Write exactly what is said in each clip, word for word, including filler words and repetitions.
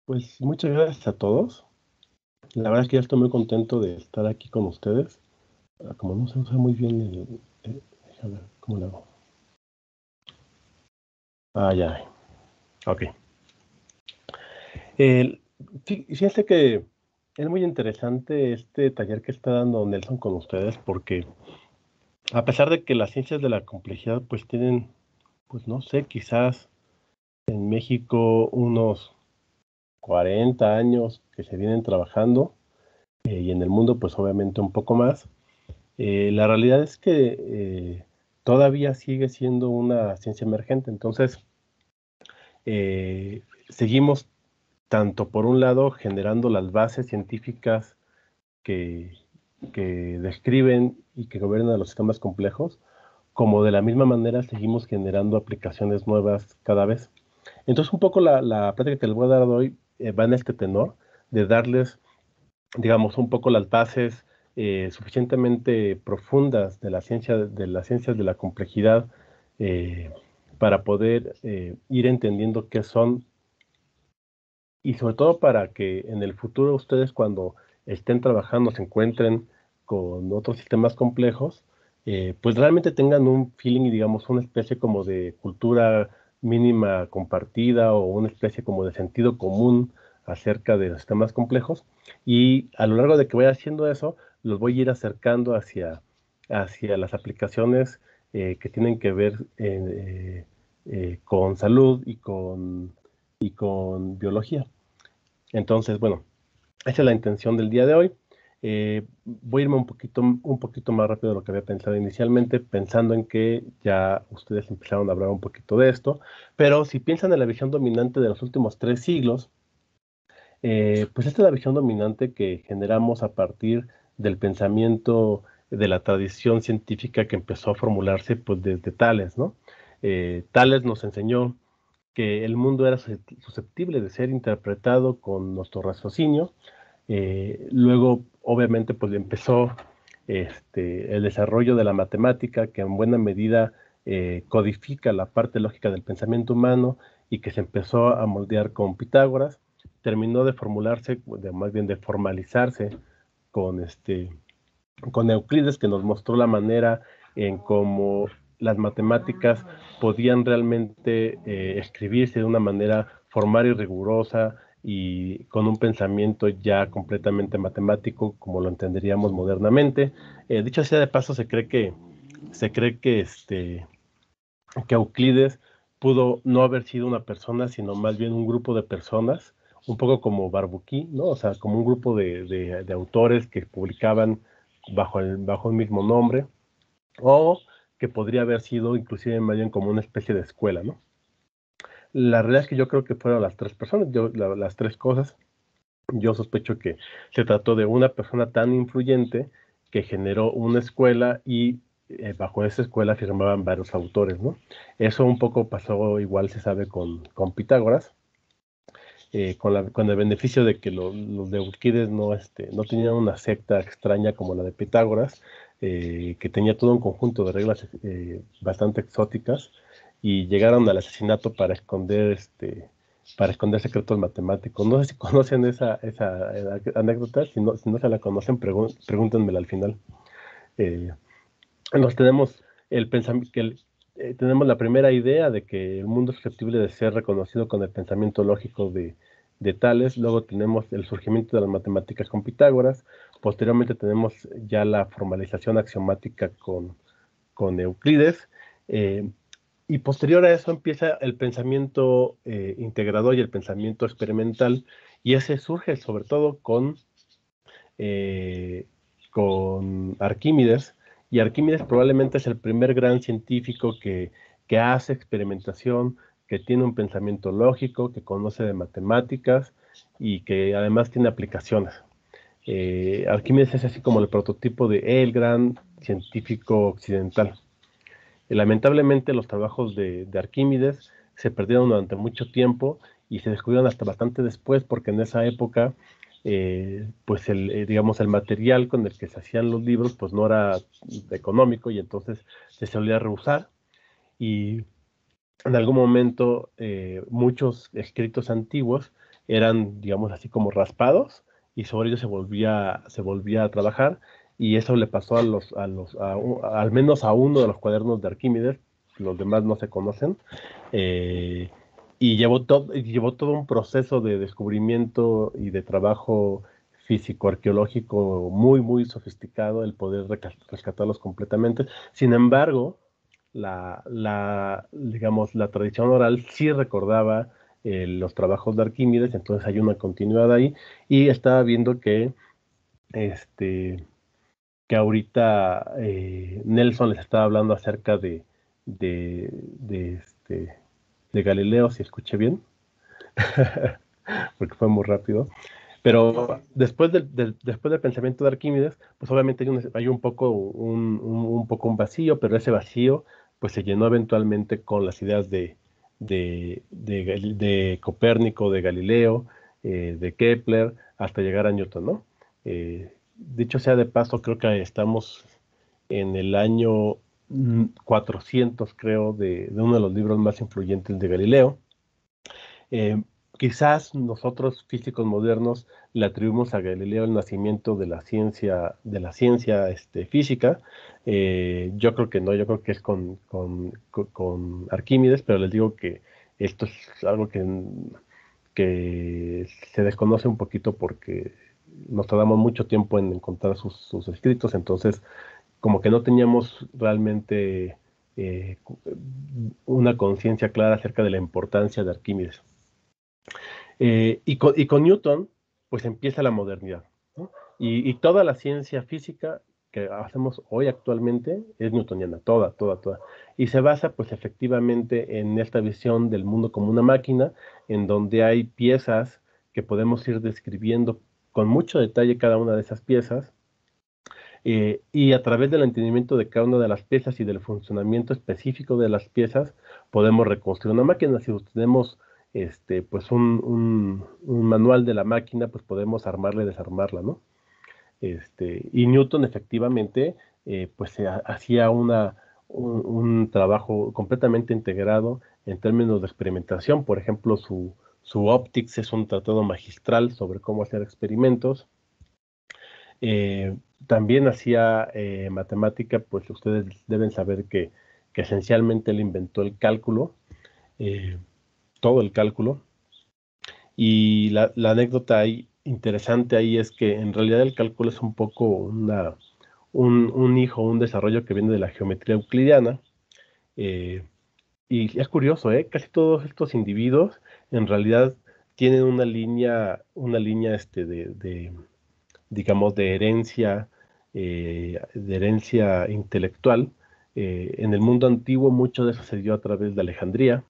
Pues muchas gracias a todos. La verdad es que ya estoy muy contento de estar aquí con ustedes. Ah, Como no se usa muy bien el... el- a ver, ¿cómo lo hago? Ah, ya. Ok. El, fí- fíjense que es muy interesante este taller que está dando Nelson con ustedes porque a pesar de que las ciencias de la complejidad pues tienen, pues no sé, quizás en México unos cuarenta años que se vienen trabajando, eh, y en el mundo pues obviamente un poco más. Eh, la realidad es que eh, todavía sigue siendo una ciencia emergente, entonces eh, seguimos tanto por un lado generando las bases científicas que, que describen y que gobiernan a los sistemas complejos, como de la misma manera seguimos generando aplicaciones nuevas cada vez. Entonces un poco la, la plática que les voy a dar hoy eh, va en este tenor de darles, digamos, un poco las bases eh, suficientemente profundas de la ciencia, de las ciencias de la complejidad, eh, para poder eh, ir entendiendo qué son y sobre todo para que en el futuro ustedes cuando estén trabajando se encuentren con otros sistemas complejos, eh, pues realmente tengan un feeling y digamos una especie como de cultura mínima compartida o una especie como de sentido común acerca de los sistemas complejos, y a lo largo de que vaya haciendo eso los voy a ir acercando hacia, hacia las aplicaciones eh, que tienen que ver eh, eh, con salud y con, y con biología. Entonces, bueno, esa es la intención del día de hoy. Eh, voy a irme un poquito, un poquito más rápido de lo que había pensado inicialmente, pensando en que ya ustedes empezaron a hablar un poquito de esto, pero si piensan en la visión dominante de los últimos tres siglos, eh, pues esta es la visión dominante que generamos a partir del pensamiento de la tradición científica que empezó a formularse pues desde Tales, ¿no? Eh, Tales nos enseñó que el mundo era susceptible de ser interpretado con nuestro raciocinio. Eh, luego, obviamente, pues empezó este, el desarrollo de la matemática, que en buena medida eh, codifica la parte lógica del pensamiento humano y que se empezó a moldear con Pitágoras. Terminó de formularse, de, más bien de formalizarse con, este, con Euclides, que nos mostró la manera en cómo las matemáticas podían realmente eh, escribirse de una manera formal y rigurosa y con un pensamiento ya completamente matemático, como lo entenderíamos modernamente. Eh, dicho sea de paso, se cree que se cree que este que Euclides pudo no haber sido una persona, sino más bien un grupo de personas, un poco como Barbuquí, ¿no? O sea, como un grupo de, de, de autores que publicaban bajo el, bajo el mismo nombre, o que podría haber sido inclusive más bien como una especie de escuela, ¿no? La realidad es que yo creo que fueron las tres personas, yo, la, las tres cosas. Yo sospecho que se trató de una persona tan influyente que generó una escuela y eh, bajo esa escuela firmaban varios autores, ¿no? Eso un poco pasó, igual se sabe, con, con Pitágoras, eh, con, la, con el beneficio de que lo, los de Euclides no, este, no tenían una secta extraña como la de Pitágoras, eh, que tenía todo un conjunto de reglas eh, bastante exóticas, y llegaron al asesinato para esconder este para esconder secretos matemáticos. No sé si conocen esa, esa eh, anécdota. Si no, si no se la conocen, pregun pregúntenmela al final. Eh, nos tenemos el pensamiento que el, eh, tenemos la primera idea de que el mundo es susceptible de ser reconocido con el pensamiento lógico de, de Tales. Luego tenemos el surgimiento de las matemáticas con Pitágoras. Posteriormente tenemos ya la formalización axiomática con, con Euclides. Eh, y posterior a eso empieza el pensamiento eh, integrador y el pensamiento experimental, y ese surge sobre todo con, eh, con Arquímedes, y Arquímedes probablemente es el primer gran científico que, que hace experimentación, que tiene un pensamiento lógico, que conoce de matemáticas y que además tiene aplicaciones. Eh, Arquímedes es así como el prototipo de el gran científico occidental. Y lamentablemente los trabajos de, de Arquímedes se perdieron durante mucho tiempo y se descubrieron hasta bastante después, porque en esa época, eh, pues el, eh, digamos, el material con el que se hacían los libros, pues no era económico, y entonces se solía rehusar, y en algún momento eh, muchos escritos antiguos eran, digamos, así como raspados, y sobre ellos se volvía, se volvía a trabajar, y eso le pasó a los, a los, a, a, al menos a uno de los cuadernos de Arquímedes, los demás no se conocen, eh, y llevó, todo, llevó todo un proceso de descubrimiento y de trabajo físico-arqueológico muy, muy sofisticado el poder rescatarlos completamente. Sin embargo, la, la, digamos, la tradición oral sí recordaba eh, los trabajos de Arquímedes, entonces hay una continuidad ahí, y estaba viendo que, este, que ahorita eh, Nelson les estaba hablando acerca de, de, de, este, de Galileo, si escuché bien, porque fue muy rápido. Pero después del, del, después del pensamiento de Arquímedes, pues obviamente hay un, hay un poco un, un, un poco un vacío, pero ese vacío pues se llenó eventualmente con las ideas de, de, de, de Copérnico, de Galileo, eh, de Kepler, hasta llegar a Newton, ¿no? Eh, dicho sea de paso, creo que estamos en el año cuatrocientos, creo, de, de uno de los libros más influyentes de Galileo. Eh, Quizás nosotros físicos modernos le atribuimos a Galileo el nacimiento de la ciencia, de la ciencia este, física. Eh, yo creo que no, yo creo que es con, con, con Arquímedes, pero les digo que esto es algo que, que se desconoce un poquito porque nos tardamos mucho tiempo en encontrar sus, sus escritos, entonces como que no teníamos realmente eh, una conciencia clara acerca de la importancia de Arquímedes. Eh, y, con, y, con, Newton, pues empieza la modernidad, ¿no? Y, y, toda la ciencia física que hacemos hoy actualmente es newtoniana, toda, toda, toda. Y se basa, pues efectivamente, en esta visión del mundo como una máquina, en donde hay piezas que podemos ir describiendo con mucho detalle cada una de esas piezas, eh, y a través del entendimiento de cada una de las piezas y del funcionamiento específico de las piezas, podemos reconstruir una máquina. Si tenemos este, pues un, un, un, manual de la máquina, pues podemos armarla y desarmarla, ¿no? Este, y Newton efectivamente, eh, pues se hacía una, un, un, trabajo completamente integrado en términos de experimentación. Por ejemplo, su, su Optics es un tratado magistral sobre cómo hacer experimentos. Eh, también hacía eh, matemática, pues ustedes deben saber que, que esencialmente él inventó el cálculo, eh, todo el cálculo. Y la, la anécdota ahí, interesante ahí es que en realidad el cálculo es un poco una, un, un hijo, un desarrollo que viene de la geometría euclidiana. Eh, y es curioso, ¿eh? Casi todos estos individuos en realidad tienen una línea, una línea este, de, de digamos, de herencia, eh, de herencia intelectual. Eh, en el mundo antiguo mucho de eso se dio a través de Alejandría.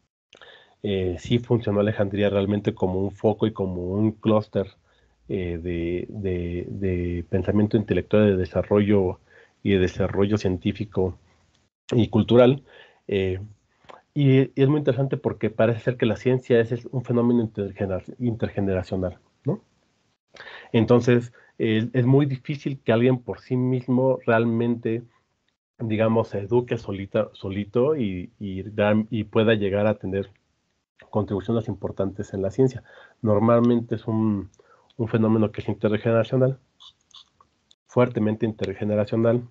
Eh, sí funcionó Alejandría realmente como un foco y como un clúster eh, de, de, de pensamiento intelectual, de desarrollo y de desarrollo científico y cultural. Eh, y, y es muy interesante porque parece ser que la ciencia es, es un fenómeno intergener intergeneracional, ¿no? Entonces, eh, es muy difícil que alguien por sí mismo realmente, digamos, se eduque solita, solito y, y, y pueda llegar a tener contribuciones importantes en la ciencia. Normalmente es un, un fenómeno que es intergeneracional, fuertemente intergeneracional.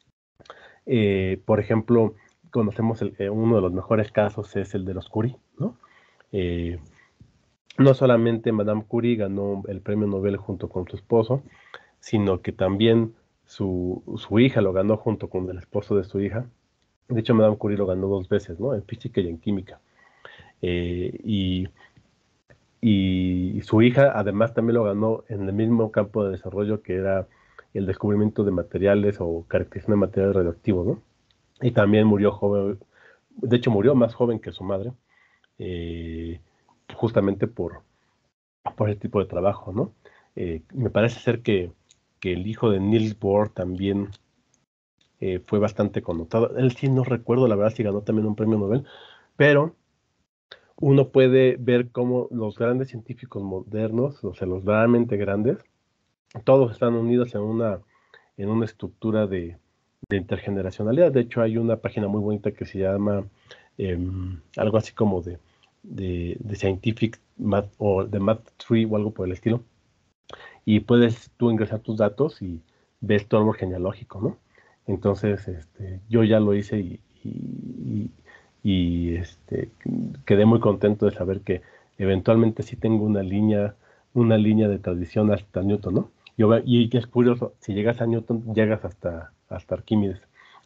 Eh, por ejemplo, conocemos el, eh, uno de los mejores casos es el de los Curie, ¿no? Eh, no solamente Madame Curie ganó el premio Nobel junto con su esposo, sino que también su, su hija lo ganó junto con el esposo de su hija. De hecho, Madame Curie lo ganó dos veces, ¿no? En física y en química. Eh, y, y su hija además también lo ganó en el mismo campo de desarrollo que era el descubrimiento de materiales o caracterización de materiales radioactivos, ¿no? Y también murió joven, de hecho murió más joven que su madre, eh, justamente por, por ese tipo de trabajo, ¿no? Eh, me parece ser que, que el hijo de Niels Bohr también eh, fue bastante connotado. Él sí no recuerdo, la verdad, si ganó también un premio Nobel, pero uno puede ver cómo los grandes científicos modernos, o sea, los realmente grandes, todos están unidos en una, en una estructura de, de intergeneracionalidad. De hecho, hay una página muy bonita que se llama eh, algo así como de de, de Scientific Math o de Math Tree o algo por el estilo, y puedes tú ingresar tus datos y ves tu árbol genealógico, ¿no? Entonces, este, yo ya lo hice y, y, y, este, quedé muy contento de saber que eventualmente sí tengo una línea, una línea de tradición hasta Newton, ¿no? Yo, y es curioso, si llegas a Newton, llegas hasta, hasta Arquímedes.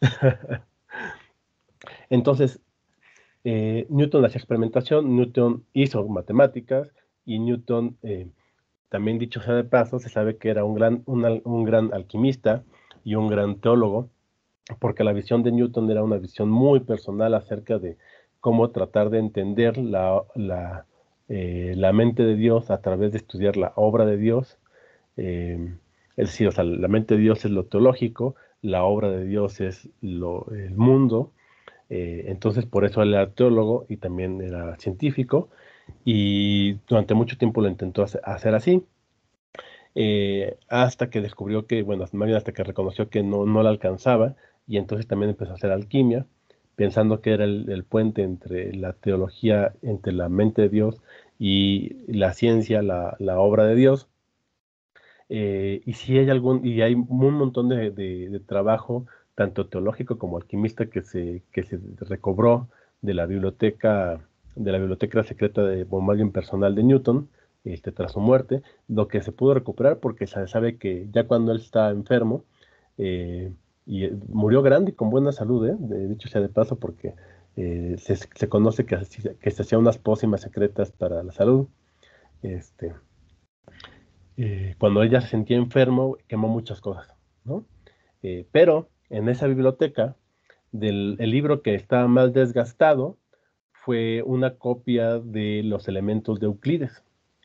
Entonces, eh, Newton hacía experimentación, Newton hizo matemáticas y Newton, eh, también dicho sea de paso, se sabe que era un gran, un, al- un gran alquimista y un gran teólogo, porque la visión de Newton era una visión muy personal acerca de cómo tratar de entender la, la, eh, la mente de Dios a través de estudiar la obra de Dios. Eh, es decir, o sea, la mente de Dios es lo teológico, la obra de Dios es lo, el mundo. Eh, entonces, por eso él era teólogo y también era científico, y durante mucho tiempo lo intentó hacer, hacer así, eh, hasta que descubrió que, bueno, más bien hasta que reconoció que no, no la alcanzaba, y entonces también empezó a hacer alquimia, pensando que era el, el puente entre la teología, entre la mente de Dios y la ciencia, la, la obra de Dios. Eh, y si hay algún, y hay un montón de, de- de trabajo, tanto teológico como alquimista, que se, que se recobró de la biblioteca, de la biblioteca secreta de Bombardien personal de Newton, este, tras su muerte, lo que se pudo recuperar porque se sabe que ya cuando él está enfermo, eh, y eh, murió grande y con buena salud, ¿eh? De, dicho sea de paso, porque eh, se, se conoce que, se- que se hacían unas pócimas secretas para la salud. Este, eh, Cuando ella se sentía enfermo, quemó muchas cosas, ¿no? Eh, pero en esa biblioteca, del el libro que estaba más desgastado fue una copia de los elementos de Euclides.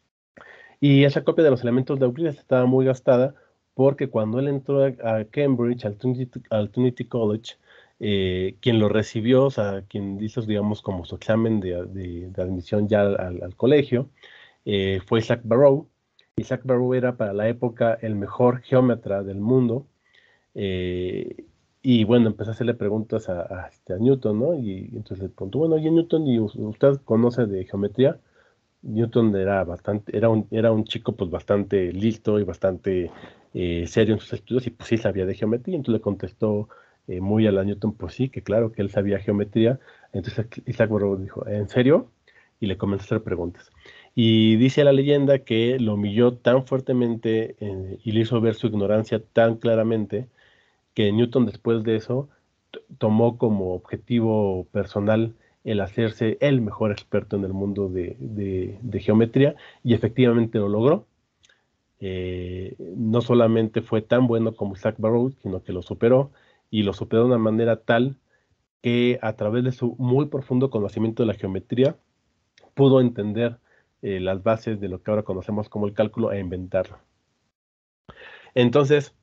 Y esa copia de los elementos de Euclides estaba muy gastada porque cuando él entró a, a Cambridge, al Trinity, al Trinity College, eh, quien lo recibió, o sea, quien hizo, digamos, como su examen de, de- de admisión ya al, al colegio, eh, fue Isaac Barrow. Isaac Barrow era para la época el mejor geómetra del mundo. eh, y bueno, empezó a hacerle preguntas a, a, este, a Newton, ¿no? Y entonces le preguntó, bueno, oye Newton, ¿y usted conoce de geometría? Newton era bastante, era un, era un chico pues bastante listo y bastante eh, serio en sus estudios, y pues sí sabía de geometría. Entonces le contestó eh, muy a la Newton, pues sí, que claro que él sabía geometría. Entonces Isaac Barrow dijo, ¿en serio? Y le comenzó a hacer preguntas. Y dice la leyenda que lo humilló tan fuertemente, eh, y le hizo ver su ignorancia tan claramente, que Newton después de eso t- tomó como objetivo personal el hacerse el mejor experto en el mundo de, de- de geometría, y efectivamente lo logró. Eh, no solamente fue tan bueno como Isaac Barrow, sino que lo superó, y lo superó de una manera tal que a través de su muy profundo conocimiento de la geometría pudo entender eh, las bases de lo que ahora conocemos como el cálculo e inventarlo. Entonces,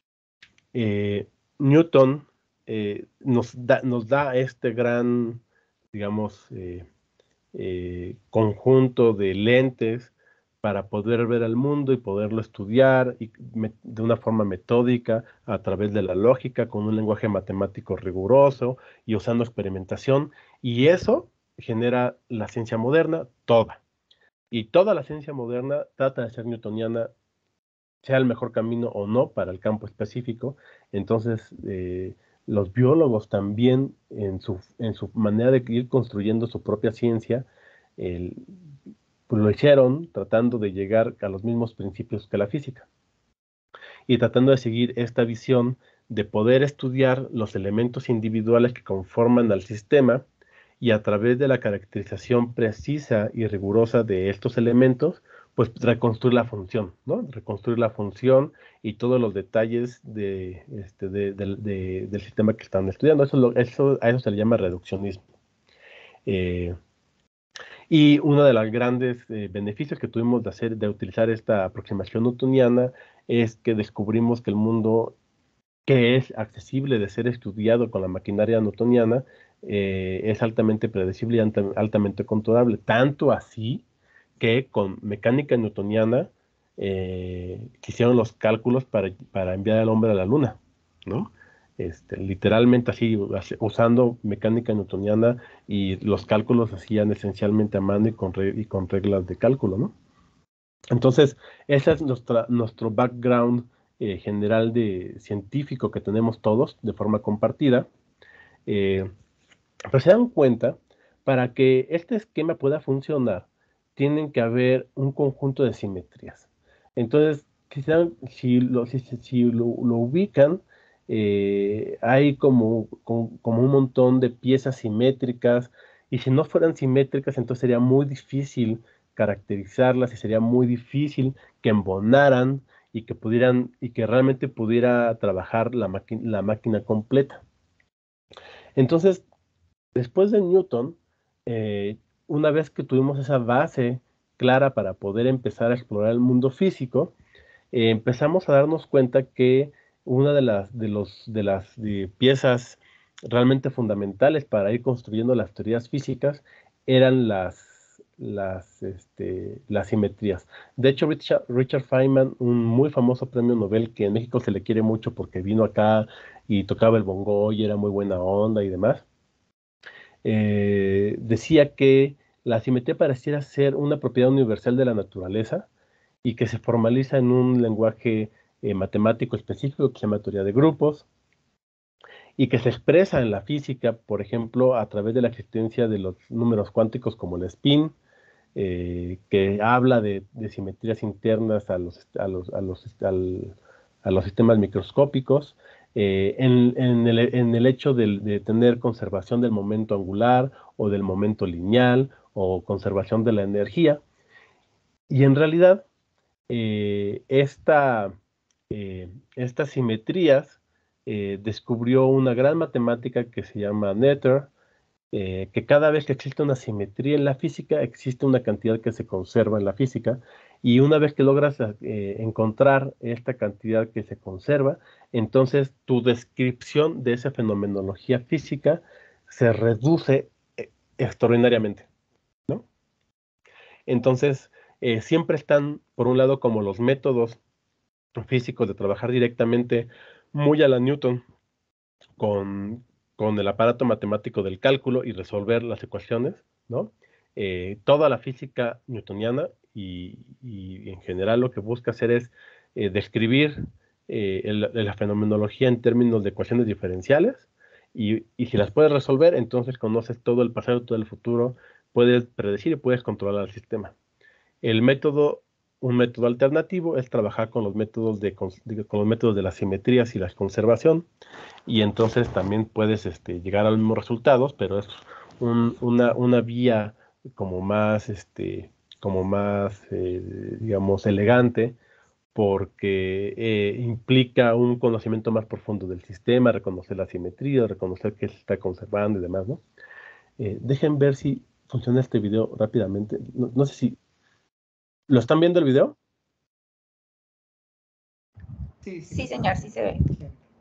eh, Newton eh, nos da, nos da este gran, digamos, eh, eh, conjunto de lentes para poder ver el mundo y poderlo estudiar y me- de una forma metódica a través de la lógica, con un lenguaje matemático riguroso y usando experimentación. Y eso genera la ciencia moderna toda. Y toda la ciencia moderna trata de ser newtoniana, sea el mejor camino o no para el campo específico. Entonces, eh, los biólogos también, en su, en su manera de ir construyendo su propia ciencia, el- pues lo hicieron tratando de llegar a los mismos principios que la física, y tratando de seguir esta visión de poder estudiar los elementos individuales que conforman al sistema, y a través de la caracterización precisa y rigurosa de estos elementos, pues reconstruir la función, ¿no? Reconstruir la función y todos los detalles de, este, de- del de- del sistema que están estudiando. Eso, es lo- eso- a eso se le llama reduccionismo. Eh, y uno de los grandes eh, beneficios que tuvimos de hacer, de utilizar esta aproximación newtoniana, es que descubrimos que el mundo, que es accesible de ser estudiado con la maquinaria newtoniana, eh, es altamente predecible y alta- altamente controlable. Tanto así que con mecánica newtoniana eh, se hicieron los cálculos para, para enviar al hombre a la luna, ¿no? este, literalmente así, usando mecánica newtoniana, y los cálculos hacían esencialmente a mano y con, re, y con reglas de cálculo, ¿no? Entonces, ese es nuestra, nuestro background eh, general de científico que tenemos todos de forma compartida. Eh, pero se dan cuenta, para que este esquema pueda funcionar, tienen que haber un conjunto de simetrías. Entonces, si, dan, si, lo, si, si lo, lo, ubican, eh, hay como, como, como un montón de piezas simétricas, y si no fueran simétricas, entonces sería muy difícil caracterizarlas y sería muy difícil que embonaran y que pudieran y que realmente pudiera trabajar la, la máquina completa. Entonces, después de Newton, eh, una vez que tuvimos esa base clara para poder empezar a explorar el mundo físico, eh, empezamos a darnos cuenta que una de las, de los, de las de piezas realmente fundamentales para ir construyendo las teorías físicas eran las, las, este, las simetrías. De hecho, Richard, Richard Feynman, un muy famoso premio Nobel que en México se le quiere mucho porque vino acá y tocaba el bongo y era muy buena onda y demás, eh, decía que la simetría pareciera ser una propiedad universal de la naturaleza y que se formaliza en un lenguaje eh, matemático específico que se llama teoría de grupos, y que se expresa en la física, por ejemplo, a través de la existencia de los números cuánticos como el spin, eh, que habla de, de simetrías internas a los, a los, a los, al, a los sistemas microscópicos, eh, en, en, el, en, el, hecho de, de tener conservación del momento angular o del momento lineal o conservación de la energía. Y en realidad, eh, esta, eh, estas simetrías eh, descubrió una gran matemática que se llama Noether, eh, que cada vez que existe una simetría en la física, existe una cantidad que se conserva en la física, y una vez que logras eh, encontrar esta cantidad que se conserva, entonces tu descripción de esa fenomenología física se reduce eh, extraordinariamente, ¿no? Entonces, eh, siempre están, por un lado, como los métodos físicos de trabajar directamente muy a la Newton con, con el aparato matemático del cálculo y resolver las ecuaciones, ¿no? Eh, toda la física newtoniana y, y, en general lo que busca hacer es eh, describir eh, el, la fenomenología en términos de ecuaciones diferenciales, y, y si las puedes resolver, entonces conoces todo el pasado, todo el futuro, puedes predecir y puedes controlar el sistema. El método, un método alternativo es trabajar con los métodos de, con los métodos de las simetrías y la conservación, y entonces también puedes este, llegar a los mismos resultados, pero es un, una, una vía como más, este, como más, eh, digamos, elegante, porque eh, implica un conocimiento más profundo del sistema, reconocer la simetría, reconocer qué se está conservando y demás, ¿no? Eh, dejen ver si funciona este video rápidamente. No, no sé si... ¿Lo están viendo el video? Sí, sí, señor, sí se ve.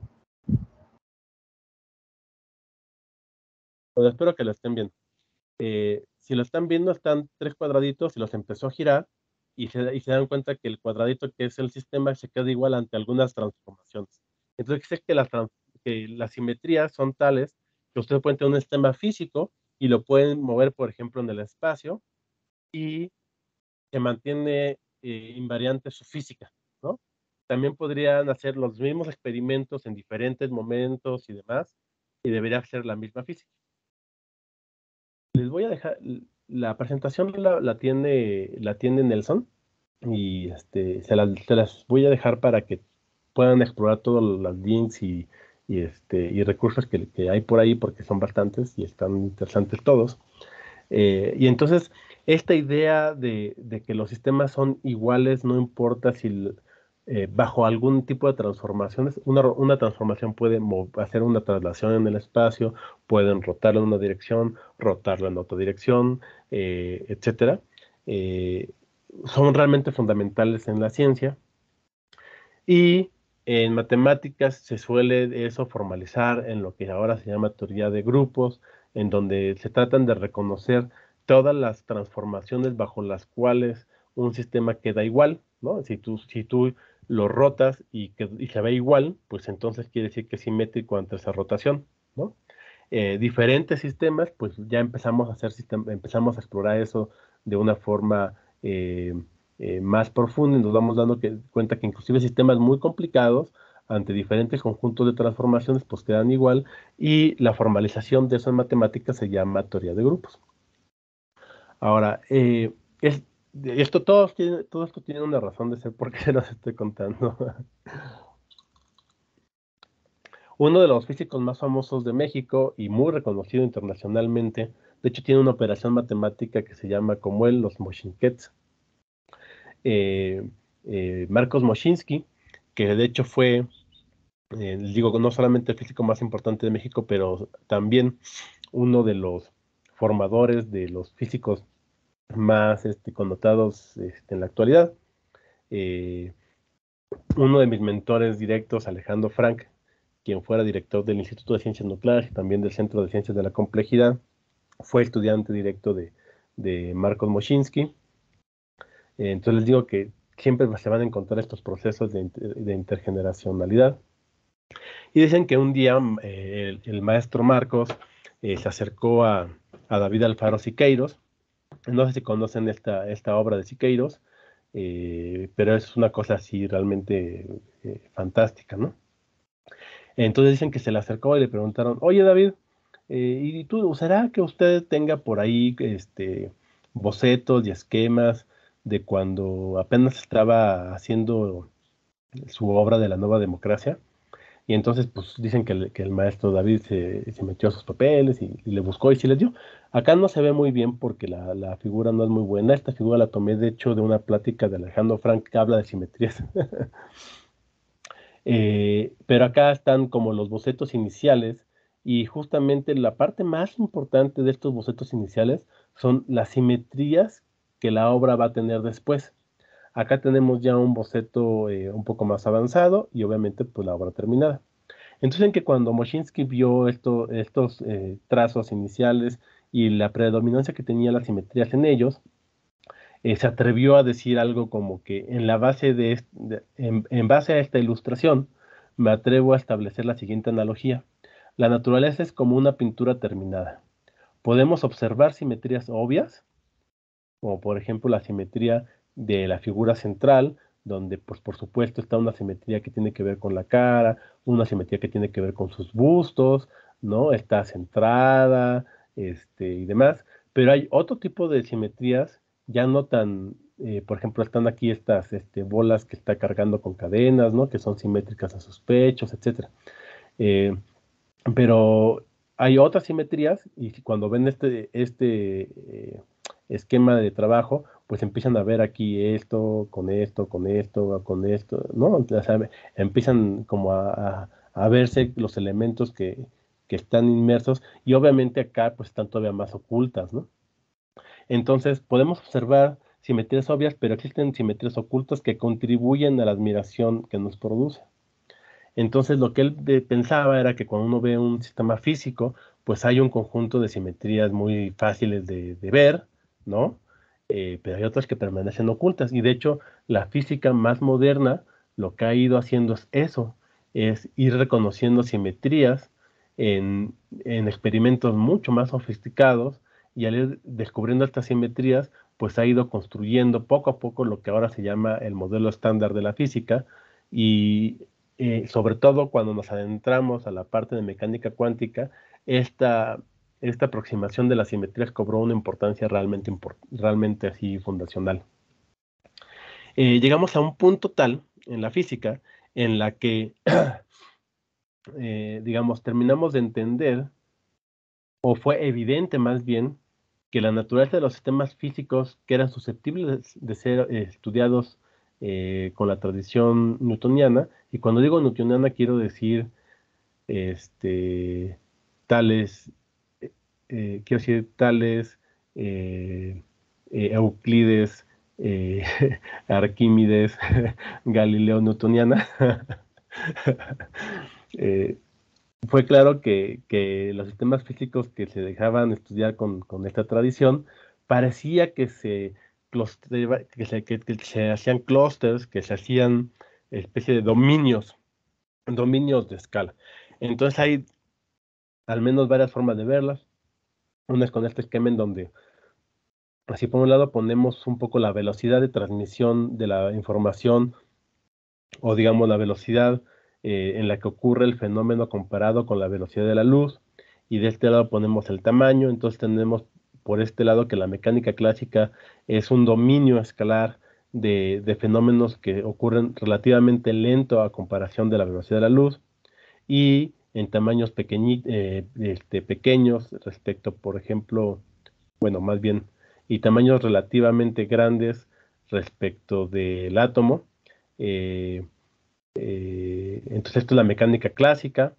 Pues espero que lo estén viendo. Eh, si lo están viendo, están tres cuadraditos y los empezó a girar, y se, y se dan cuenta que el cuadradito que es el sistema se queda igual ante algunas transformaciones. Entonces, es que las, que las simetrías son tales que ustedes pueden tener un sistema físico y lo pueden mover, por ejemplo, en el espacio, y se mantiene eh, invariante su física, ¿no? También podrían hacer los mismos experimentos en diferentes momentos y demás, y debería ser la misma física. Les voy a dejar, la presentación la, la tiene, la tiene Nelson, y este, se, las, se las voy a dejar para que puedan explorar todos los links y, y, este, y recursos que, que hay por ahí, porque son bastantes y están interesantes todos. Eh, y entonces, esta idea de, de que los sistemas son iguales, no importa si eh, bajo algún tipo de transformaciones, una, una transformación puede hacer una traslación en el espacio, pueden rotarlo en una dirección, rotarlo en otra dirección, eh, etcétera. Eh, son realmente fundamentales en la ciencia, y en matemáticas se suele eso formalizar en lo que ahora se llama teoría de grupos, en donde se tratan de reconocer todas las transformaciones bajo las cuales un sistema queda igual, ¿no? Si tú, si tú lo rotas y, que, y se ve igual, pues entonces quiere decir que es simétrico ante esa rotación, ¿no? Eh, diferentes sistemas, pues ya empezamos a hacer sistema, empezamos a explorar eso de una forma eh, eh, más profunda y nos vamos dando que, cuenta que inclusive sistemas muy complicados ante diferentes conjuntos de transformaciones pues quedan igual y la formalización de eso en matemáticas se llama teoría de grupos. Ahora, eh, es, esto, todo, tiene, todo esto tiene una razón de ser porque se los estoy contando. Uno de los físicos más famosos de México y muy reconocido internacionalmente, de hecho tiene una operación matemática que se llama como él, los Mochinkets. Eh, eh, Marcos Moschinsky, que de hecho fue, eh, digo, no solamente el físico más importante de México, pero también uno de los formadores de los físicos más este, connotados este, en la actualidad. Eh, uno de mis mentores directos, Alejandro Frank, quien fuera director del Instituto de Ciencias Nucleares y también del Centro de Ciencias de la Complejidad, fue estudiante directo de, de Marcos Moschinsky. Eh, entonces les digo que siempre se van a encontrar estos procesos de, de intergeneracionalidad. Y dicen que un día eh, el, el maestro Marcos eh, se acercó a, a David Alfaro Siqueiros. No sé si conocen esta, esta obra de Siqueiros, eh, pero es una cosa así realmente eh, fantástica, ¿no? Entonces dicen que se le acercó y le preguntaron, oye David, eh, ¿y tú, será que usted tenga por ahí este, bocetos y esquemas de cuando apenas estaba haciendo su obra de la nueva democracia? Y entonces, pues dicen que el, que el maestro David se, se metió a sus papeles y, y le buscó y sí les dio. Acá no se ve muy bien porque la, la figura no es muy buena. Esta figura la tomé, de hecho, de una plática de Alejandro Frank que habla de simetrías. Eh, pero acá están como los bocetos iniciales y justamente la parte más importante de estos bocetos iniciales son las simetrías que la obra va a tener después. Acá tenemos ya un boceto eh, un poco más avanzado y obviamente pues la obra terminada. Entonces en que cuando Moschinsky vio esto, estos eh, trazos iniciales y la predominancia que tenía las simetrías en ellos, eh, se atrevió a decir algo como que en la base de, de en, en base a esta ilustración me atrevo a establecer la siguiente analogía. La naturaleza es como una pintura terminada. Podemos observar simetrías obvias, como por ejemplo la simetría de la figura central, donde pues por supuesto está una simetría que tiene que ver con la cara, una simetría que tiene que ver con sus bustos, ¿no? Está centrada, este, y demás, pero hay otro tipo de simetrías ya no tan, eh, por ejemplo, están aquí estas este, bolas que está cargando con cadenas, ¿no? Que son simétricas a sus pechos, etcétera. Eh, pero hay otras simetrías y cuando ven este, este eh, esquema de trabajo, pues empiezan a ver aquí esto, con esto, con esto, con esto, ¿no? O sea, empiezan como a, a, a verse los elementos que, que están inmersos y obviamente acá pues están todavía más ocultas, ¿no? Entonces podemos observar simetrías obvias, pero existen simetrías ocultas que contribuyen a la admiración que nos produce. Entonces lo que él de, pensaba era que cuando uno ve un sistema físico, pues hay un conjunto de simetrías muy fáciles de, de ver, ¿no? Eh, pero hay otras que permanecen ocultas. Y de hecho, la física más moderna lo que ha ido haciendo es eso, es ir reconociendo simetrías en, en experimentos mucho más sofisticados y al ir descubriendo estas simetrías, pues ha ido construyendo poco a poco lo que ahora se llama el modelo estándar de la física y eh, sobre todo cuando nos adentramos a la parte de mecánica cuántica, esta, esta aproximación de las simetrías cobró una importancia realmente, import realmente así fundacional. Eh, llegamos a un punto tal en la física en la que, eh, digamos, terminamos de entender, o fue evidente más bien, que la naturaleza de los sistemas físicos que eran susceptibles de ser eh, estudiados eh, con la tradición newtoniana, y cuando digo newtoniana quiero decir este, tales, eh, quiero decir, tales, eh, eh, Euclides, eh, Arquímedes, Galileo Newtoniana, eh, fue claro que, que, los sistemas físicos que se dejaban estudiar con, con esta tradición parecía que se, que se, que, que se hacían clústeres, que se hacían especie de dominios, dominios de escala. Entonces hay al menos varias formas de verlas. Una es con este esquema en donde, así por un lado, ponemos un poco la velocidad de transmisión de la información, o digamos la velocidad eh, en la que ocurre el fenómeno comparado con la velocidad de la luz, y de este lado ponemos el tamaño. Entonces tenemos por este lado que la mecánica clásica es un dominio escalar de, de fenómenos que ocurren relativamente lento a comparación de la velocidad de la luz, y en tamaños pequeñi, eh, este, pequeños respecto, por ejemplo, bueno, más bien, y tamaños relativamente grandes respecto del átomo. Eh, eh, entonces esto es la mecánica clásica,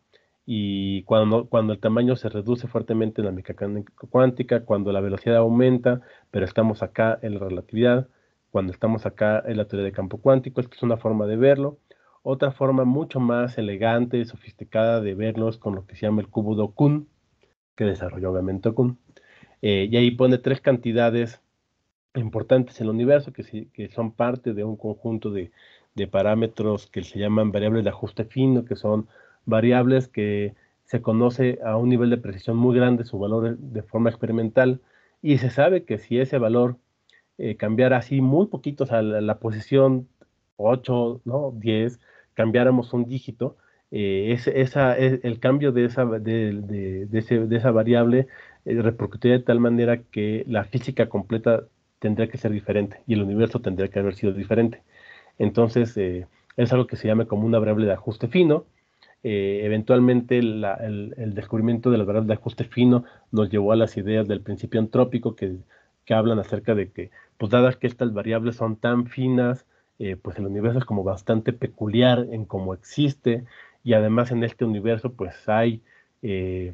y cuando, cuando el tamaño se reduce fuertemente en la mecánica cuántica, cuando la velocidad aumenta, pero estamos acá en la relatividad, cuando estamos acá en la teoría de campo cuántico. Esta es una forma de verlo. Otra forma mucho más elegante y sofisticada de verlo es con lo que se llama el cubo de Kuhn, que desarrolló obviamente Kuhn. Eh, y ahí pone tres cantidades importantes en el universo que, sí, que son parte de un conjunto de, de parámetros que se llaman variables de ajuste fino, que son variables que se conoce a un nivel de precisión muy grande su valor de forma experimental, y se sabe que si ese valor eh, cambiara así muy poquito, o sea, la, la posición ocho, ¿no? diez, cambiáramos un dígito, eh, es, esa, es, el cambio de esa, de, de, de, ese, de esa variable eh, repercutiría de tal manera que la física completa tendría que ser diferente y el universo tendría que haber sido diferente. Entonces, eh, es algo que se llama como una variable de ajuste fino. Eh, eventualmente la, el, el, descubrimiento de las variables de ajuste fino nos llevó a las ideas del principio entrópico que, que hablan acerca de que, pues dadas que estas variables son tan finas, eh, pues el universo es como bastante peculiar en cómo existe, y además en este universo pues hay eh,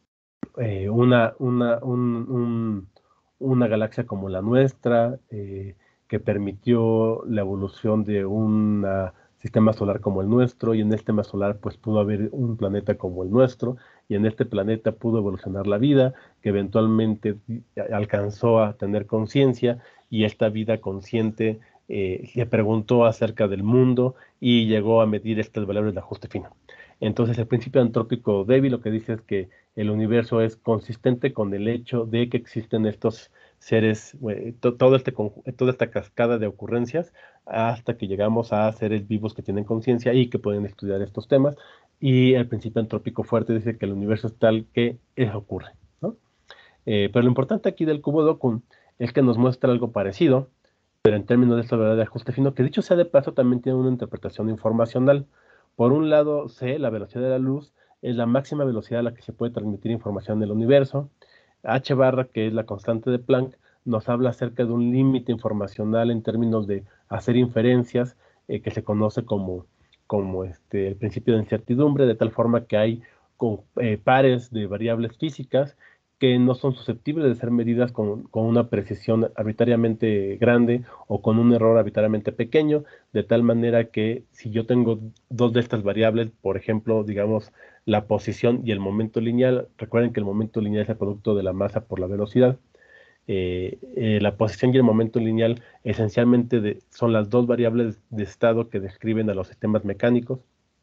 eh, una, una, un, un, una galaxia como la nuestra, eh, que permitió la evolución de un sistema solar como el nuestro, y en este sistema solar pues pudo haber un planeta como el nuestro, y en este planeta pudo evolucionar la vida, que eventualmente alcanzó a tener conciencia, y esta vida consciente eh, le preguntó acerca del mundo y llegó a medir estas valores de ajuste fino. Entonces el principio antrópico débil lo que dice es que el universo es consistente con el hecho de que existen estos seres, eh, to, todo este, toda esta cascada de ocurrencias, hasta que llegamos a seres vivos que tienen conciencia y que pueden estudiar estos temas. Y el principio antrópico fuerte dice que el universo es tal que eso ocurre, ¿no? Eh, pero lo importante aquí del cubo de Kuhn es que nos muestra algo parecido, pero en términos de esta verdad de ajuste fino, que dicho sea de paso también tiene una interpretación informacional. Por un lado, C, la velocidad de la luz, es la máxima velocidad a la que se puede transmitir información del universo. H barra, que es la constante de Planck, nos habla acerca de un límite informacional en términos de hacer inferencias, eh, que se conoce como, como este, el principio de incertidumbre, de tal forma que hay con, eh, pares de variables físicas que no son susceptibles de ser medidas con, con una precisión arbitrariamente grande o con un error arbitrariamente pequeño, de tal manera que si yo tengo dos de estas variables, por ejemplo, digamos, la posición y el momento lineal, recuerden que el momento lineal es el producto de la masa por la velocidad. Eh, eh, la posición y el momento lineal esencialmente de, son las dos variables de estado que describen a los sistemas mecánicos.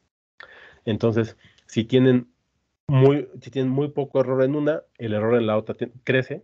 Entonces, si tienen muy, si tienen muy poco error en una, el error en la otra crece.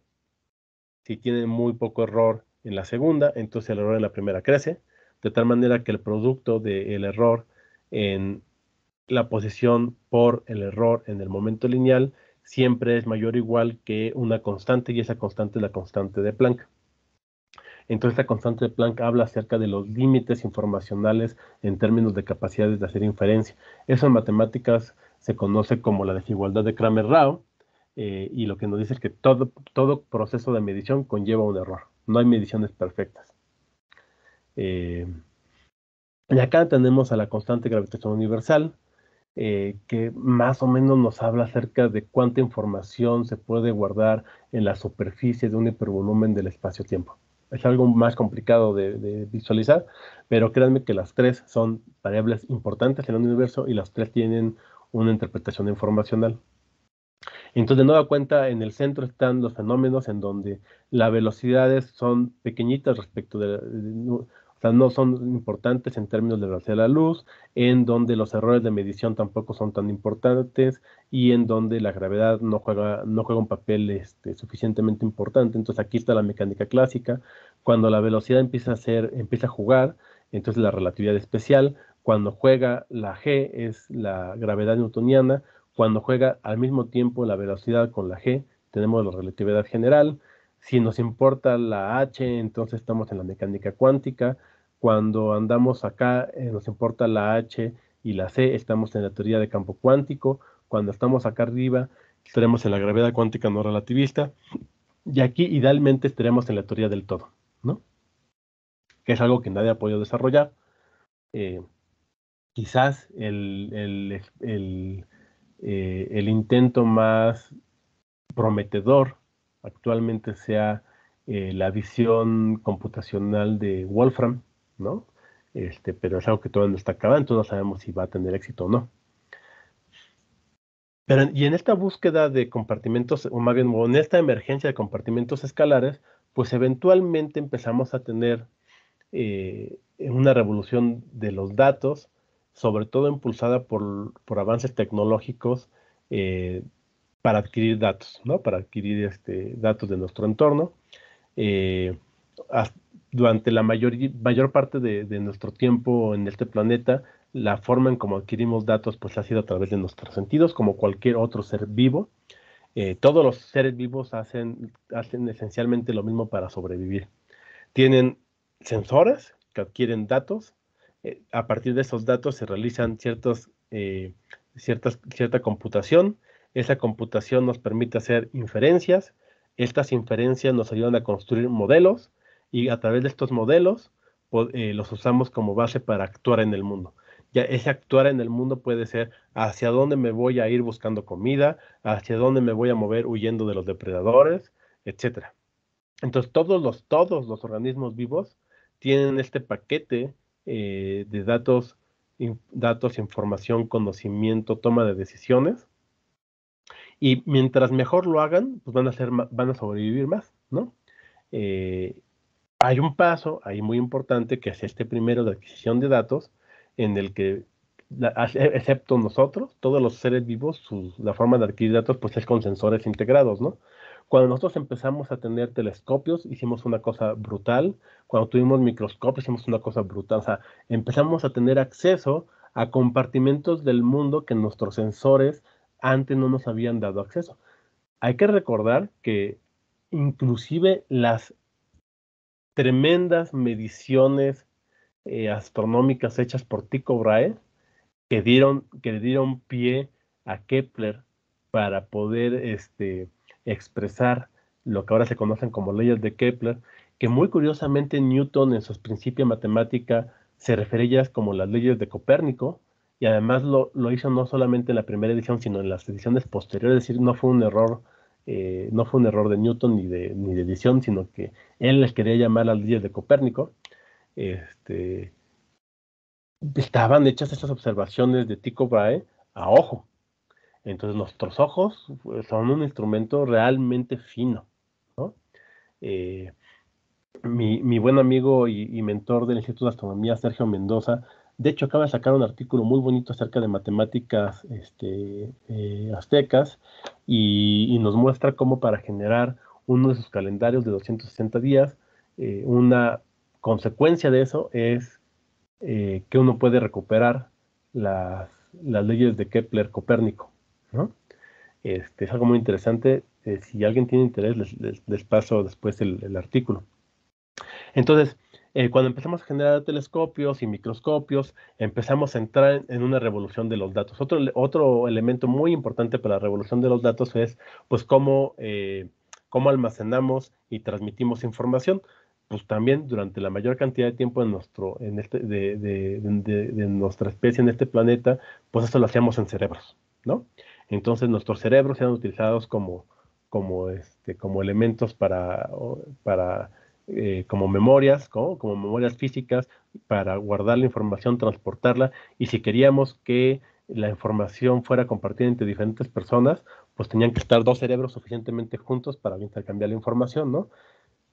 Si tienen muy poco error en la segunda, entonces el error en la primera crece, de tal manera que el producto del error en la posición por el error en el momento lineal siempre es mayor o igual que una constante, y esa constante es la constante de Planck. Entonces, esta constante de Planck habla acerca de los límites informacionales en términos de capacidades de hacer inferencia. Eso en matemáticas se conoce como la desigualdad de Kramer-Rao, eh, y lo que nos dice es que todo, todo proceso de medición conlleva un error. No hay mediciones perfectas. Eh, y acá tenemos a la constante de gravitación universal, eh, que más o menos nos habla acerca de cuánta información se puede guardar en la superficie de un hipervolumen del espacio-tiempo. Es algo más complicado de, de visualizar, pero créanme que las tres son variables importantes en el universo y las tres tienen una interpretación informacional. Entonces, de nueva cuenta, en el centro están los fenómenos en donde las velocidades son pequeñitas respecto de, de, de o sea, no son importantes en términos de velocidad de la luz, en donde los errores de medición tampoco son tan importantes y en donde la gravedad no juega, no juega un papel este, suficientemente importante. Entonces aquí está la mecánica clásica. Cuando la velocidad empieza a ser, empieza a jugar, entonces la relatividad especial. Cuando juega la G es la gravedad newtoniana. Cuando juega al mismo tiempo la velocidad con la G, tenemos la relatividad general. Si nos importa la H, entonces estamos en la mecánica cuántica. Cuando andamos acá, eh, nos importa la H y la C, estamos en la teoría de campo cuántico. Cuando estamos acá arriba, estaremos en la gravedad cuántica no relativista. Y aquí, idealmente, estaremos en la teoría del todo, ¿no? Que es algo que nadie ha podido desarrollar. Eh, quizás el, el, el, eh, el intento más prometedor actualmente sea eh, la visión computacional de Wolfram, ¿no? Este, pero es algo que todavía no está acabado, entonces no sabemos si va a tener éxito o no. Pero, y en esta búsqueda de compartimentos, o más bien, o en esta emergencia de compartimentos escalares, pues eventualmente empezamos a tener eh, una revolución de los datos, sobre todo impulsada por, por avances tecnológicos eh, para adquirir datos, ¿no? Para adquirir este, datos de nuestro entorno. Eh, durante la mayor, mayor parte de, de nuestro tiempo en este planeta, la forma en cómo adquirimos datos pues ha sido a través de nuestros sentidos, como cualquier otro ser vivo. Eh, todos los seres vivos hacen, hacen esencialmente lo mismo para sobrevivir. Tienen sensores que adquieren datos. Eh, a partir de esos datos se realizan ciertos, eh, ciertas, cierta computación. Esa computación nos permite hacer inferencias. Estas inferencias nos ayudan a construir modelos y a través de estos modelos eh, los usamos como base para actuar en el mundo. Ya ese actuar en el mundo puede ser hacia dónde me voy a ir buscando comida, hacia dónde me voy a mover huyendo de los depredadores, etcétera. Entonces todos los, todos los organismos vivos tienen este paquete eh, de datos, in, datos, información, conocimiento, toma de decisiones. Y mientras mejor lo hagan, pues van a, ser, van a sobrevivir más, ¿no? Eh, hay un paso ahí muy importante que es este primero de adquisición de datos, en el que, la, excepto nosotros, todos los seres vivos, su, la forma de adquirir datos pues es con sensores integrados, ¿no? Cuando nosotros empezamos a tener telescopios, hicimos una cosa brutal. Cuando tuvimos microscopios, hicimos una cosa brutal. O sea, empezamos a tener acceso a compartimentos del mundo que nuestros sensores antes no nos habían dado acceso. Hay que recordar que inclusive las tremendas mediciones eh, astronómicas hechas por Tycho Brahe, que dieron, que le dieron pie a Kepler para poder este, expresar lo que ahora se conocen como leyes de Kepler, que muy curiosamente Newton en sus principios de matemática se refiere a ellas como las leyes de Copérnico, y además lo, lo hizo no solamente en la primera edición, sino en las ediciones posteriores, es decir, no fue un error, eh, no fue un error de Newton ni de, ni de edición, sino que él les quería llamar las leyes de Copérnico. Este, estaban hechas estas observaciones de Tycho Brahe a ojo. Entonces nuestros ojos son un instrumento realmente fino, ¿no? Eh, mi, mi, buen amigo y, y mentor del Instituto de Astronomía, Sergio Mendoza, de hecho acaba de sacar un artículo muy bonito acerca de matemáticas este, eh, aztecas y, y nos muestra cómo para generar uno de sus calendarios de doscientos sesenta días, eh, una consecuencia de eso es eh, que uno puede recuperar las, las leyes de Kepler-Copérnico, ¿no? Este, es algo muy interesante. Eh, si alguien tiene interés, les, les, les paso después el, el artículo. Entonces, eh, cuando empezamos a generar telescopios y microscopios, empezamos a entrar en, en una revolución de los datos. Otro, otro elemento muy importante para la revolución de los datos es, pues, cómo, eh, cómo almacenamos y transmitimos información. Pues también durante la mayor cantidad de tiempo en nuestro, en este, de, de, de, de nuestra especie en este planeta, pues eso lo hacíamos en cerebros, ¿no? Entonces nuestros cerebros eran utilizados como, como, este, como elementos para, para eh, como memorias, ¿no? Como memorias físicas para guardar la información, transportarla, y si queríamos que la información fuera compartida entre diferentes personas, pues tenían que estar dos cerebros suficientemente juntos para intercambiar la información, ¿no?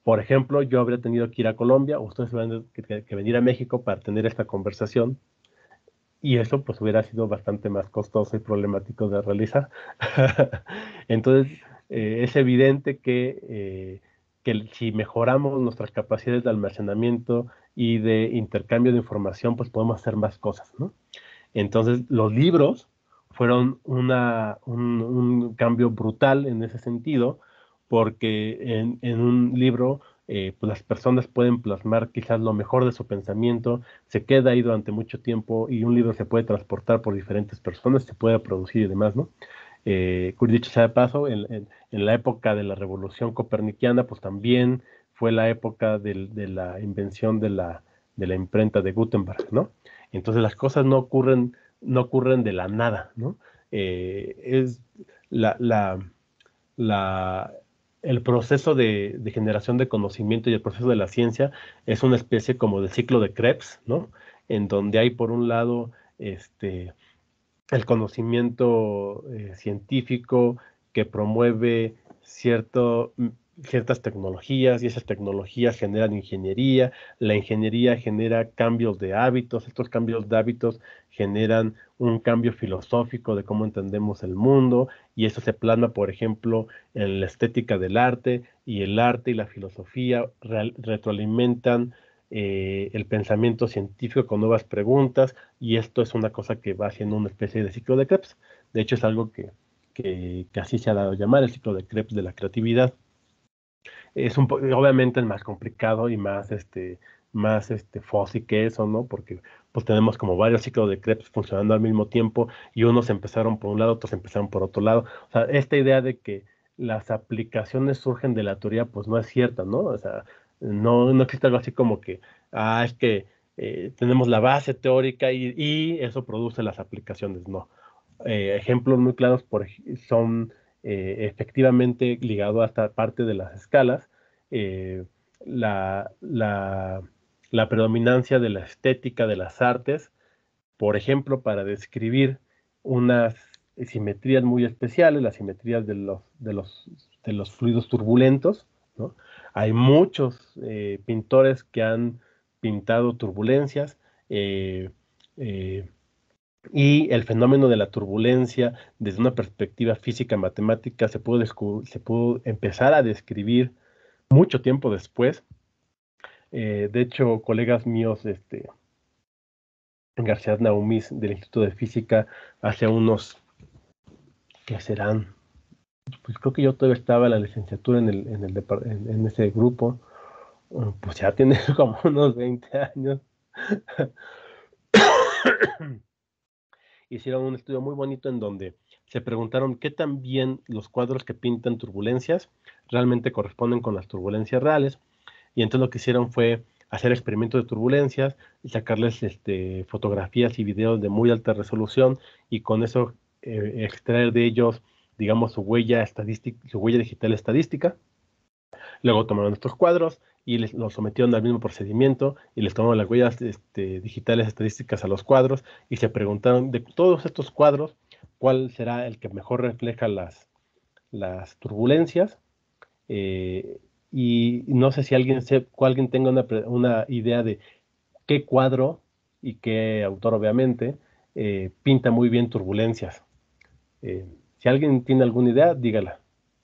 por ejemplo, yo habría tenido que ir a Colombia, o ustedes hubieran que, que, que venir a México para tener esta conversación, y eso pues hubiera sido bastante más costoso y problemático de realizar. Entonces, eh, es evidente que, eh, que si mejoramos nuestras capacidades de almacenamiento y de intercambio de información, pues podemos hacer más cosas, ¿no? Entonces, los libros fueron una, un, un cambio brutal en ese sentido, porque en, en un libro eh, pues las personas pueden plasmar quizás lo mejor de su pensamiento, se queda ahí durante mucho tiempo y un libro se puede transportar por diferentes personas, se puede producir y demás, ¿no? Eh, dicho sea de paso, en, en, en la época de la revolución copernicana, pues también fue la época del, de la invención de la, de la imprenta de Gutenberg, ¿no? Entonces las cosas no ocurren, no ocurren de la nada, ¿no? Eh, es la, la, la, el proceso de, de generación de conocimiento y el proceso de la ciencia es una especie como de ciclo de Krebs, ¿no? En donde hay por un lado este, el conocimiento eh, científico que promueve cierto, ciertas tecnologías y esas tecnologías generan ingeniería, la ingeniería genera cambios de hábitos, estos cambios de hábitos generan un cambio filosófico de cómo entendemos el mundo y eso se plasma, por ejemplo, en la estética del arte y el arte y la filosofía re retroalimentan eh, el pensamiento científico con nuevas preguntas y esto es una cosa que va haciendo una especie de ciclo de Krebs. De hecho, es algo que, que, que así se ha dado a llamar el ciclo de Krebs de la creatividad. Es un obviamente es más complicado y más este más este fuzzy que eso, ¿no? Porque pues tenemos como varios ciclos de Krebs funcionando al mismo tiempo y unos empezaron por un lado, otros empezaron por otro lado. O sea, esta idea de que las aplicaciones surgen de la teoría, pues no es cierta, ¿no? O sea, no, no existe algo así como que, ah, es que eh, tenemos la base teórica y, y, eso produce las aplicaciones, no. Eh, ejemplos muy claros por, son eh, efectivamente ligado a esta parte de las escalas, eh, la, la, la predominancia de la estética de las artes, por ejemplo, para describir unas simetrías muy especiales, las simetrías de los, de los, de los fluidos turbulentos, ¿no? Hay muchos eh, pintores que han pintado turbulencias, eh, eh, y el fenómeno de la turbulencia, desde una perspectiva física matemática, se pudo, se pudo empezar a describir mucho tiempo después. Eh, de hecho, colegas míos, este, García Naumis del Instituto de Física, hace unos, ¿qué serán? Pues creo que yo todavía estaba en la licenciatura en, el, en, el en, en ese grupo, pues ya tiene como unos veinte años. Hicieron un estudio muy bonito en donde se preguntaron qué tan bien los cuadros que pintan turbulencias realmente corresponden con las turbulencias reales. Y entonces lo que hicieron fue hacer experimentos de turbulencias y sacarles este, fotografías y videos de muy alta resolución y con eso eh, extraer de ellos, digamos, su huella estadística, su huella digital estadística. Luego tomaron estos cuadros y les, los sometieron al mismo procedimiento y les tomaron las huellas este, digitales estadísticas a los cuadros y se preguntaron de todos estos cuadros cuál será el que mejor refleja las, las turbulencias. Eh, y no sé si alguien, se, alguien tenga una, una idea de qué cuadro y qué autor, obviamente, eh, pinta muy bien turbulencias. Eh, si alguien tiene alguna idea, dígala.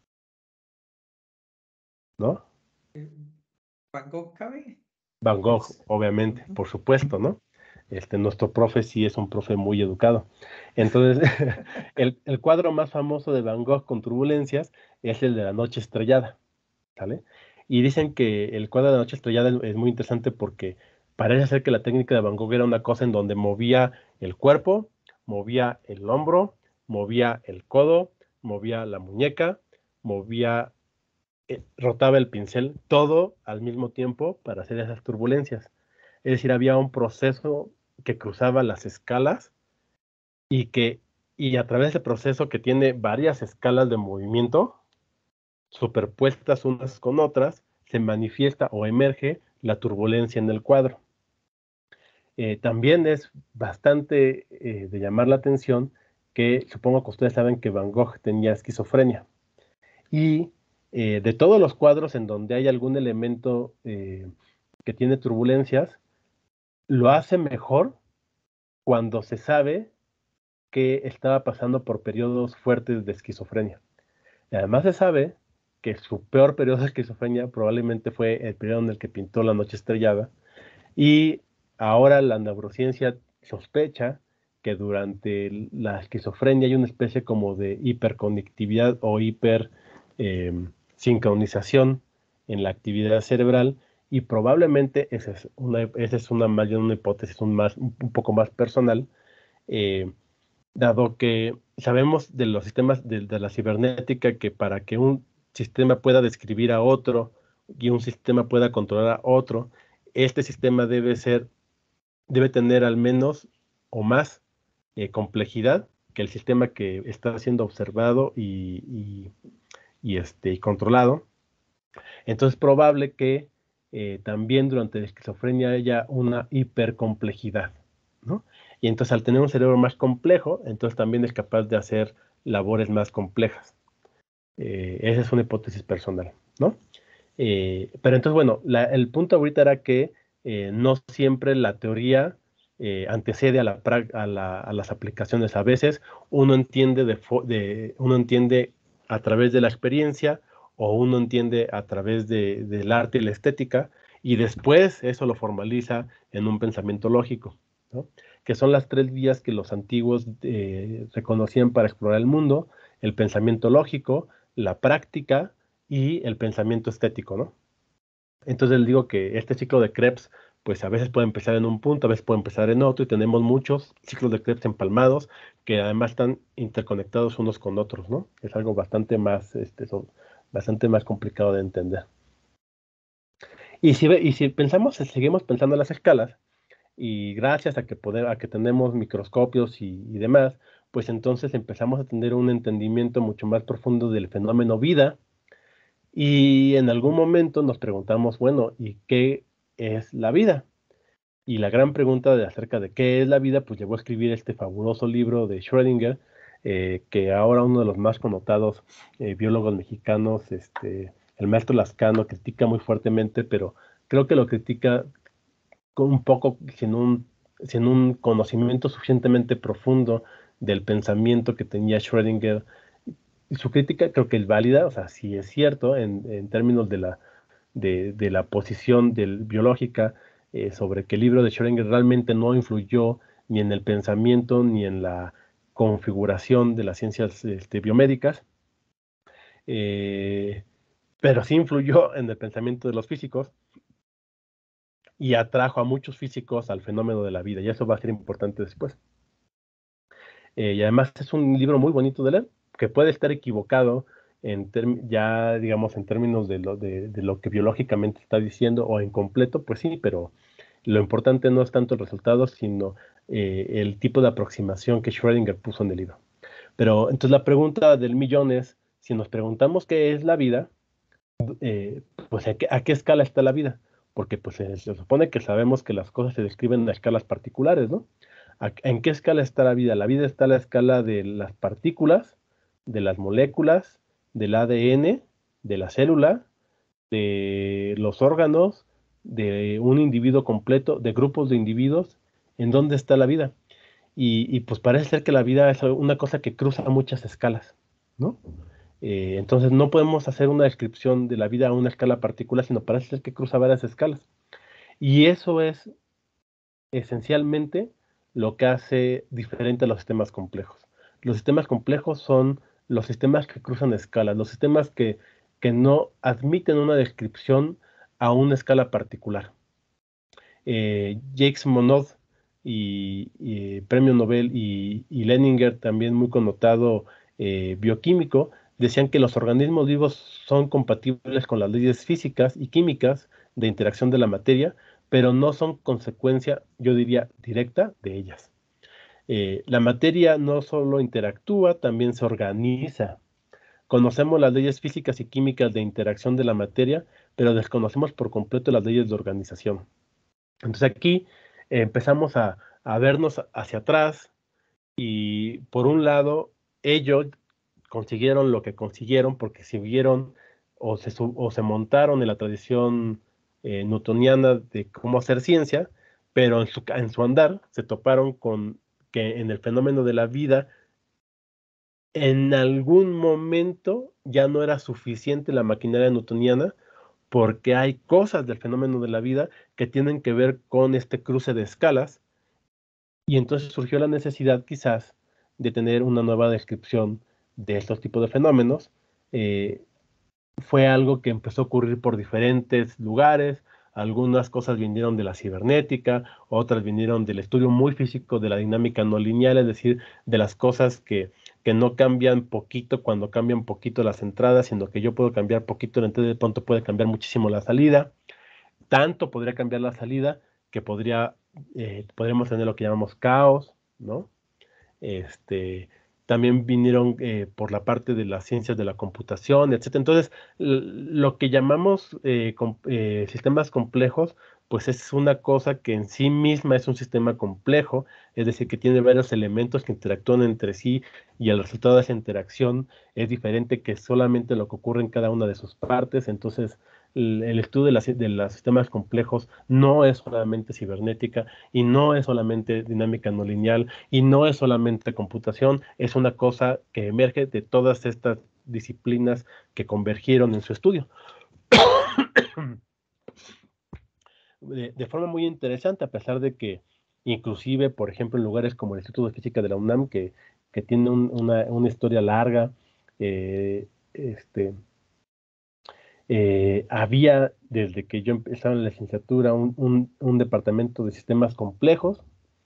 ¿No? ¿Van Gogh cabe? Van Gogh, obviamente, uh-huh. Por supuesto, ¿no? Este, nuestro profe sí es un profe muy educado. Entonces, el, el cuadro más famoso de Van Gogh con turbulencias es el de La Noche Estrellada, ¿sale? Y dicen que el cuadro de La Noche Estrellada es, es muy interesante porque parece ser que la técnica de Van Gogh era una cosa en donde movía el cuerpo, movía el hombro, movía el codo, movía la muñeca, movía Eh, rotaba el pincel todo al mismo tiempo para hacer esas turbulencias. Es decir, había un proceso que cruzaba las escalas y que y a través de ese proceso que tiene varias escalas de movimiento superpuestas unas con otras, se manifiesta o emerge la turbulencia en el cuadro. Eh, también es bastante eh, de llamar la atención que supongo que ustedes saben que Van Gogh tenía esquizofrenia y eh, de todos los cuadros en donde hay algún elemento eh, que tiene turbulencias, lo hace mejor cuando se sabe que estaba pasando por periodos fuertes de esquizofrenia. Y además se sabe que su peor periodo de esquizofrenia probablemente fue el periodo en el que pintó La Noche Estrellada, y ahora la neurociencia sospecha que durante la esquizofrenia hay una especie como de hiperconectividad o hiper eh, sincronización en la actividad cerebral, y probablemente esa es una, esa es una, más bien una hipótesis un, más, un poco más personal, eh, dado que sabemos de los sistemas de, de la cibernética que para que un sistema pueda describir a otro y un sistema pueda controlar a otro, este sistema debe ser, debe tener al menos o más eh, complejidad que el sistema que está siendo observado y, y, y, este, y controlado. Entonces es probable que eh, también durante la esquizofrenia haya una hipercomplejidad, ¿no? Y entonces al tener un cerebro más complejo, entonces también es capaz de hacer labores más complejas. Eh, esa es una hipótesis personal, ¿no? Eh, pero entonces, bueno, la, el punto ahorita era que eh, no siempre la teoría eh, antecede a, la, a, la, a, las aplicaciones. A veces uno entiende, de, de, uno entiende a través de la experiencia, o uno entiende a través de, del arte y la estética, y después eso lo formaliza en un pensamiento lógico, ¿no? Que son las tres vías que los antiguos eh, reconocían para explorar el mundo: el pensamiento lógico, la práctica y el pensamiento estético, ¿no? Entonces les digo que este ciclo de Krebs, pues a veces puede empezar en un punto, a veces puede empezar en otro, y tenemos muchos ciclos de Krebs empalmados que además están interconectados unos con otros, ¿no? Es algo bastante más, este, son, bastante más complicado de entender. Y si, y si pensamos, seguimos pensando en las escalas, y gracias a que, poder, a que tenemos microscopios y, y demás, pues entonces empezamos a tener un entendimiento mucho más profundo del fenómeno vida. Y en algún momento nos preguntamos, bueno, ¿y qué es la vida? Y la gran pregunta de acerca de qué es la vida, pues llevó a escribir este fabuloso libro de Schrödinger, eh, que ahora uno de los más connotados eh, biólogos mexicanos, este, el maestro Lascano, critica muy fuertemente, pero creo que lo critica con un poco, sin un, sin un conocimiento suficientemente profundo del pensamiento que tenía Schrödinger. Y su crítica creo que es válida, o sea, sí es cierto en, en términos de la, de, de la posición del, biológica, eh, sobre que el libro de Schrödinger realmente no influyó ni en el pensamiento ni en la configuración de las ciencias este, biomédicas, eh, pero sí influyó en el pensamiento de los físicos y atrajo a muchos físicos al fenómeno de la vida, y eso va a ser importante después. Eh, y además es un libro muy bonito de leer, que puede estar equivocado en ya, digamos, en términos de lo, de, de lo que biológicamente está diciendo, o incompleto, pues sí, pero lo importante no es tanto el resultado, sino eh, el tipo de aproximación que Schrödinger puso en el libro. Pero entonces la pregunta del millón es, si nos preguntamos qué es la vida, eh, pues ¿a qué, a qué escala está la vida? Porque pues se, se supone que sabemos que las cosas se describen a escalas particulares, ¿no? ¿En qué escala está la vida? La vida está a la escala de las partículas, de las moléculas, del A D N, de la célula, de los órganos, de un individuo completo, de grupos de individuos. ¿En dónde está la vida? Y, y pues parece ser que la vida es una cosa que cruza muchas escalas, ¿no? Eh, entonces no podemos hacer una descripción de la vida a una escala particular, sino parece ser que cruza varias escalas. Y eso es esencialmente lo que hace diferente a los sistemas complejos. Los sistemas complejos son los sistemas que cruzan escalas, los sistemas que, que no admiten una descripción a una escala particular. Eh, Jacques Monod, y, y premio Nobel, y, y Leninger, también muy connotado eh, bioquímico, decían que los organismos vivos son compatibles con las leyes físicas y químicas de interacción de la materia, pero no son consecuencia, yo diría, directa de ellas. Eh, la materia no solo interactúa, también se organiza. Conocemos las leyes físicas y químicas de interacción de la materia, pero desconocemos por completo las leyes de organización. Entonces aquí eh, empezamos a, a vernos hacia atrás, y por un lado ellos consiguieron lo que consiguieron porque siguieron o se, o se montaron en la tradición eh, newtoniana de cómo hacer ciencia, pero en su, en su andar se toparon con que en el fenómeno de la vida, en algún momento ya no era suficiente la maquinaria newtoniana, porque hay cosas del fenómeno de la vida que tienen que ver con este cruce de escalas, y entonces surgió la necesidad quizás de tener una nueva descripción de estos tipos de fenómenos. Eh, fue algo que empezó a ocurrir por diferentes lugares. Algunas cosas vinieron de la cibernética, otras vinieron del estudio muy físico de la dinámica no lineal, es decir, de las cosas que, que no cambian poquito cuando cambian poquito las entradas, sino que yo puedo cambiar poquito la entrada y de pronto puede cambiar muchísimo la salida. Tanto podría cambiar la salida que podría, eh, podríamos tener lo que llamamos caos, ¿no? Este, también vinieron eh, por la parte de las ciencias de la computación, etcétera. Entonces, lo que llamamos eh, com eh, sistemas complejos, pues es una cosa que en sí misma es un sistema complejo, es decir, que tiene varios elementos que interactúan entre sí y el resultado de esa interacción es diferente que solamente lo que ocurre en cada una de sus partes. Entonces, el, el estudio de, la, de los sistemas complejos no es solamente cibernética y no es solamente dinámica no lineal y no es solamente computación, es una cosa que emerge de todas estas disciplinas que convergieron en su estudio. De, de forma muy interesante, a pesar de que inclusive, por ejemplo, en lugares como el Instituto de Física de la UNAM, que, que tiene un, una, una historia larga, eh, este, eh, había, desde que yo empezaba en la licenciatura, un, un, un departamento de sistemas complejos.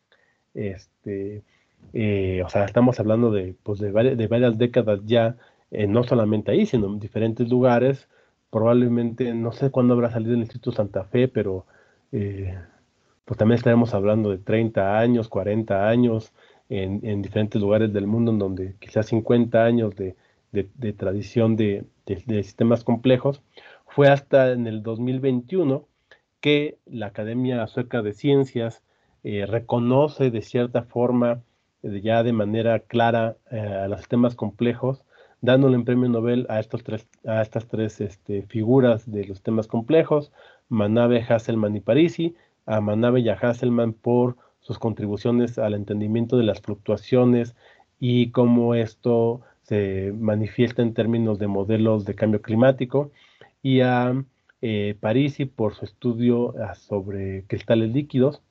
Este, eh, o sea, estamos hablando de, pues de, varias, de varias décadas ya, eh, no solamente ahí, sino en diferentes lugares. Probablemente, no sé cuándo habrá salido el Instituto Santa Fe, pero eh, pues también estaremos hablando de treinta años, cuarenta años, en, en diferentes lugares del mundo, en donde quizás cincuenta años de, de, de tradición de, de, de sistemas complejos. Fue hasta en el dos mil veintiuno que la Academia Sueca de Ciencias eh, reconoce de cierta forma, eh, ya de manera clara, eh, a los sistemas complejos, dándole un premio Nobel a, estos tres, a estas tres este, figuras de los sistemas complejos, Manabe, Hasselmann y Parisi, a Manabe y a Hasselmann por sus contribuciones al entendimiento de las fluctuaciones y cómo esto se manifiesta en términos de modelos de cambio climático, y a eh, Parisi por su estudio sobre cristales líquidos.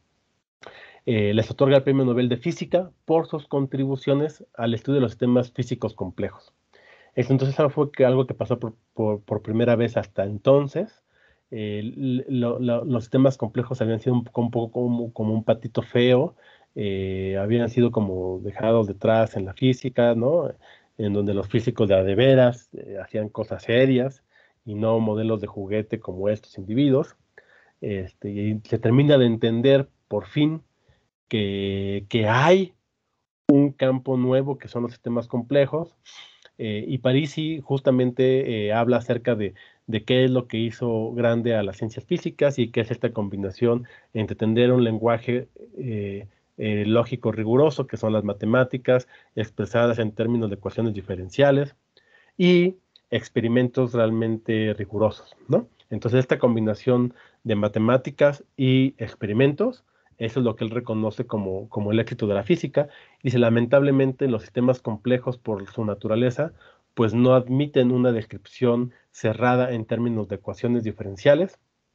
Eh, les otorga el Premio Nobel de Física por sus contribuciones al estudio de los sistemas físicos complejos. Entonces, eso fue que algo que pasó por, por, por primera vez hasta entonces. Eh, lo, lo, los sistemas complejos habían sido un, un poco como, como un patito feo, eh, habían sido como dejados detrás en la física, ¿no? En donde los físicos de a de veras eh, hacían cosas serias y no modelos de juguete como estos individuos. Este, y se termina de entender por fin que, que hay un campo nuevo que son los sistemas complejos. Eh, y Parisi justamente eh, habla acerca de, de qué es lo que hizo grande a las ciencias físicas y qué es esta combinación entre entender un lenguaje eh, eh, lógico riguroso, que son las matemáticas, expresadas en términos de ecuaciones diferenciales, y experimentos realmente rigurosos, ¿no? Entonces, esta combinación de matemáticas y experimentos, eso es lo que él reconoce como, como el éxito de la física. Dice, lamentablemente, los sistemas complejos, por su naturaleza, pues no admiten una descripción cerrada en términos de ecuaciones diferenciales.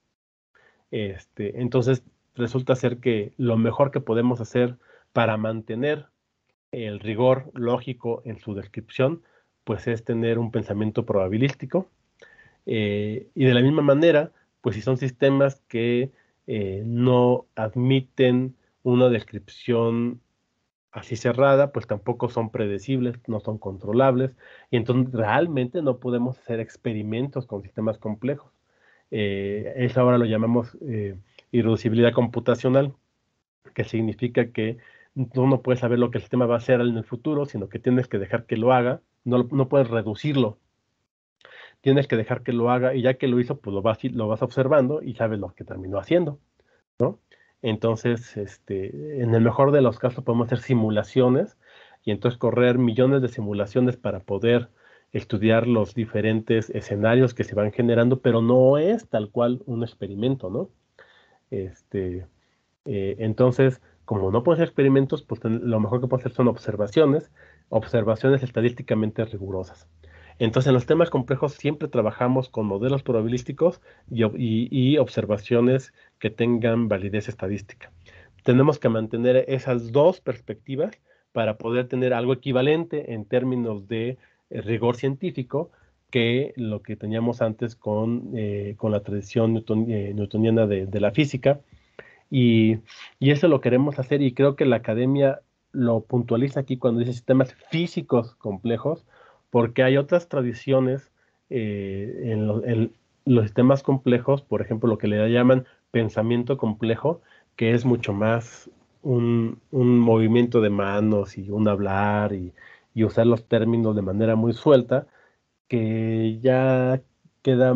Este, entonces, resulta ser que lo mejor que podemos hacer para mantener el rigor lógico en su descripción, pues es tener un pensamiento probabilístico. Eh, y de la misma manera, pues si son sistemas que eh, no admiten una descripción así cerrada, pues tampoco son predecibles, no son controlables, y entonces realmente no podemos hacer experimentos con sistemas complejos. Eh, eso ahora lo llamamos eh, irreducibilidad computacional, que significa que tú no puedes saber lo que el sistema va a hacer en el futuro, sino que tienes que dejar que lo haga, no, no puedes reducirlo, tienes que dejar que lo haga, y ya que lo hizo, pues lo vas, lo vas observando y sabes lo que terminó haciendo, ¿no? Entonces, este, en el mejor de los casos podemos hacer simulaciones y entonces correr millones de simulaciones para poder estudiar los diferentes escenarios que se van generando, pero no es tal cual un experimento, ¿no? Este, eh, entonces, como no pueden ser experimentos, pues lo mejor que pueden hacer son observaciones, observaciones estadísticamente rigurosas. Entonces, en los temas complejos siempre trabajamos con modelos probabilísticos y, y, y observaciones que tengan validez estadística. Tenemos que mantener esas dos perspectivas para poder tener algo equivalente en términos de eh, rigor científico que lo que teníamos antes con, eh, con la tradición newton, eh, newtoniana de, de la física. Y, y eso lo queremos hacer y creo que la academia lo puntualiza aquí cuando dice sistemas físicos complejos, porque hay otras tradiciones eh, en, lo- en los sistemas complejos, por ejemplo, lo que le llaman pensamiento complejo, que es mucho más un, un movimiento de manos y un hablar y, y usar los términos de manera muy suelta, que ya queda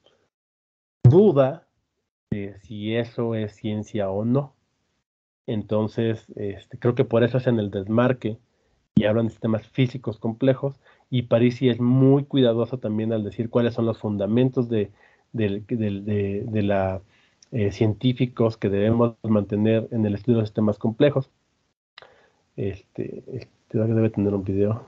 duda de si eso es ciencia o no. Entonces, este, creo que por eso hacen el desmarque y hablan de sistemas físicos complejos. Y Parisi es muy cuidadoso también al decir cuáles son los fundamentos de, del- del- de, de la eh, científicos que debemos mantener en el estudio de sistemas complejos. Este, este debe tener un video.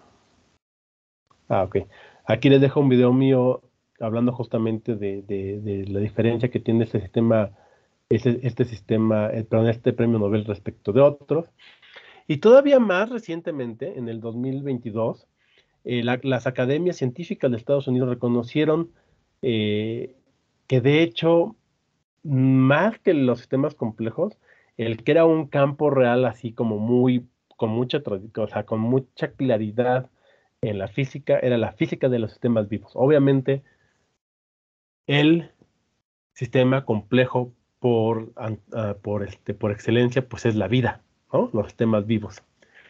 Ah, ok. Aquí les dejo un video mío hablando justamente de, de- de la diferencia que tiene este sistema, este, este sistema, eh, perdón, este premio Nobel respecto de otros. Y todavía más recientemente, en el dos mil veintidós, eh, la- las academias científicas de Estados Unidos reconocieron eh, que de hecho, más que los sistemas complejos, el que era un campo real así como muy, con mucha, tradi- o sea, con mucha claridad en la física, era la física de los sistemas vivos. Obviamente, el sistema complejo por, an- ah, por, este, por excelencia, pues es la vida, ¿no? Los sistemas vivos.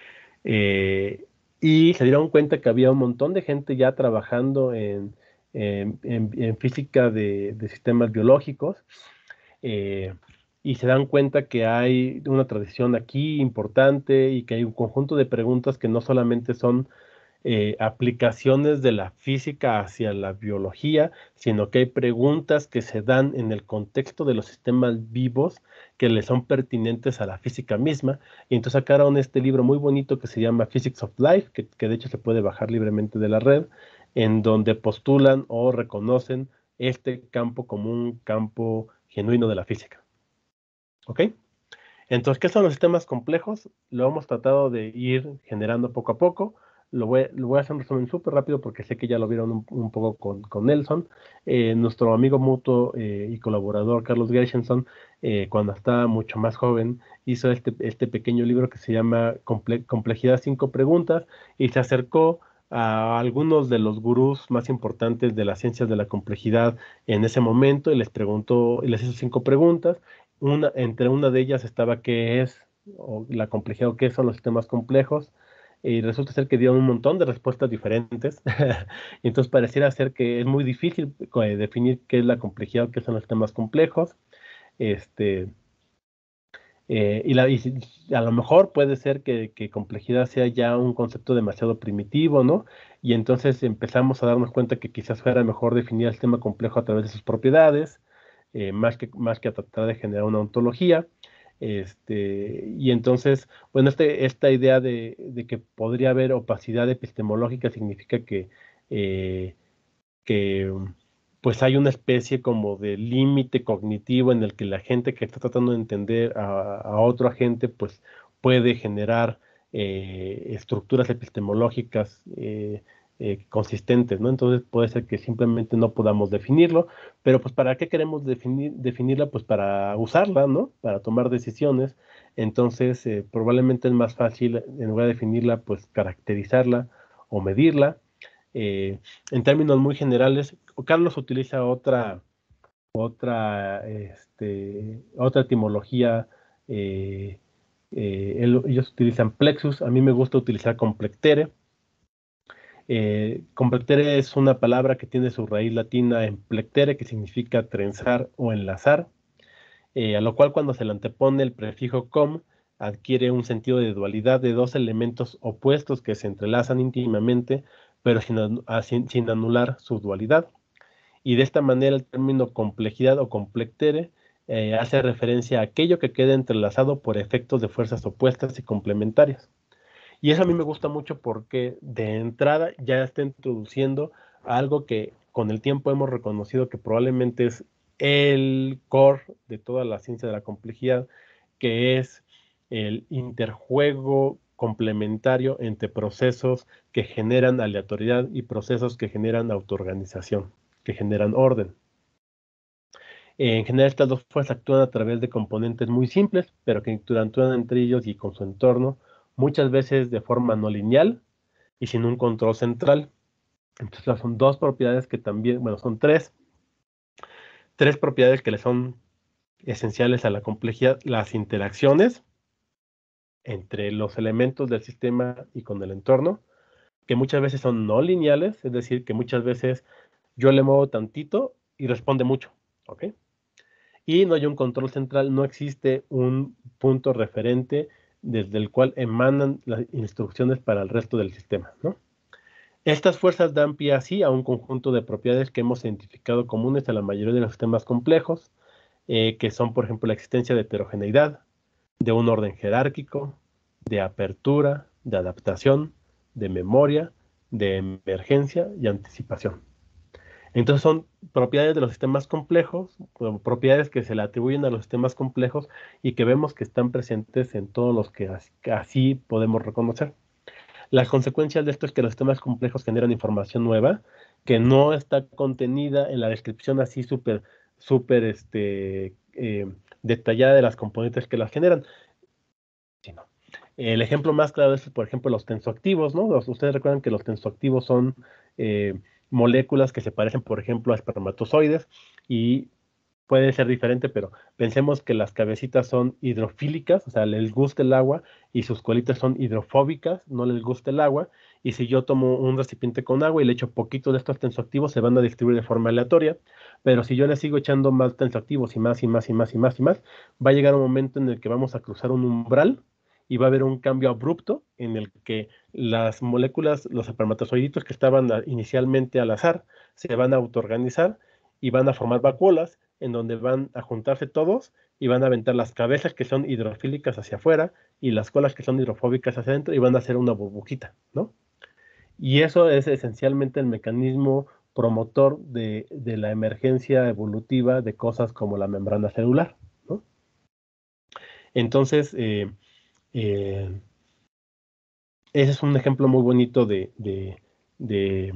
Eh, y se dieron cuenta que había un montón de gente ya trabajando en, en- en- en física de, de sistemas biológicos, eh, y se dan cuenta que hay una tradición aquí importante y que hay un conjunto de preguntas que no solamente son eh, aplicaciones de la física hacia la biología, sino que hay preguntas que se dan en el contexto de los sistemas vivos que le son pertinentes a la física misma. Y entonces sacaron este libro muy bonito que se llama Physics of Life, que, que de hecho se puede bajar libremente de la red, en donde postulan o reconocen este campo como un campo genuino de la física. ¿Ok? Entonces, ¿qué son los sistemas complejos? Lo hemos tratado de ir generando poco a poco. Lo voy, lo voy a hacer un resumen súper rápido porque sé que ya lo vieron un, un poco con, con Nelson. Eh, nuestro amigo mutuo eh, y colaborador Carlos Gershenson, eh, cuando estaba mucho más joven, hizo este, este pequeño libro que se llama Comple- Complejidad cinco preguntas y se acercó a algunos de los gurús más importantes de las ciencias de la complejidad en ese momento y les preguntó, y les hizo cinco preguntas. Una, entre una de ellas estaba qué es, o la complejidad, o qué son los sistemas complejos, y resulta ser que dieron un montón de respuestas diferentes. Y entonces pareciera ser que es muy difícil eh, definir qué es la complejidad o qué son los sistemas complejos. Este, eh, y, la, y si- a lo mejor puede ser que, que complejidad sea ya un concepto demasiado primitivo, ¿no? Y entonces empezamos a darnos cuenta que quizás fuera mejor definir el sistema complejo a través de sus propiedades, eh, más que, más que a tratar de generar una ontología. Este, y entonces, bueno, este, esta idea de, de que podría haber opacidad epistemológica significa que, eh, que pues hay una especie como de límite cognitivo en el que la gente que está tratando de entender a, a otro agente pues puede generar eh, estructuras epistemológicas eh, eh, consistentes, ¿no? Entonces puede ser que simplemente no podamos definirlo, pero pues ¿para qué queremos definir, definirla? Pues para usarla, ¿no? Para tomar decisiones. Entonces eh, probablemente es más fácil, en lugar de definirla, pues caracterizarla o medirla. Eh, en términos muy generales, Carlos utiliza otra, otra, este, otra etimología. eh, eh, él- ellos utilizan plexus, a mí me gusta utilizar complectere. Eh, complectere es una palabra que tiene su raíz latina en plectere, que significa trenzar o enlazar, eh, a lo cual cuando se le antepone el prefijo com, adquiere un sentido de dualidad de dos elementos opuestos que se entrelazan íntimamente pero sin, sin, sin anular su dualidad. Y de esta manera el término complejidad o complectere eh, hace referencia a aquello que queda entrelazado por efectos de fuerzas opuestas y complementarias. Y eso a mí me gusta mucho porque de entrada ya está introduciendo algo que con el tiempo hemos reconocido que probablemente es el core de toda la ciencia de la complejidad, que es el interjuego complementario entre procesos que generan aleatoriedad y procesos que generan autoorganización, que generan orden. En general, estas dos fuerzas actúan a través de componentes muy simples, pero que interactúan entre ellos y con su entorno, muchas veces de forma no lineal y sin un control central. Entonces, son dos propiedades que también, bueno, son tres, tres propiedades que le son esenciales a la complejidad: las interacciones entre los elementos del sistema y con el entorno, que muchas veces son no lineales, es decir, que muchas veces yo le muevo tantito y responde mucho, ¿ok? Y no hay un control central, no existe un punto referente desde el cual emanan las instrucciones para el resto del sistema, ¿no? Estas fuerzas dan pie así a un conjunto de propiedades que hemos identificado comunes a la mayoría de los sistemas complejos, eh, que son, por ejemplo, la existencia de heterogeneidad, de un orden jerárquico, de apertura, de adaptación, de memoria, de emergencia y anticipación. Entonces son propiedades de los sistemas complejos, propiedades que se le atribuyen a los sistemas complejos y que vemos que están presentes en todos los que así podemos reconocer. Las consecuencias de esto es que los sistemas complejos generan información nueva que no está contenida en la descripción así súper, súper este, eh, detallada de las componentes que las generan. Sí, no. El ejemplo más claro es, por ejemplo, los tensoactivos, ¿no? Los, ustedes recuerdan que los tensoactivos son eh, moléculas que se parecen, por ejemplo, a espermatozoides y puede ser diferente, pero pensemos que las cabecitas son hidrofílicas, o sea, les gusta el agua, y sus colitas son hidrofóbicas, no les gusta el agua, y si yo tomo un recipiente con agua y le echo poquito de estos tensoactivos, se van a distribuir de forma aleatoria, pero si yo le sigo echando más tensoactivos y más y más y más y más y más, va a llegar un momento en el que vamos a cruzar un umbral y va a haber un cambio abrupto en el que las moléculas, los espermatozoiditos que estaban inicialmente al azar, se van a autoorganizar y van a formar vacuolas, en donde van a juntarse todos y van a aventar las cabezas que son hidrofílicas hacia afuera y las colas que son hidrofóbicas hacia adentro y van a hacer una burbujita, ¿no? Y eso es esencialmente el mecanismo promotor de, de la emergencia evolutiva de cosas como la membrana celular, ¿no? Entonces, eh, eh, ese es un ejemplo muy bonito de, de, de,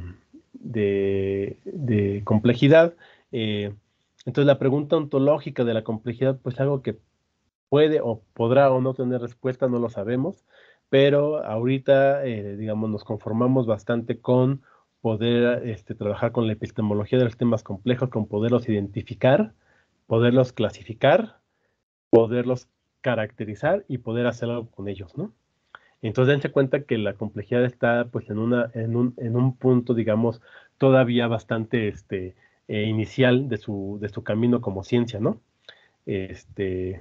de, de complejidad. Eh, entonces, la pregunta ontológica de la complejidad, pues algo que puede o podrá o no tener respuesta, no lo sabemos, pero ahorita, eh, digamos, nos conformamos bastante con poder este, trabajar con la epistemología de los temas complejos, con poderlos identificar, poderlos clasificar, poderlos caracterizar y poder hacer algo con ellos, ¿no? Entonces dense cuenta que la complejidad está pues en, una, en, un, en un punto, digamos, todavía bastante este, eh, inicial de su, de su camino como ciencia, ¿no? Este,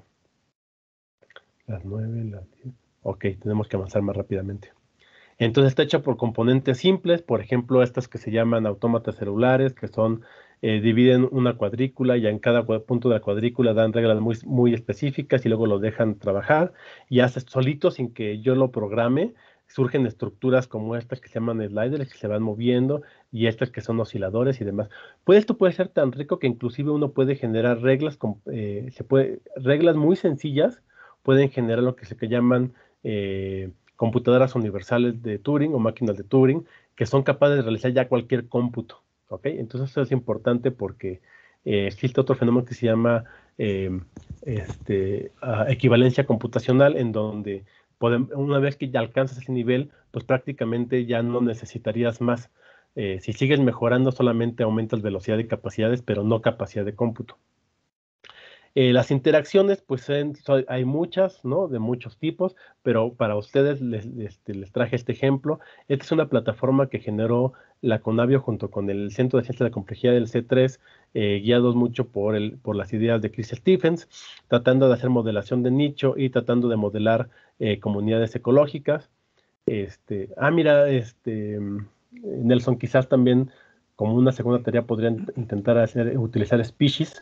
las nueve, las diez. Ok, tenemos que avanzar más rápidamente. Entonces está hecha por componentes simples, por ejemplo, estas que se llaman autómatas celulares, que son, eh, dividen una cuadrícula y en cada punto de la cuadrícula dan reglas muy, muy específicas y luego lo dejan trabajar y hace solito sin que yo lo programe. Surgen estructuras como estas que se llaman sliders, que se van moviendo, y estas que son osciladores y demás. Pues esto puede ser tan rico que inclusive uno puede generar reglas, eh, se puede, reglas muy sencillas, pueden generar lo que se que llaman eh, computadoras universales de Turing o máquinas de Turing, que son capaces de realizar ya cualquier cómputo, ¿ok? Entonces eso es importante porque eh, existe otro fenómeno que se llama eh, este, uh, equivalencia computacional, en donde podemos, una vez que ya alcanzas ese nivel, pues prácticamente ya no necesitarías más. Eh, si sigues mejorando, solamente aumentas velocidad y capacidades, pero no capacidad de cómputo. Eh, las interacciones, pues en, so, hay muchas, ¿no? De muchos tipos, pero para ustedes les, este, les traje este ejemplo. Esta es una plataforma que generó la Conavio junto con el Centro de Ciencia de la Complejidad del C tres, eh, guiados mucho por, el, por las ideas de Chris Stephens, tratando de hacer modelación de nicho y tratando de modelar eh, comunidades ecológicas. Este, ah, mira, este, Nelson, quizás también como una segunda tarea podrían intentar hacer, utilizar species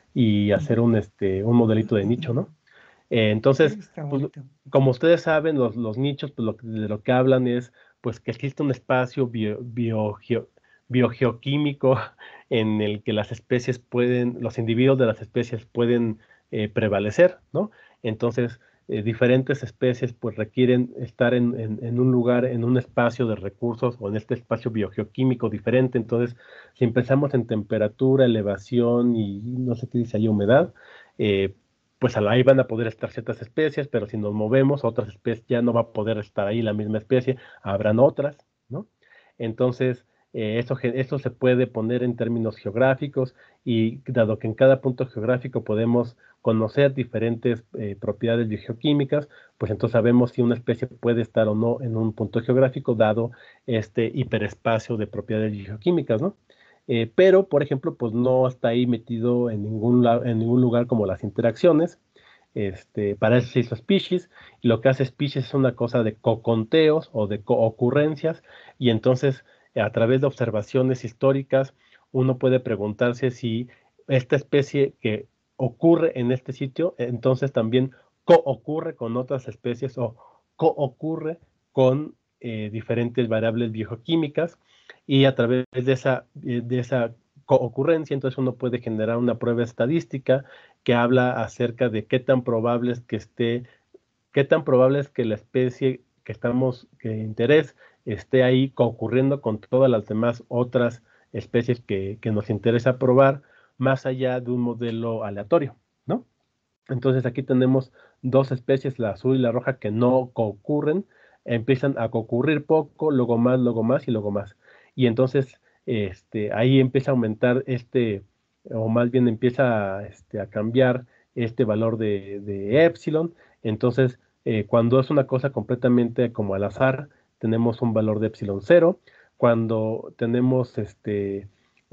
y hacer un, este, un modelito de nicho, ¿no? Eh, entonces, pues, como ustedes saben, los, los nichos, pues, lo, de lo que hablan es pues que existe un espacio bio, bio, geo, biogeoquímico en el que las especies pueden, los individuos de las especies pueden eh, prevalecer, ¿no? Entonces, eh, diferentes especies pues requieren estar en, en, en un lugar, en un espacio de recursos o en este espacio biogeoquímico diferente. Entonces, si empezamos en temperatura, elevación y no sé qué dice ahí, humedad, eh, pues ahí van a poder estar ciertas especies, pero si nos movemos, otras especies ya no va a poder estar ahí la misma especie, habrán otras, ¿no? Entonces, eh, eso, eso se puede poner en términos geográficos y dado que en cada punto geográfico podemos conocer diferentes eh, propiedades biogeoquímicas, pues entonces sabemos si una especie puede estar o no en un punto geográfico dado este hiperespacio de propiedades biogeoquímicas, ¿no? Eh, pero, por ejemplo, pues no está ahí metido en ningún, en ningún lugar como las interacciones. Este, para eso se hizo species, y lo que hace species es una cosa de coconteos o de co-ocurrencias, y entonces a través de observaciones históricas uno puede preguntarse si esta especie que ocurre en este sitio, entonces también co-ocurre con otras especies o co-ocurre con eh, diferentes variables bioquímicas, y a través de esa, de esa co-ocurrencia, entonces uno puede generar una prueba estadística que habla acerca de qué tan probable es que esté, qué tan probable es que la especie que estamos, que de interés, esté ahí concurriendo con todas las demás otras especies que, que nos interesa probar, más allá de un modelo aleatorio, ¿no? Entonces aquí tenemos dos especies, la azul y la roja, que no concurren, empiezan a concurrir poco, luego más, luego más y luego más. Y entonces este, ahí empieza a aumentar este, o más bien empieza este, a cambiar este valor de, de epsilon. Entonces, eh, cuando es una cosa completamente como al azar, tenemos un valor de epsilon cero. Cuando tenemos este,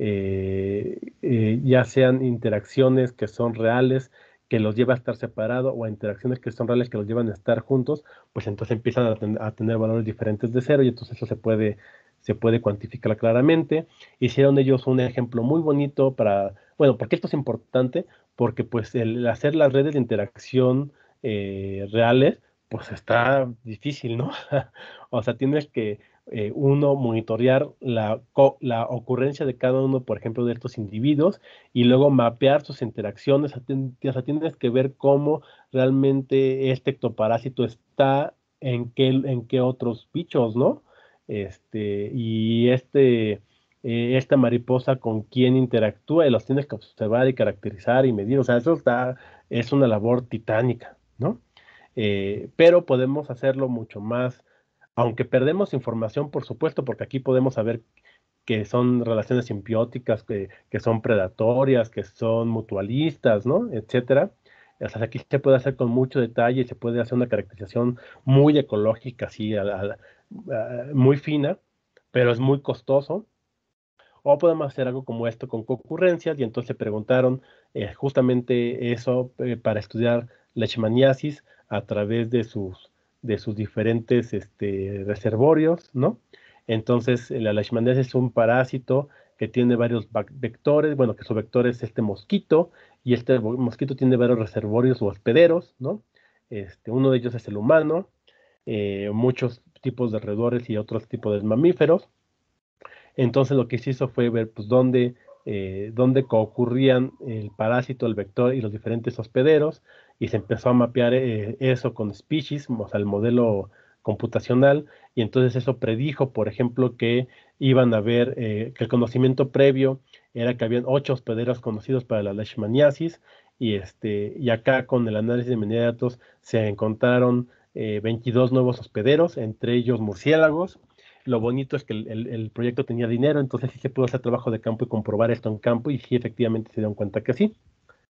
eh, eh, ya sean interacciones que son reales, que los lleva a estar separado, o a interacciones que son reales que los llevan a estar juntos, pues entonces empiezan a, ten, a tener valores diferentes de cero, y entonces eso se puede, se puede cuantificar claramente. Hicieron ellos un ejemplo muy bonito para, bueno, porque esto es importante, porque pues el hacer las redes de interacción eh, reales, pues está difícil, ¿no? O sea, tienes que eh, uno monitorear la, la ocurrencia de cada uno, por ejemplo, de estos individuos, y luego mapear sus interacciones. O sea, tienes que ver cómo realmente este ectoparásito está en qué, en qué otros bichos, ¿no? Este, y este, eh, esta mariposa con quién interactúa, y los tienes que observar y caracterizar y medir. O sea, eso está, es una labor titánica, ¿no? Eh, pero podemos hacerlo mucho más, aunque perdemos información, por supuesto, porque aquí podemos saber que son relaciones simbióticas, que, que son predatorias, que son mutualistas, ¿no? Etcétera. O sea, aquí se puede hacer con mucho detalle y se puede hacer una caracterización muy ecológica, así, a la- a la- a- muy fina, pero es muy costoso. O podemos hacer algo como esto con concurrencias, y entonces preguntaron eh, justamente eso eh, para estudiar leishmaniasis a través de sus, de sus diferentes este, reservorios, ¿no? Entonces, la leishmaniasis es un parásito que tiene varios vectores, bueno, que su vector es este mosquito, y este mosquito tiene varios reservorios o hospederos, ¿no? Este, uno de ellos es el humano, eh, muchos tipos de roedores y otros tipos de mamíferos. Entonces lo que se hizo fue ver pues dónde, eh, dónde ocurrían el parásito, el vector y los diferentes hospederos, y se empezó a mapear eh, eso con species, o sea, el modelo computacional, y entonces eso predijo, por ejemplo, que iban a ver, eh, que el conocimiento previo era que habían ocho hospederos conocidos para la leishmaniasis, y, este, y acá con el análisis de inmediatos se encontraron eh, veintidós nuevos hospederos, entre ellos murciélagos. Lo bonito es que el, el, el, proyecto tenía dinero, entonces sí se pudo hacer trabajo de campo y comprobar esto en campo, y sí, efectivamente se dieron cuenta que sí.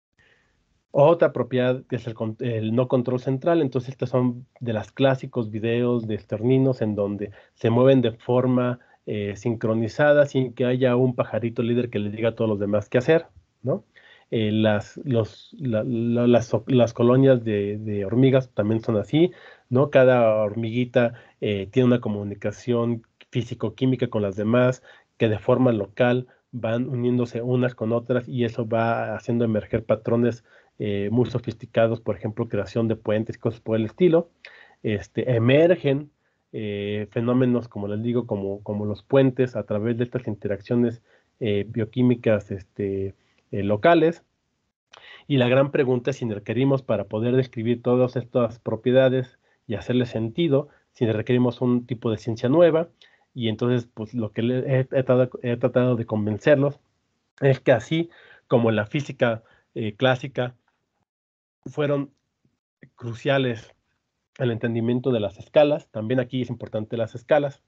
Otra propiedad que es el, el no control central. Entonces estos son de los clásicos videos de esterninos en donde se mueven de forma eh, sincronizada sin que haya un pajarito líder que les diga a todos los demás qué hacer, ¿no? Eh, las, los, la, la, las, las colonias de, de hormigas también son así, ¿no? Cada hormiguita eh, tiene una comunicación físico-química con las demás, que de forma local van uniéndose unas con otras y eso va haciendo emerger patrones eh, muy sofisticados, por ejemplo, creación de puentes y cosas por el estilo. Este, emergen eh, fenómenos, como les digo, como, como los puentes a través de estas interacciones eh, bioquímicas este, eh, locales. Y la gran pregunta es si requerimos para poder describir todas estas propiedades y hacerle sentido, si requerimos un tipo de ciencia nueva. Y entonces, pues lo que he, he, tratado, he tratado de convencerlos es que así como en la física eh, clásica fueron cruciales el entendimiento de las escalas, también aquí es importante las escalas.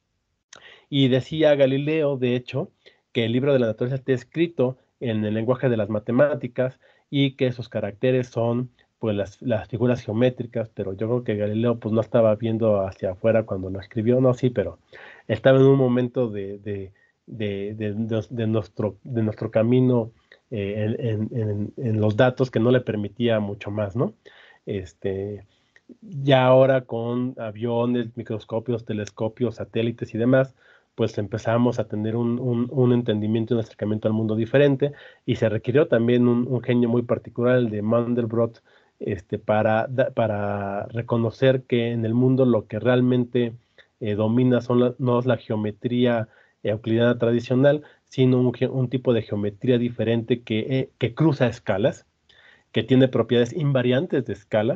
Y decía Galileo, de hecho, que el libro de la naturaleza está escrito en el lenguaje de las matemáticas y que sus caracteres son pues las, las figuras geométricas, pero yo creo que Galileo pues no estaba viendo hacia afuera cuando lo escribió, no, sí, pero estaba en un momento de, de, de, de, de, de nuestro, de nuestro camino eh, en, en, en los datos que no le permitía mucho más, ¿no? Este, ya ahora con aviones, microscopios, telescopios, satélites y demás, pues empezamos a tener un, un, un entendimiento y un acercamiento al mundo diferente y se requirió también un, un genio muy particular, el de Mandelbrot, este, para, para reconocer que en el mundo lo que realmente eh, domina son la, no es la geometría euclidiana tradicional, sino un, un tipo de geometría diferente que, eh, que cruza escalas, que tiene propiedades invariantes de escala,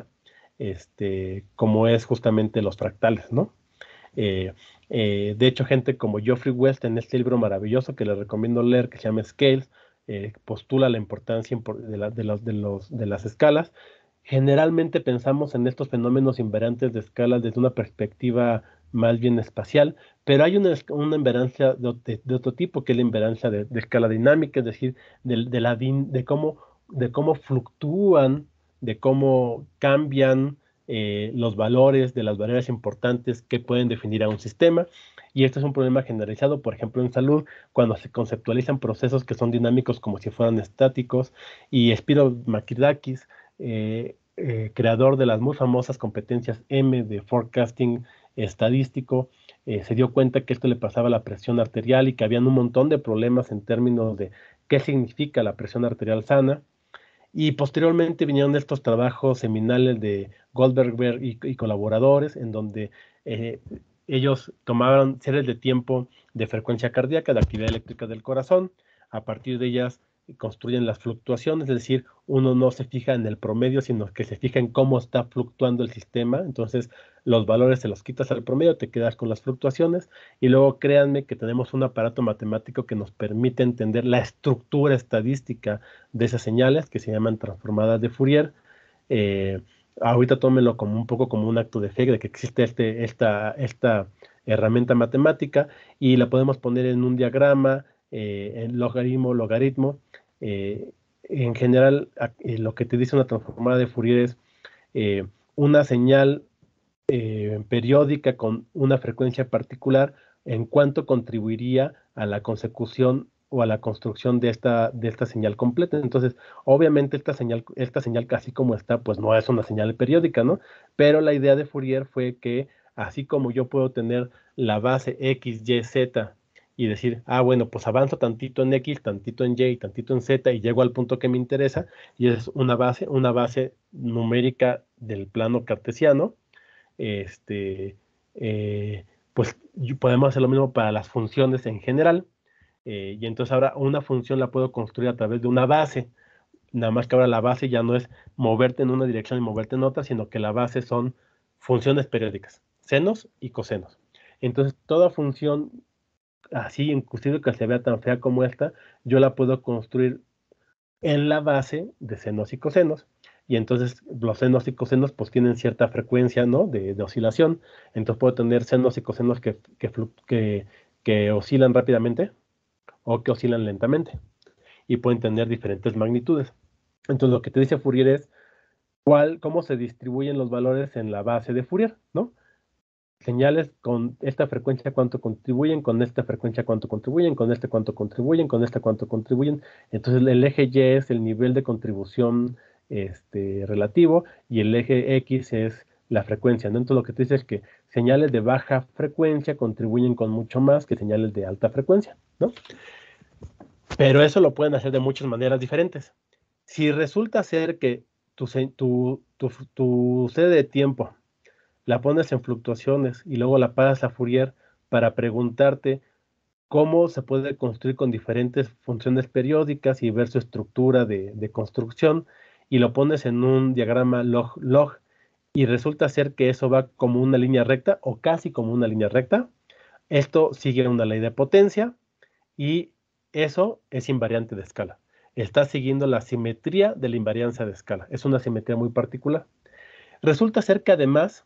este, como es justamente los fractales, ¿no? Eh, eh, de hecho, gente como Geoffrey West en este libro maravilloso que les recomiendo leer, que se llama Scales, eh, postula la importancia de, la, de, los, de, los, de las escalas. Generalmente pensamos en estos fenómenos invariantes de escalas desde una perspectiva más bien espacial, pero hay una, una invariancia de, de, de otro tipo, que es la invariancia de, de escala dinámica, es decir, de, de, la, de, cómo, de cómo fluctúan, de cómo cambian eh, los valores de las variables importantes que pueden definir a un sistema. Y esto es un problema generalizado, por ejemplo, en salud, cuando se conceptualizan procesos que son dinámicos como si fueran estáticos. Y Spiro Makridakis, eh, eh, creador de las muy famosas competencias M de forecasting estadístico, eh, se dio cuenta que esto le pasaba a la presión arterial y que habían un montón de problemas en términos de qué significa la presión arterial sana. Y posteriormente vinieron estos trabajos seminales de Goldberg y, y colaboradores, en donde eh, ellos tomaron series de tiempo de frecuencia cardíaca, de actividad eléctrica del corazón, a partir de ellas construyen las fluctuaciones, es decir, uno no se fija en el promedio, sino que se fija en cómo está fluctuando el sistema, entonces los valores se los quitas al promedio, te quedas con las fluctuaciones, y luego créanme que tenemos un aparato matemático que nos permite entender la estructura estadística de esas señales, que se llaman transformadas de Fourier. Eh, ahorita tómenlo como un poco como un acto de fe de que existe este, esta, esta herramienta matemática y la podemos poner en un diagrama, eh, en logaritmo, logaritmo. Eh, en general, eh, lo que te dice una transformada de Fourier es eh, una señal eh, periódica con una frecuencia particular, en cuánto contribuiría a la consecución o a la construcción de esta, de esta señal completa. Entonces, obviamente esta señal, esta señal casi como está, pues no es una señal periódica, ¿no? Pero la idea de Fourier fue que así como yo puedo tener la base X, Y, Z y decir, ah, bueno, pues avanzo tantito en X, tantito en Y, tantito en Z y llego al punto que me interesa, y es una base, una base numérica del plano cartesiano. Este, eh, pues podemos hacer lo mismo para las funciones en general. Eh, y entonces ahora una función la puedo construir a través de una base. Nada más que ahora la base ya no es moverte en una dirección y moverte en otra, sino que la base son funciones periódicas, senos y cosenos. Entonces toda función, así inclusive que se vea tan fea como esta, yo la puedo construir en la base de senos y cosenos. Y entonces los senos y cosenos pues tienen cierta frecuencia, ¿no? de, de oscilación. Entonces puedo tener senos y cosenos que, que, que, que oscilan rápidamente o que oscilan lentamente. Y pueden tener diferentes magnitudes. Entonces lo que te dice Fourier es cuál, cómo se distribuyen los valores en la base de Fourier, ¿no? Señales con esta frecuencia cuánto contribuyen, con esta frecuencia cuánto contribuyen, con este cuánto contribuyen, con esta cuánto contribuyen. Entonces el eje Y es el nivel de contribución este, relativo y el eje X es la frecuencia, ¿no? Entonces lo que te dice es que señales de baja frecuencia contribuyen con mucho más que señales de alta frecuencia, ¿no? Pero eso lo pueden hacer de muchas maneras diferentes. Si resulta ser que tu, tu, tu, tu serie de tiempo la pones en fluctuaciones y luego la pasas a Fourier para preguntarte cómo se puede construir con diferentes funciones periódicas y ver su estructura de, de construcción, y lo pones en un diagrama log-log, y resulta ser que eso va como una línea recta o casi como una línea recta. Esto sigue una ley de potencia y eso es invariante de escala. Está siguiendo la simetría de la invariancia de escala. Es una simetría muy particular. Resulta ser que además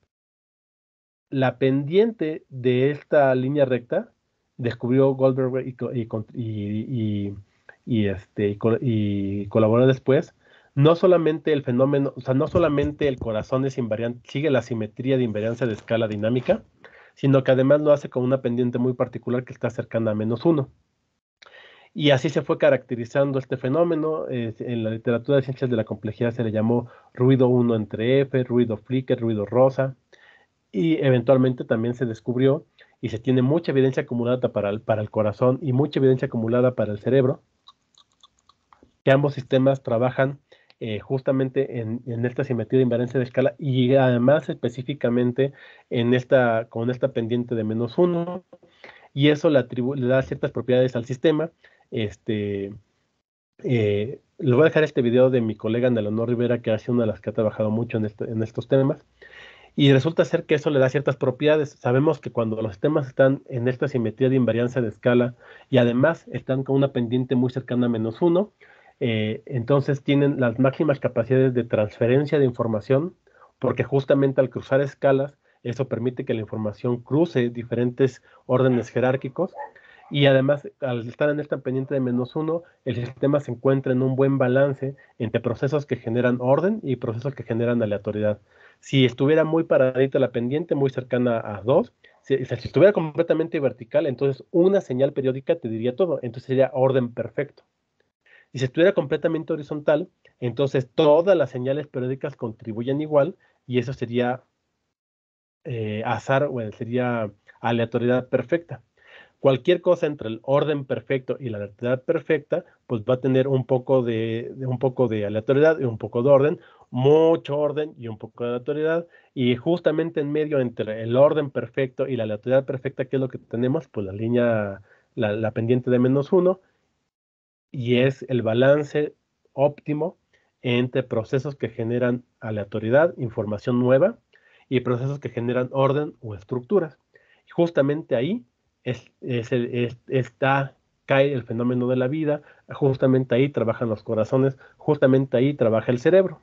la pendiente de esta línea recta descubrió Goldberg y, y, y, y, este, y, y colaboró después. No solamente el fenómeno, o sea, no solamente el corazón es invariante, sigue la simetría de invariancia de escala dinámica, sino que además lo hace con una pendiente muy particular que está cercana a menos uno. Y así se fue caracterizando este fenómeno. Eh, en la literatura de ciencias de la complejidad se le llamó ruido uno entre F, ruido Flicker, ruido rosa. Y eventualmente también se descubrió y se tiene mucha evidencia acumulada para el, para el corazón y mucha evidencia acumulada para el cerebro, que ambos sistemas trabajan eh, justamente en, en esta simetría de invariancia de escala y además específicamente en esta, con esta pendiente de menos uno, y eso le, le da ciertas propiedades al sistema. Este, eh, les voy a dejar este video de mi colega Nelonor Rivera, que ha sido una de las que ha trabajado mucho en, este, en estos temas. Y resulta ser que eso le da ciertas propiedades. Sabemos que cuando los sistemas están en esta simetría de invariancia de escala y además están con una pendiente muy cercana a menos uno, eh, entonces tienen las máximas capacidades de transferencia de información, porque justamente al cruzar escalas, eso permite que la información cruce diferentes órdenes jerárquicos. Y además, al estar en esta pendiente de menos uno, el sistema se encuentra en un buen balance entre procesos que generan orden y procesos que generan aleatoriedad. Si estuviera muy paradita la pendiente, muy cercana a dos, si, si estuviera completamente vertical, entonces una señal periódica te diría todo, entonces sería orden perfecto. Y si estuviera completamente horizontal, entonces todas las señales periódicas contribuyen igual, y eso sería eh, azar, o sería aleatoriedad perfecta. Cualquier cosa entre el orden perfecto y la aleatoriedad perfecta, pues va a tener un poco de, de, un poco de aleatoriedad y un poco de orden, mucho orden y un poco de aleatoriedad, y justamente en medio entre el orden perfecto y la aleatoriedad perfecta, ¿qué es lo que tenemos? Pues la línea, la, la pendiente de menos uno, y es el balance óptimo entre procesos que generan aleatoriedad, información nueva, y procesos que generan orden o estructuras. Y justamente ahí es, es, es, está, cae el fenómeno de la vida, justamente ahí trabajan los corazones, justamente ahí trabaja el cerebro.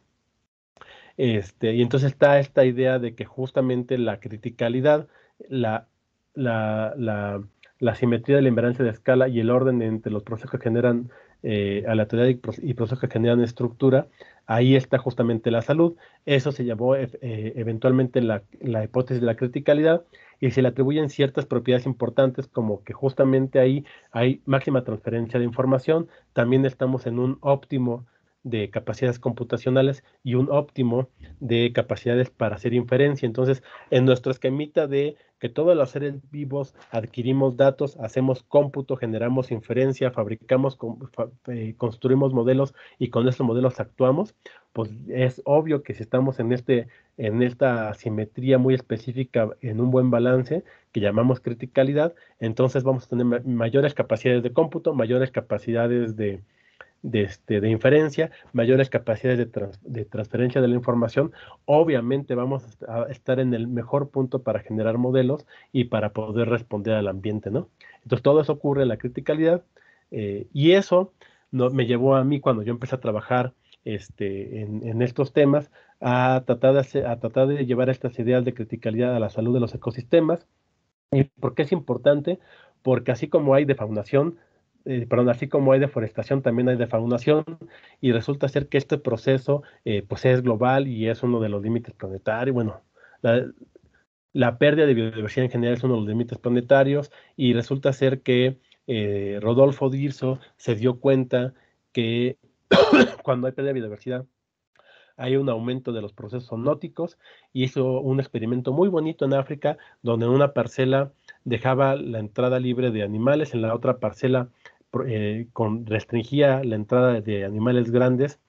Este, y entonces está esta idea de que justamente la criticalidad, la, la, la, la simetría de la invariancia de escala y el orden entre los procesos que generan eh, aleatoriedad y, y procesos que generan estructura, ahí está justamente la salud. Eso se llamó eh, eventualmente la, la hipótesis de la criticalidad, y se le atribuyen ciertas propiedades importantes, como que justamente ahí hay máxima transferencia de información, también estamos en un óptimo de capacidades computacionales y un óptimo de capacidades para hacer inferencia. Entonces, en nuestro esquemita de que todos los seres vivos adquirimos datos, hacemos cómputo, generamos inferencia, fabricamos, eh, construimos modelos y con estos modelos actuamos, pues es obvio que si estamos en, este, en esta simetría muy específica, en un buen balance que llamamos criticalidad, entonces vamos a tener mayores capacidades de cómputo, mayores capacidades de De, este, de inferencia, mayores capacidades de, trans, de transferencia de la información. Obviamente vamos a estar en el mejor punto para generar modelos y para poder responder al ambiente, ¿no? Entonces todo eso ocurre en la criticalidad, eh, y eso no, me llevó a mí, cuando yo empecé a trabajar este, en, en estos temas, a tratar, de hacer, a tratar de llevar estas ideas de criticalidad a la salud de los ecosistemas. ¿Y por qué es importante? Porque así como hay defaunación, eh, perdón, así como hay deforestación, también hay defaunación, y resulta ser que este proceso eh, pues es global y es uno de los límites planetarios. Bueno, la, la pérdida de biodiversidad en general es uno de los límites planetarios, y resulta ser que eh, Rodolfo Dirso se dio cuenta que cuando hay pérdida de biodiversidad hay un aumento de los procesos zoonóticos, y hizo un experimento muy bonito en África, donde en una parcela dejaba la entrada libre de animales, en la otra parcela eh, con, restringía la entrada de animales grandes,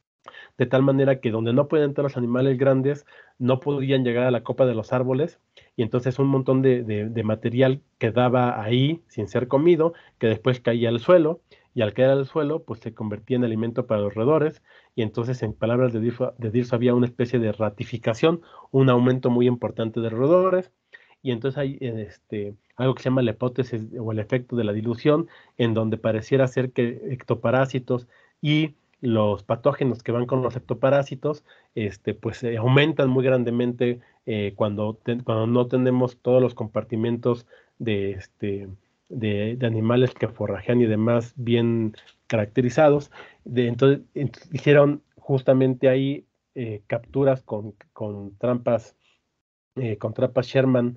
de tal manera que donde no pueden entrar los animales grandes, no podían llegar a la copa de los árboles, y entonces un montón de, de, de material quedaba ahí sin ser comido, que después caía al suelo, y al caer al suelo, pues se convertía en alimento para los roedores, y entonces, en palabras de Dirso, de Dirso, había una especie de ratificación, un aumento muy importante de roedores, y entonces hay este, algo que se llama la hipótesis o el efecto de la dilución, en donde pareciera ser que ectoparásitos y los patógenos que van con los ectoparásitos, este, pues eh, aumentan muy grandemente eh, cuando, te, cuando no tenemos todos los compartimentos de, este, de, de animales que forrajean y demás bien caracterizados. De, entonces, entonces hicieron justamente ahí eh, capturas con, con trampas eh, con trampas Sherman,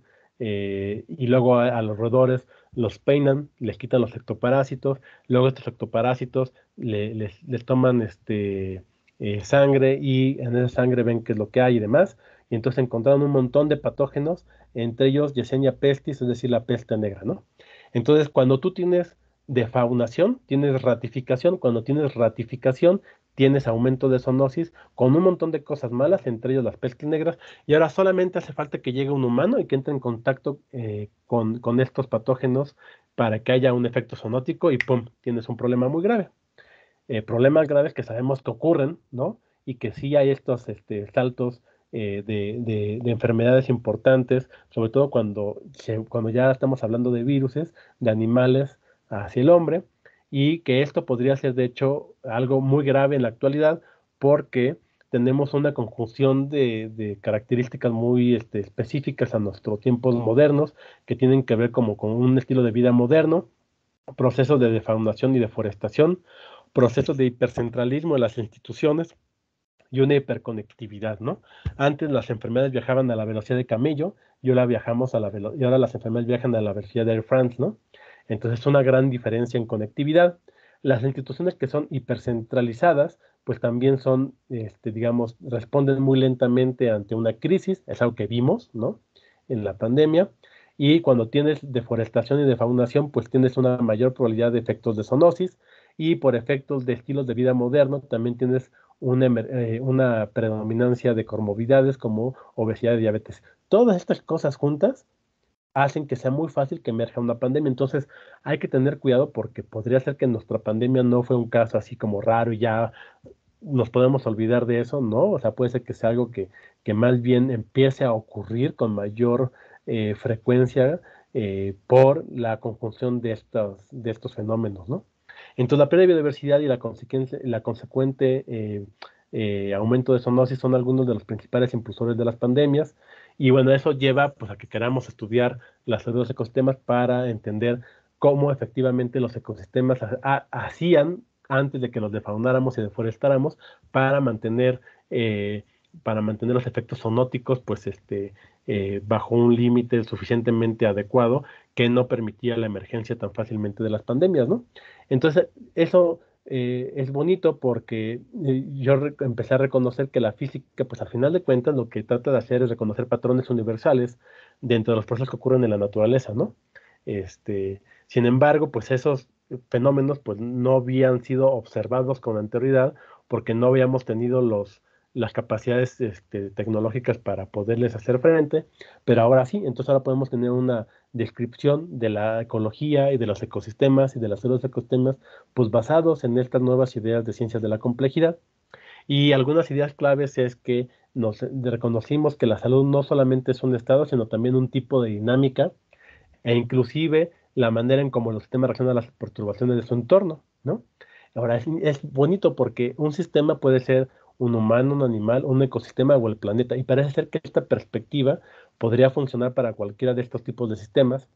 eh, y luego a, a los roedores los peinan, les quitan los ectoparásitos, luego estos ectoparásitos le, les, les toman este, eh, sangre, y en esa sangre ven qué es lo que hay y demás, y entonces encontraron un montón de patógenos, entre ellos Yersinia pestis, es decir, la peste negra, ¿no? Entonces, cuando tú tienes defaunación, tienes ratificación, cuando tienes ratificación, tienes aumento de zoonosis, con un montón de cosas malas, entre ellos las pestes negras, y ahora solamente hace falta que llegue un humano y que entre en contacto eh, con, con estos patógenos para que haya un efecto zoonótico, y ¡pum!, tienes un problema muy grave. Eh, problemas graves que sabemos que ocurren, ¿no? Y que sí hay estos este, saltos eh, de, de, de enfermedades importantes, sobre todo cuando, se, cuando ya estamos hablando de viruses, de animales hacia el hombre, y que esto podría ser, de hecho, algo muy grave en la actualidad, porque tenemos una conjunción de, de características muy este, específicas a nuestros tiempos modernos, que tienen que ver como con un estilo de vida moderno, procesos de defaunación y deforestación, procesos de hipercentralismo de las instituciones y una hiperconectividad, ¿no? Antes las enfermedades viajaban a la velocidad de camello, y ahora viajamos a la velo- y ahora las enfermedades viajan a la velocidad de Air France, ¿no? Entonces es una gran diferencia en conectividad. Las instituciones que son hipercentralizadas, pues también son, este, digamos, responden muy lentamente ante una crisis, es algo que vimos, ¿no? En la pandemia. Y cuando tienes deforestación y defaunación, pues tienes una mayor probabilidad de efectos de zoonosis, y por efectos de estilos de vida moderno también tienes una, eh, una predominancia de comorbilidades como obesidad y diabetes. Todas estas cosas juntas hacen que sea muy fácil que emerja una pandemia. Entonces hay que tener cuidado, porque podría ser que nuestra pandemia no fue un caso así como raro y ya nos podemos olvidar de eso, ¿no? O sea, puede ser que sea algo que, que más bien empiece a ocurrir con mayor eh, frecuencia eh, por la conjunción de estos, de estos fenómenos, ¿no? Entonces, la pérdida de biodiversidad y la, consecuencia, la consecuente eh, eh, aumento de zoonosis son algunos de los principales impulsores de las pandemias, y bueno, eso lleva pues, a que queramos estudiar la salud de los ecosistemas para entender cómo efectivamente los ecosistemas ha, ha, hacían antes de que los defaunáramos y deforestáramos, para mantener, eh, para mantener los efectos zoonóticos pues, este, eh, bajo un límite suficientemente adecuado, que no permitía la emergencia tan fácilmente de las pandemias, ¿no? Entonces, eso eh, es bonito, porque eh, yo empecé a reconocer que la física, pues al final de cuentas, lo que trata de hacer es reconocer patrones universales dentro de los procesos que ocurren en la naturaleza, ¿no? Este, sin embargo, pues esos fenómenos pues no habían sido observados con anterioridad, porque no habíamos tenido los, las capacidades este, tecnológicas para poderles hacer frente, pero ahora sí. Entonces ahora podemos tener una descripción de la ecología y de los ecosistemas y de las de los ecosistemas, pues basados en estas nuevas ideas de ciencias de la complejidad. Y algunas ideas claves es que nos reconocimos que la salud no solamente es un estado, sino también un tipo de dinámica, e inclusive la manera en cómo los sistemas reaccionan a las perturbaciones de su entorno, ¿no? Ahora, es, es bonito, porque un sistema puede ser un humano, un animal, un ecosistema o el planeta, y parece ser que esta perspectiva podría funcionar para cualquiera de estos tipos de sistemas,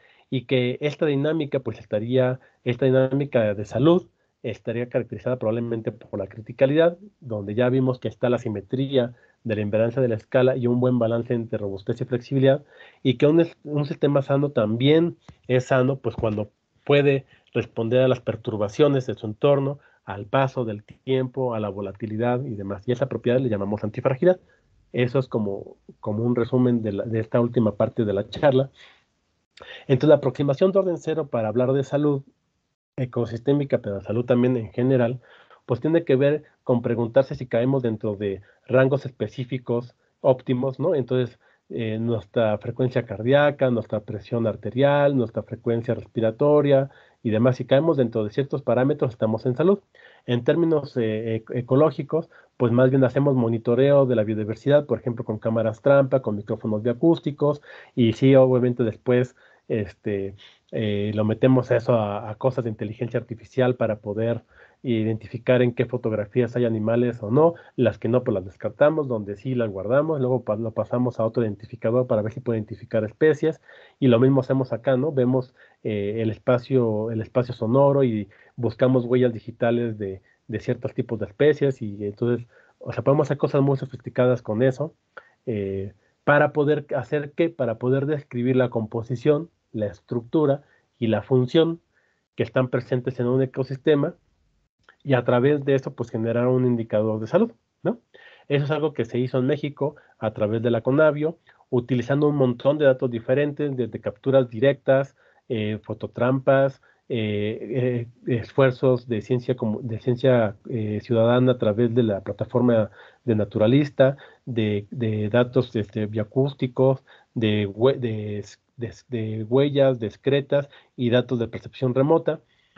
y que esta dinámica, pues estaría, esta dinámica de salud estaría caracterizada probablemente por la criticalidad, donde ya vimos que está la simetría de la invariancia de la escala y un buen balance entre robustez y flexibilidad, y que un, un sistema sano también es sano, pues cuando puede responder a las perturbaciones de su entorno, al paso del tiempo, a la volatilidad y demás. Y esa propiedad le llamamos antifragilidad. Eso es como, como un resumen de, la, de esta última parte de la charla. Entonces, la aproximación de orden cero para hablar de salud ecosistémica, pero de salud también en general, pues tiene que ver con preguntarse si caemos dentro de rangos específicos óptimos, ¿no? Entonces, eh, nuestra frecuencia cardíaca, nuestra presión arterial, nuestra frecuencia respiratoria y demás, si caemos dentro de ciertos parámetros, estamos en salud. En términos eh, ec ecológicos, pues más bien hacemos monitoreo de la biodiversidad, por ejemplo, con cámaras trampa, con micrófonos bioacústicos, y sí, obviamente después, este, eh, lo metemos a eso a, a cosas de inteligencia artificial para poder identificar en qué fotografías hay animales o no, las que no, pues las descartamos, donde sí las guardamos, luego pa lo pasamos a otro identificador para ver si puede identificar especies, y lo mismo hacemos acá, ¿no? Vemos eh, el espacio, el espacio sonoro y buscamos huellas digitales de, de ciertos tipos de especies, y entonces, o sea, podemos hacer cosas muy sofisticadas con eso, eh, para poder hacer qué, para poder describir la composición, la estructura y la función que están presentes en un ecosistema, y a través de eso, pues generar un indicador de salud, ¿no? Eso es algo que se hizo en México a través de la Conavio, utilizando un montón de datos diferentes, desde capturas directas, eh, fototrampas, eh, eh, esfuerzos de ciencia, de ciencia eh, ciudadana a través de la plataforma de Naturalista, de, de datos este, bioacústicos, de, de, de, de huellas discretas y datos de percepción remota.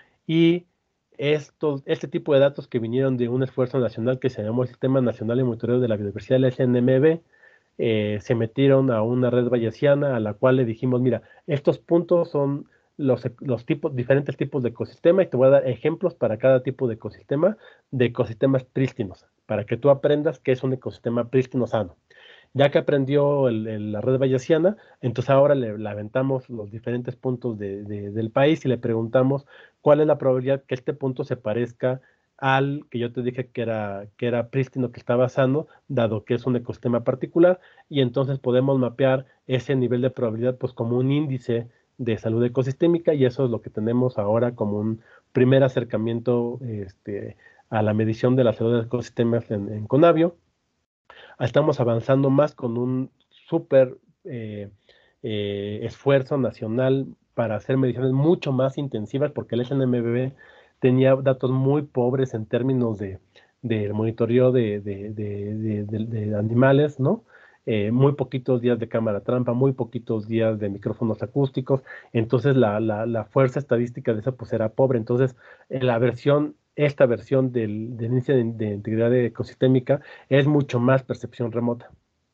Y estos, este tipo de datos que vinieron de un esfuerzo nacional que se llamó el Sistema Nacional de Monitoreo de la Biodiversidad, el S N M B, eh, se metieron a una red bayesiana a la cual le dijimos, mira, estos puntos son los, los tipos, diferentes tipos de ecosistema, y te voy a dar ejemplos para cada tipo de ecosistema, de ecosistemas prístinos, para que tú aprendas qué es un ecosistema prístino sano. Ya que aprendió el, el, la red bayesiana, entonces ahora le, le aventamos los diferentes puntos de, de, del país y le preguntamos cuál es la probabilidad que este punto se parezca al que yo te dije que era, que era prístino, que estaba sano, dado que es un ecosistema particular, y entonces podemos mapear ese nivel de probabilidad pues como un índice de salud ecosistémica, y eso es lo que tenemos ahora como un primer acercamiento este, a la medición de la salud de ecosistemas en, en Conavio. Estamos avanzando más con un súper eh, eh, esfuerzo nacional para hacer mediciones mucho más intensivas, porque el S N M B tenía datos muy pobres en términos de, de monitoreo de, de, de, de, de animales, ¿no? Eh, muy poquitos días de cámara trampa, muy poquitos días de micrófonos acústicos, entonces la, la, la fuerza estadística de eso pues era pobre. Entonces la versión, esta versión del, del índice de, de integridad ecosistémica es mucho más percepción remota.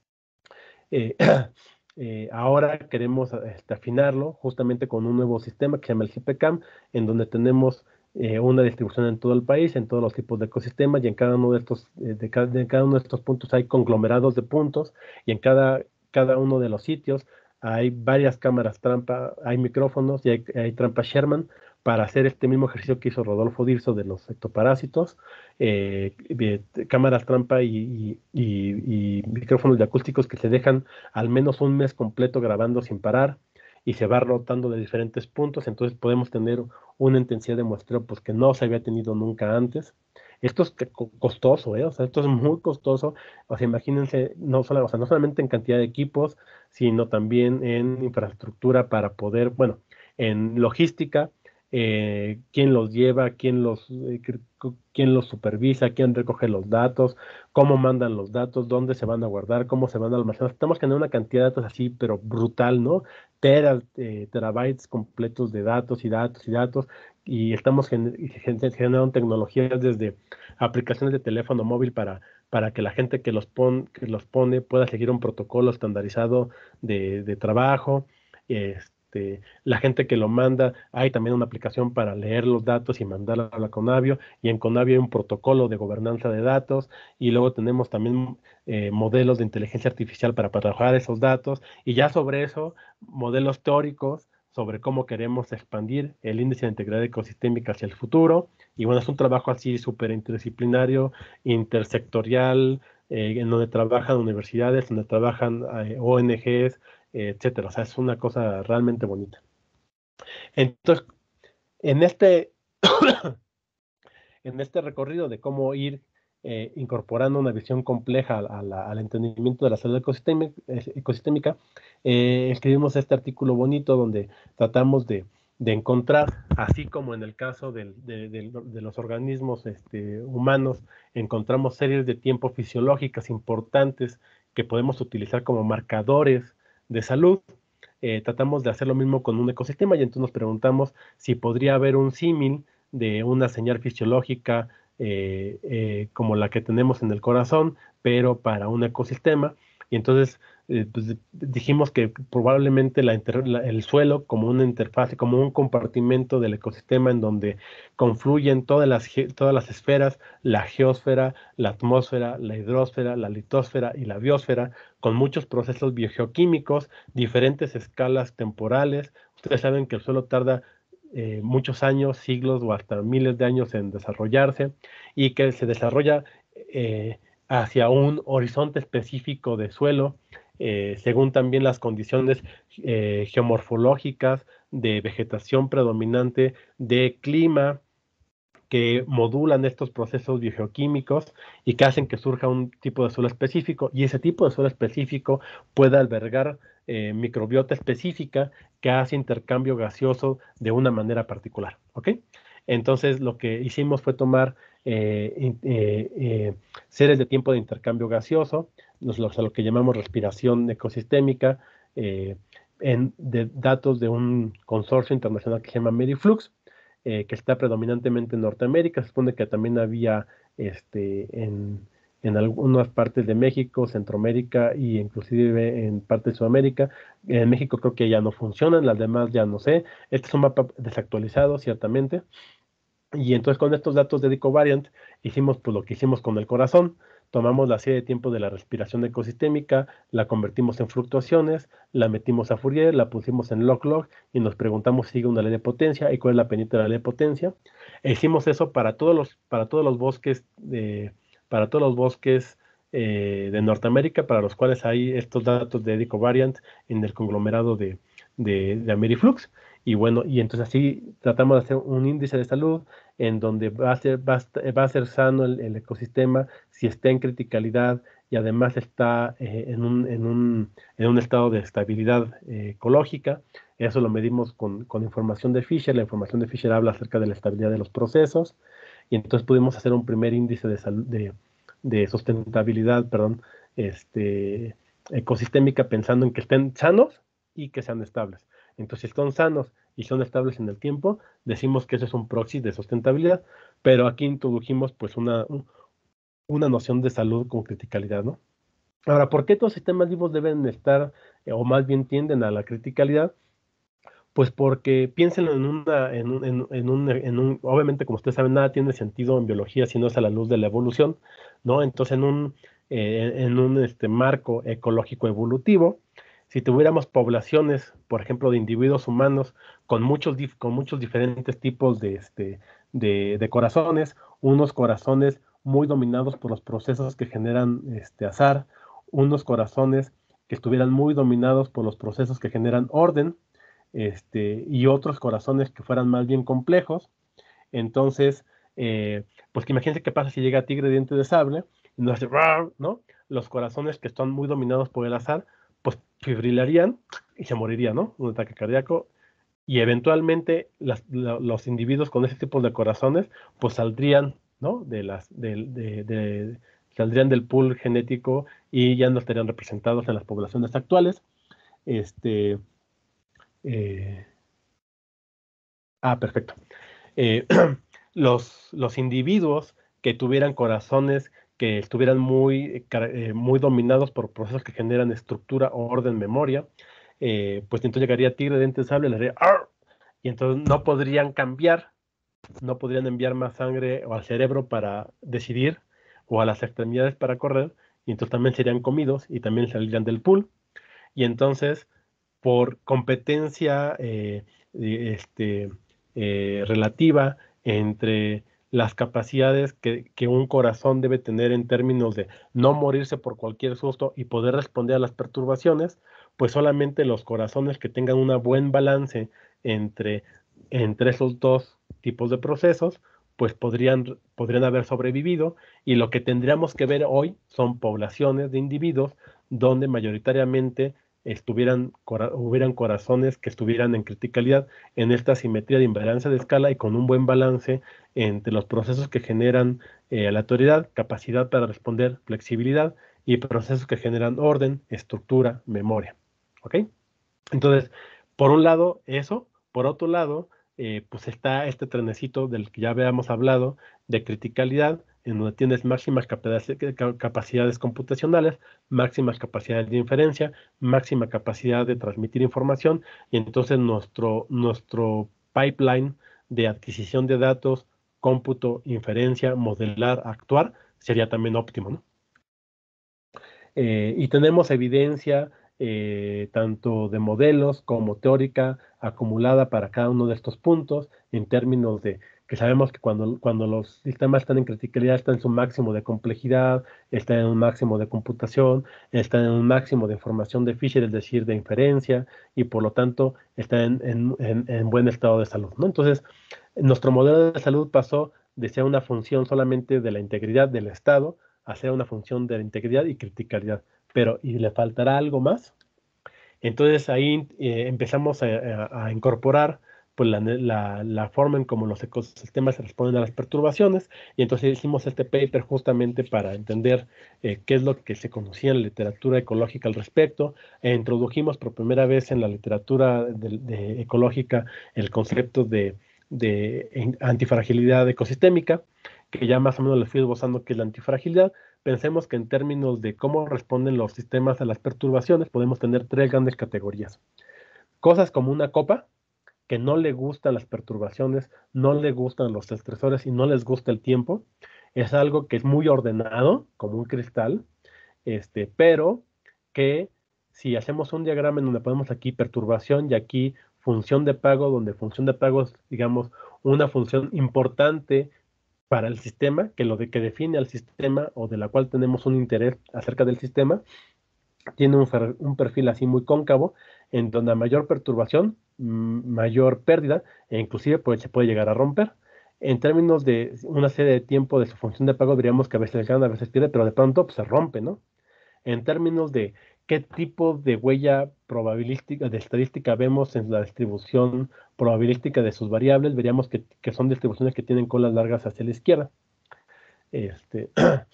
Eh, eh, ahora queremos este, afinarlo justamente con un nuevo sistema que se llama el G P C A M, en donde tenemos eh, una distribución en todo el país, en todos los tipos de ecosistemas, y en cada uno de estos, eh, de, cada, de cada uno de estos puntos hay conglomerados de puntos, y en cada, cada uno de los sitios hay varias cámaras trampa, hay micrófonos y hay, hay trampas Sherman, para hacer este mismo ejercicio que hizo Rodolfo Dirso de los ectoparásitos, eh, de, de cámaras trampa y, y, y, y micrófonos de acústicos que se dejan al menos un mes completo grabando sin parar, y se va rotando de diferentes puntos. Entonces podemos tener una intensidad de muestreo pues, que no se había tenido nunca antes. Esto es costoso, ¿eh? O sea, esto es muy costoso. O sea, imagínense, no, solo, o sea, no solamente en cantidad de equipos, sino también en infraestructura para poder, bueno, en logística, eh, quién los lleva, quién los, eh, quién los supervisa, quién recoge los datos, cómo mandan los datos, dónde se van a guardar, cómo se van a almacenar. Estamos generando una cantidad de datos así, pero brutal, ¿no? Teras, eh, terabytes completos de datos y datos y datos, y estamos gen generando tecnologías desde aplicaciones de teléfono móvil para, para que la gente que los, pon que los pone pueda seguir un protocolo estandarizado de, de trabajo. Este, la gente que lo manda, hay también una aplicación para leer los datos y mandarla a la Conavio, y en Conavio hay un protocolo de gobernanza de datos, y luego tenemos también eh, modelos de inteligencia artificial para, para trabajar esos datos, y ya sobre eso, modelos teóricos sobre cómo queremos expandir el índice de integridad ecosistémica hacia el futuro. Y bueno, es un trabajo así súper interdisciplinario, intersectorial, eh, en donde trabajan universidades, donde trabajan eh, O N Ges, eh, etcétera. O sea, es una cosa realmente bonita. Entonces, en este, en este recorrido de cómo ir eh, incorporando una visión compleja a la, al entendimiento de la salud ecosistémica, ecosistémica eh, escribimos este artículo bonito donde tratamos de, de encontrar, así como en el caso del, de, de, de los organismos este, humanos, encontramos series de tiempo fisiológicas importantes que podemos utilizar como marcadores de salud. Eh, tratamos de hacer lo mismo con un ecosistema y entonces nos preguntamos si podría haber un símil de una señal fisiológica eh, eh, como la que tenemos en el corazón, pero para un ecosistema. Y entonces eh, pues, dijimos que probablemente la inter, la, el suelo como una interfaz, como un compartimento del ecosistema en donde confluyen todas las, todas las esferas, la geósfera, la atmósfera, la hidrosfera, la litosfera y la biosfera, con muchos procesos biogeoquímicos, diferentes escalas temporales. Ustedes saben que el suelo tarda eh, muchos años, siglos o hasta miles de años en desarrollarse y que se desarrolla eh, hacia un horizonte específico de suelo, eh, según también las condiciones eh, geomorfológicas de vegetación predominante, de clima, que modulan estos procesos biogeoquímicos y que hacen que surja un tipo de suelo específico, y ese tipo de suelo específico puede albergar eh, microbiota específica que hace intercambio gaseoso de una manera particular, ¿ok? Entonces lo que hicimos fue tomar eh, eh, eh, series de tiempo de intercambio gaseoso, nos, lo, lo que llamamos respiración ecosistémica, eh, en, de datos de un consorcio internacional que se llama Mediflux, eh, que está predominantemente en Norteamérica. Se supone que también había este, en, en algunas partes de México, Centroamérica e inclusive en parte de Sudamérica. En México creo que ya no funcionan, las demás ya no sé. Este es un mapa desactualizado, ciertamente. Y entonces con estos datos de Decovariant hicimos pues lo que hicimos con el corazón. Tomamos la serie de tiempo de la respiración ecosistémica, la convertimos en fluctuaciones, la metimos a Fourier, la pusimos en log-log y nos preguntamos si sigue una ley de potencia y cuál es la pendiente de la ley de potencia. E hicimos eso para todos los, para todos los bosques, de, para todos los bosques eh, de Norteamérica, para los cuales hay estos datos de Decovariant en el conglomerado de, de, de Ameriflux. Y bueno, y entonces así tratamos de hacer un índice de salud en donde va a ser, va a, va a ser sano el, el ecosistema si está en criticalidad y además está eh, en, un, en, un, en un estado de estabilidad eh, ecológica. Eso lo medimos con, con información de Fisher. La información de Fisher habla acerca de la estabilidad de los procesos y entonces pudimos hacer un primer índice de, salud, de, de sustentabilidad, perdón, este, ecosistémica, pensando en que estén sanos y que sean estables. Entonces, si están sanos y son estables en el tiempo, decimos que eso es un proxy de sustentabilidad, pero aquí introdujimos pues una, una noción de salud con criticalidad, ¿no? Ahora, ¿por qué estos sistemas vivos deben estar, eh, o más bien tienden a la criticalidad? Pues porque piénsenlo en una, en un, en, en un, en un, obviamente como ustedes saben, nada tiene sentido en biología si no es a la luz de la evolución, ¿no? Entonces, en un, eh, en un este, marco ecológico evolutivo, si tuviéramos poblaciones, por ejemplo, de individuos humanos con muchos, con muchos diferentes tipos de, este, de, de corazones, unos corazones muy dominados por los procesos que generan este, azar, unos corazones que estuvieran muy dominados por los procesos que generan orden, este, y otros corazones que fueran más bien complejos. Entonces, eh, pues que imagínense qué pasa si llega Tigre Diente de Sable y nos hace, ¿no? Los corazones que están muy dominados por el azar, pues fibrilarían y se morirían, ¿no? Un ataque cardíaco. Y eventualmente las, lo, los individuos con ese tipo de corazones, pues saldrían, ¿no? De las, de, de, de, saldrían del pool genético y ya no estarían representados en las poblaciones actuales. Este, eh, ah, perfecto. Eh, los, los individuos que tuvieran corazones que estuvieran muy, eh, muy dominados por procesos que generan estructura, orden, memoria, eh, pues entonces llegaría Tigre de Diente de Sable, le haría ¡ar! Y entonces no podrían cambiar, no podrían enviar más sangre o al cerebro para decidir o a las extremidades para correr, y entonces también serían comidos y también saldrían del pool. Y entonces, por competencia eh, este, eh, relativa entre las capacidades que, que un corazón debe tener en términos de no morirse por cualquier susto y poder responder a las perturbaciones, pues solamente los corazones que tengan un buen balance entre, entre esos dos tipos de procesos, pues podrían, podrían haber sobrevivido, y lo que tendríamos que ver hoy son poblaciones de individuos donde mayoritariamente estuvieran, cora hubieran corazones que estuvieran en criticalidad, en esta simetría de imbalance de escala y con un buen balance entre los procesos que generan eh, aleatoriedad, capacidad para responder, flexibilidad, y procesos que generan orden, estructura, memoria. ¿Ok? Entonces, por un lado, eso. Por otro lado, eh, pues está este trenecito del que ya habíamos hablado, de criticalidad, en donde tienes máximas capacidades computacionales, máximas capacidades de inferencia, máxima capacidad de transmitir información, y entonces nuestro, nuestro pipeline de adquisición de datos, cómputo, inferencia, modelar, actuar, sería también óptimo, ¿no? Eh, y tenemos evidencia eh, tanto de modelos como teórica acumulada para cada uno de estos puntos, en términos de que sabemos que cuando, cuando los sistemas están en criticalidad están en su máximo de complejidad, están en un máximo de computación, están en un máximo de información de Fisher, es decir, de inferencia, y por lo tanto están en, en, en, en buen estado de salud, ¿no? Entonces, nuestro modelo de salud pasó de ser una función solamente de la integridad del estado a ser una función de la integridad y criticalidad. Pero, ¿y le faltará algo más? Entonces ahí eh, empezamos a, a, a incorporar pues, la, la, la forma en cómo los ecosistemas responden a las perturbaciones, y entonces hicimos este paper justamente para entender eh, qué es lo que se conocía en la literatura ecológica al respecto, e introdujimos por primera vez en la literatura de, de ecológica el concepto de, de antifragilidad ecosistémica, que ya más o menos les fui esbozando qué es la antifragilidad. Pensemos que en términos de cómo responden los sistemas a las perturbaciones, podemos tener tres grandes categorías. Cosas como una copa, que no le gustan las perturbaciones, no le gustan los estresores y no les gusta el tiempo. Es algo que es muy ordenado, como un cristal, este, pero que si hacemos un diagrama en donde ponemos aquí perturbación y aquí función de pago, donde función de pago es, digamos, una función importante para el sistema, que lo de que define al sistema o de la cual tenemos un interés acerca del sistema, tiene un, un perfil así muy cóncavo, en donde a mayor perturbación, mayor pérdida, e inclusive pues, se puede llegar a romper. En términos de una serie de tiempo de su función de pago, diríamos que a veces gana, a veces pierde, pero de pronto pues, se rompe, ¿no? En términos de qué tipo de huella probabilística, de estadística vemos en la distribución probabilística de sus variables, veríamos que, que son distribuciones que tienen colas largas hacia la izquierda. Este,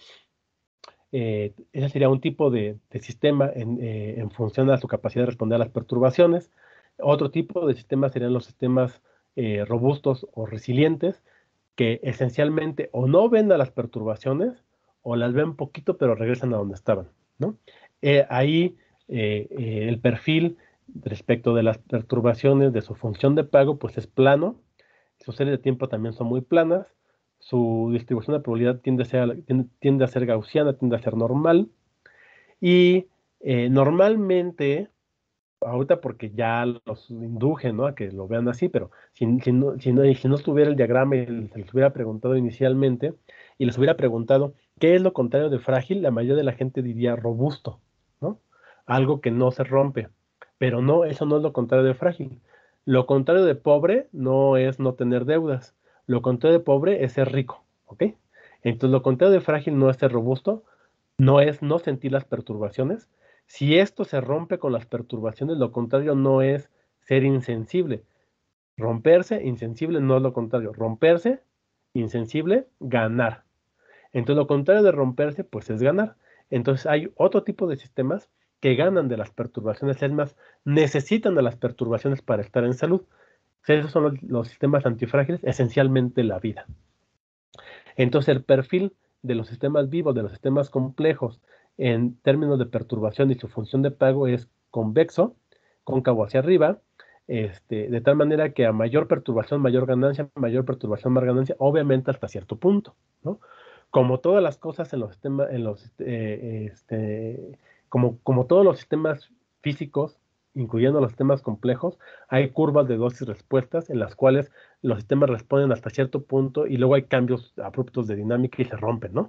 eh, ese sería un tipo de, de sistema en, eh, en función a su capacidad de responder a las perturbaciones. Otro tipo de sistemas serían los sistemas eh, robustos o resilientes, que esencialmente o no ven a las perturbaciones o las ven poquito pero regresan a donde estaban, ¿no? Eh, ahí eh, eh, el perfil respecto de las perturbaciones de su función de pago pues es plano, sus series de tiempo también son muy planas, su distribución de probabilidad tiende a ser, tiende, tiende a ser gaussiana, tiende a ser normal, y eh, normalmente, ahorita porque ya los indujen, ¿no?, a que lo vean así, pero si, si, no, si, no, si no estuviera el diagrama y se les hubiera preguntado inicialmente, y les hubiera preguntado qué es lo contrario de frágil, la mayoría de la gente diría robusto, ¿no? Algo que no se rompe, pero no, eso no es lo contrario de frágil. Lo contrario de pobre no es no tener deudas, lo contrario de pobre es ser rico, ¿ok? Entonces lo contrario de frágil no es ser robusto, no es no sentir las perturbaciones. Si esto se rompe con las perturbaciones, lo contrario no es ser insensible. Romperse, insensible, no es lo contrario. Romperse, insensible, ganar. Entonces, lo contrario de romperse, pues es ganar. Entonces, hay otro tipo de sistemas que ganan de las perturbaciones, es más, necesitan de las perturbaciones para estar en salud. Esos son los, los sistemas antifrágiles, esencialmente la vida. Entonces, el perfil de los sistemas vivos, de los sistemas complejos, en términos de perturbación y su función de pago es convexo, cóncavo hacia arriba, este, de tal manera que a mayor perturbación, mayor ganancia, mayor perturbación, más ganancia, obviamente hasta cierto punto, ¿no? Como todas las cosas en los sistemas, en los, eh, este, como, como todos los sistemas físicos, incluyendo los sistemas complejos, hay curvas de dosis-respuestas en las cuales los sistemas responden hasta cierto punto y luego hay cambios abruptos de dinámica y se rompen, ¿no?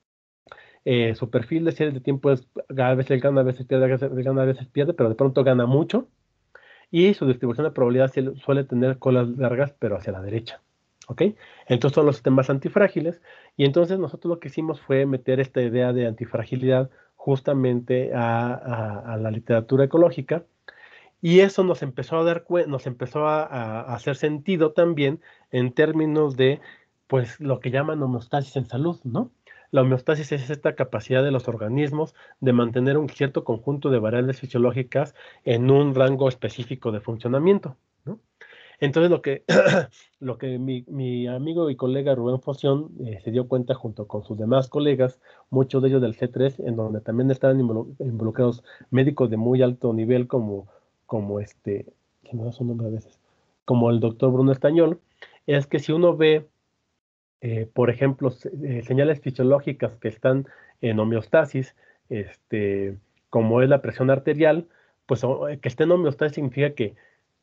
Eh, su perfil de series de tiempo es a veces gana, a veces pierde, a veces gana, a veces pierde, pero de pronto gana mucho, y su distribución de probabilidad suele tener colas largas, pero hacia la derecha, ¿Ok? Entonces son los sistemas antifrágiles, y entonces nosotros lo que hicimos fue meter esta idea de antifragilidad justamente a, a, a la literatura ecológica, y eso nos empezó a dar nos empezó a, a hacer sentido también en términos de, pues, lo que llaman homeostasis en salud, ¿no? La homeostasis es esta capacidad de los organismos de mantener un cierto conjunto de variables fisiológicas en un rango específico de funcionamiento, ¿no? Entonces lo que, lo que mi, mi amigo y colega Rubén Foción eh, se dio cuenta junto con sus demás colegas, muchos de ellos del C tres, en donde también estaban involucrados médicos de muy alto nivel como, como este, que me da su nombre a veces, como el doctor Bruno Estañol, es que si uno ve, eh, por ejemplo, eh, señales fisiológicas que están en homeostasis, este, como es la presión arterial, pues que esté en homeostasis significa que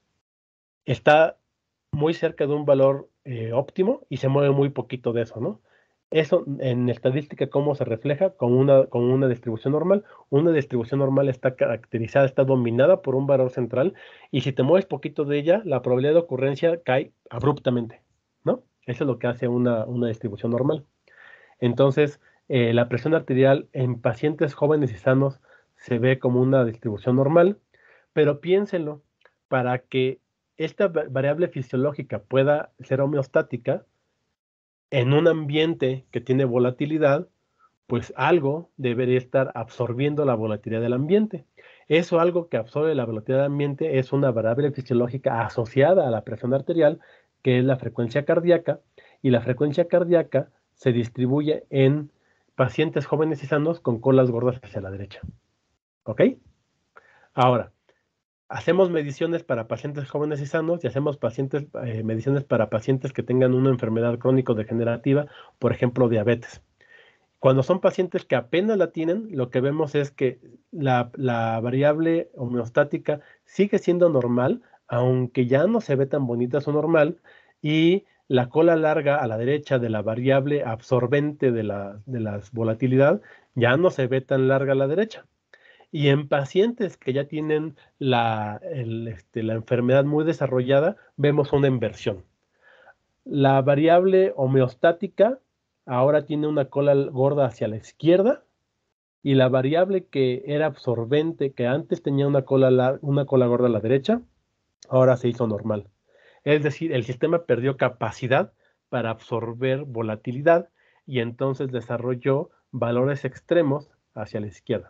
está muy cerca de un valor eh, óptimo y se mueve muy poquito de eso, ¿no? Eso en estadística, ¿cómo se refleja? Con una, con una distribución normal. Una distribución normal está caracterizada, está dominada por un valor central, y si te mueves poquito de ella, la probabilidad de ocurrencia cae abruptamente, ¿no? Eso es lo que hace una, una distribución normal. Entonces, eh, la presión arterial en pacientes jóvenes y sanos se ve como una distribución normal, pero piénsenlo, para que esta variable fisiológica pueda ser homeostática en un ambiente que tiene volatilidad, pues algo debería estar absorbiendo la volatilidad del ambiente. Eso, algo que absorbe la volatilidad del ambiente, es una variable fisiológica asociada a la presión arterial, que es la frecuencia cardíaca, y la frecuencia cardíaca se distribuye en pacientes jóvenes y sanos con colas gordas hacia la derecha. ¿Ok? Ahora, hacemos mediciones para pacientes jóvenes y sanos, y hacemos pacientes, eh, mediciones para pacientes que tengan una enfermedad crónico-degenerativa, por ejemplo, diabetes. Cuando son pacientes que apenas la tienen, lo que vemos es que la, la variable homeostática sigue siendo normal, aunque ya no se ve tan bonita su normal, y la cola larga a la derecha de la variable absorbente de la, de la volatilidad ya no se ve tan larga a la derecha. Y en pacientes que ya tienen la, el, este, la enfermedad muy desarrollada, vemos una inversión. La variable homeostática ahora tiene una cola gorda hacia la izquierda, y la variable que era absorbente, que antes tenía una cola, una cola gorda a la derecha, ahora se hizo normal. Es decir, el sistema perdió capacidad para absorber volatilidad, y entonces desarrolló valores extremos hacia la izquierda.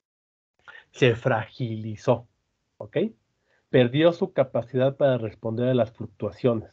Se fragilizó, ¿ok? Perdió su capacidad para responder a las fluctuaciones.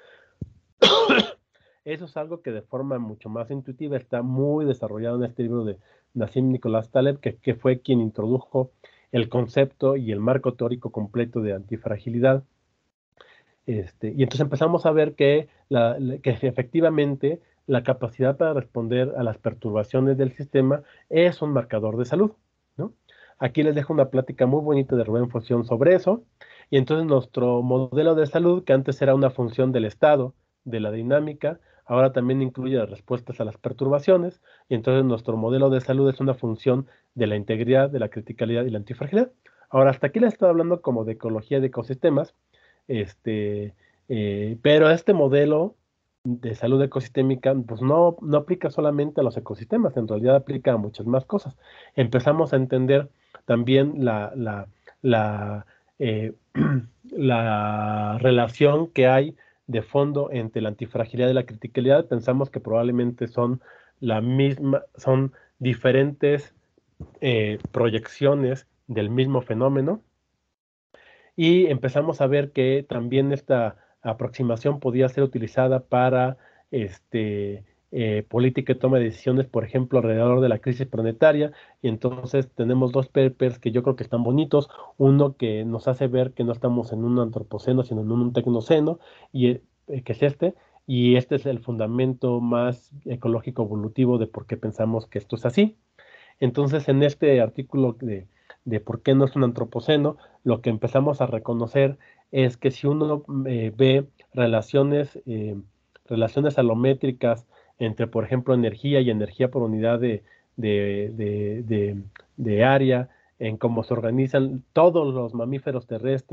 Eso es algo que de forma mucho más intuitiva está muy desarrollado en este libro de Nassim Nicolás Taleb, que, que fue quien introdujo el concepto y el marco teórico completo de antifragilidad. Este, y entonces empezamos a ver que, la, que efectivamente la capacidad para responder a las perturbaciones del sistema es un marcador de salud, ¿no? Aquí les dejo una plática muy bonita de Rubén Foción sobre eso. Y entonces nuestro modelo de salud, que antes era una función del estado, de la dinámica, ahora también incluye las respuestas a las perturbaciones, y entonces nuestro modelo de salud es una función de la integridad, de la criticalidad y la antifragilidad. Ahora, hasta aquí les estoy hablando como de ecología de ecosistemas, este, eh, pero este modelo de salud ecosistémica pues no, no aplica solamente a los ecosistemas, en realidad aplica a muchas más cosas. Empezamos a entender también la, la, la, eh, la relación que hay de fondo entre la antifragilidad y la criticalidad. Pensamos que probablemente son la misma, son diferentes eh, proyecciones del mismo fenómeno, y empezamos a ver que también esta aproximación podía ser utilizada para este, eh, política y toma de decisiones, por ejemplo, alrededor de la crisis planetaria. Y entonces tenemos dos papers que yo creo que están bonitos, uno que nos hace ver que no estamos en un antropoceno, sino en un tecnoceno, y, eh, que es este, y este es el fundamento más ecológico evolutivo de por qué pensamos que esto es así. Entonces, en este artículo de, de por qué no es un antropoceno, lo que empezamos a reconocer es que si uno eh, ve relaciones, eh, relaciones alométricas entre, por ejemplo, energía y energía por unidad de, de, de, de, de área, en cómo se organizan todos los mamíferos terrestres,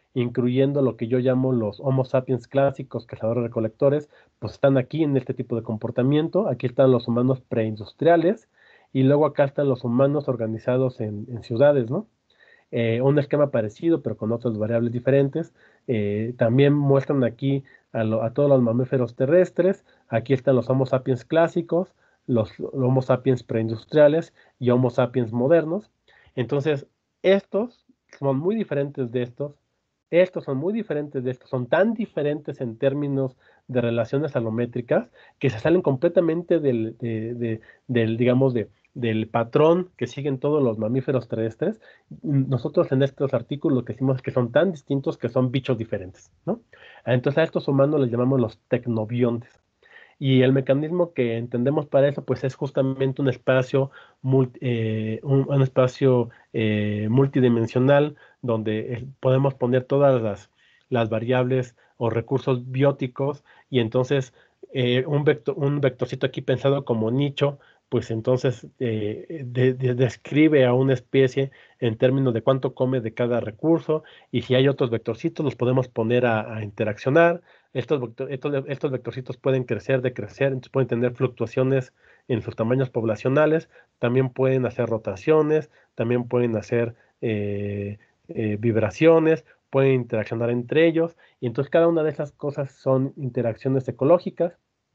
incluyendo lo que yo llamo los Homo sapiens clásicos, cazadores-recolectores, pues están aquí en este tipo de comportamiento. Aquí están los humanos preindustriales, y luego acá están los humanos organizados en, en ciudades, ¿no? Eh, un esquema parecido, pero con otras variables diferentes. Eh, también muestran aquí a, lo, a, todos los mamíferos terrestres. Aquí están los Homo sapiens clásicos, los, los Homo sapiens preindustriales y Homo sapiens modernos. Entonces, estos son muy diferentes de estos. Estos son muy diferentes de estos. Son tan diferentes en términos de relaciones alométricas que se salen completamente del, de, de, del digamos, de, del patrón que siguen todos los mamíferos terrestres. Nosotros en estos artículos lo que decimos es que son tan distintos que son bichos diferentes, ¿no? Entonces a estos humanos les llamamos los tecnobiontes. Y el mecanismo que entendemos para eso, pues es justamente un espacio, multi, eh, un, un espacio eh, multidimensional donde eh, podemos poner todas las, las variables o recursos bióticos, y entonces eh, un, vector, un vectorcito aquí pensado como nicho, pues entonces eh, de, de, describe a una especie en términos de cuánto come de cada recurso, y si hay otros vectorcitos los podemos poner a, a interaccionar. Estos, vector, estos, estos vectorcitos pueden crecer, decrecer, entonces pueden tener fluctuaciones en sus tamaños poblacionales, también pueden hacer rotaciones, también pueden hacer eh, eh, vibraciones, pueden interaccionar entre ellos, y entonces cada una de esas cosas son interacciones ecológicas,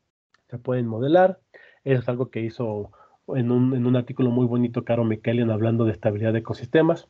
se pueden modelar. Eso es algo que hizo en un, en un artículo muy bonito Caro Mikaelian hablando de estabilidad de ecosistemas.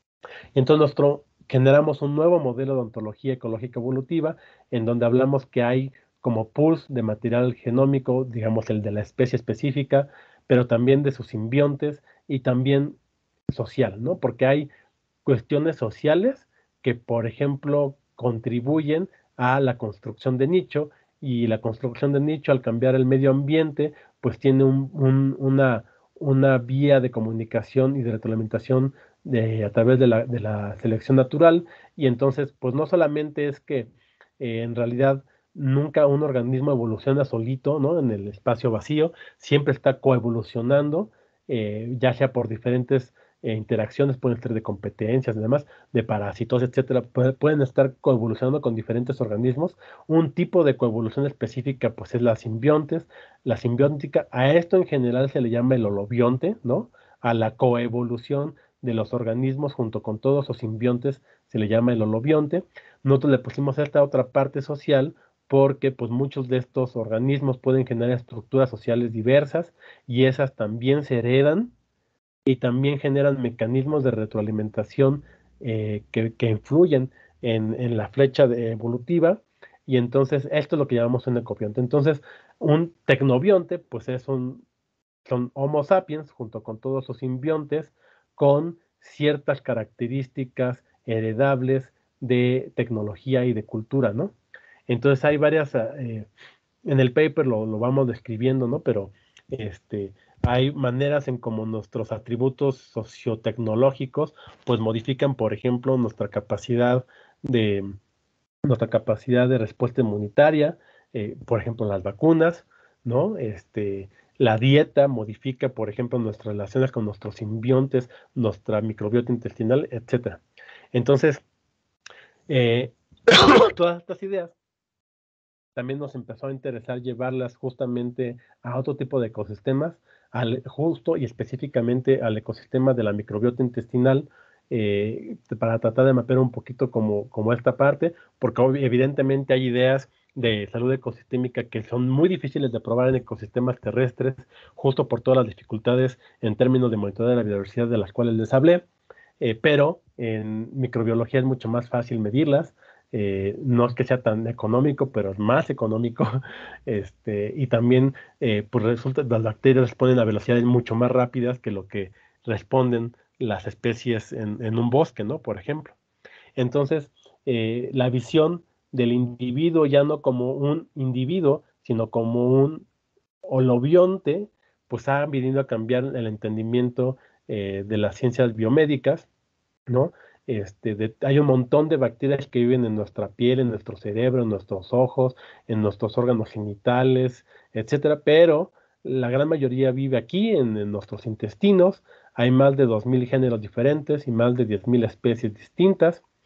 Y entonces nuestro, generamos un nuevo modelo de ontología ecológica evolutiva en donde hablamos que hay como pools de material genómico, digamos el de la especie específica, pero también de sus simbiontes y también social, ¿no? Porque hay cuestiones sociales que, por ejemplo, contribuyen a la construcción de nicho, y la construcción de nicho al cambiar el medio ambiente, pues tiene un, un, una, una vía de comunicación y de retroalimentación de, a través de la, de la selección natural, y entonces, pues no solamente es que eh, en realidad nunca un organismo evoluciona solito, ¿no? En el espacio vacío, siempre está coevolucionando, eh, ya sea por diferentes eh, interacciones, pueden ser de competencias y demás, de parásitos, etcétera, puede, pueden estar coevolucionando con diferentes organismos. Un tipo de coevolución específica, pues es la simbiontes, la simbiótica. A esto en general se le llama el holobionte, ¿no? A la coevolución de los organismos junto con todos los simbiontes se le llama el holobionte. Nosotros le pusimos esta otra parte social porque pues muchos de estos organismos pueden generar estructuras sociales diversas, y esas también se heredan y también generan mecanismos de retroalimentación eh, que, que, influyen en, en la flecha de evolutiva, y entonces esto es lo que llamamos un ecobionte. Entonces un tecnobionte pues es un, son Homo sapiens junto con todos sus simbiontes con ciertas características heredables de tecnología y de cultura, ¿no? Entonces hay varias, eh, en el paper lo, lo vamos describiendo, ¿no? Pero este, hay maneras en cómo nuestros atributos sociotecnológicos pues modifican, por ejemplo, nuestra capacidad de, nuestra capacidad de respuesta inmunitaria, eh, por ejemplo, las vacunas, ¿no? Este, la dieta modifica, por ejemplo, nuestras relaciones con nuestros simbiontes, nuestra microbiota intestinal, etcétera. Entonces, eh, todas estas ideas también nos empezó a interesar llevarlas justamente a otro tipo de ecosistemas, al, justo y específicamente al ecosistema de la microbiota intestinal, eh, para tratar de mapear un poquito como, como esta parte, porque evidentemente hay ideas de salud ecosistémica que son muy difíciles de probar en ecosistemas terrestres, justo por todas las dificultades en términos de monitoreo de la biodiversidad de las cuales les hablé, eh, pero en microbiología es mucho más fácil medirlas. Eh, no es que sea tan económico, pero es más económico, este, y también eh, pues resulta que las bacterias responden a velocidades mucho más rápidas que lo que responden las especies en, en un bosque, ¿no? Por ejemplo. Entonces, eh, la visión del individuo ya no como un individuo, sino como un holobionte, pues ha venido a cambiar el entendimiento eh, de las ciencias biomédicas, ¿no? Este, de, hay un montón de bacterias que viven en nuestra piel, en nuestro cerebro, en nuestros ojos, en nuestros órganos genitales, etcétera, pero la gran mayoría vive aquí, en, en nuestros intestinos. Hay más de dos mil géneros diferentes y más de diez mil especies distintas,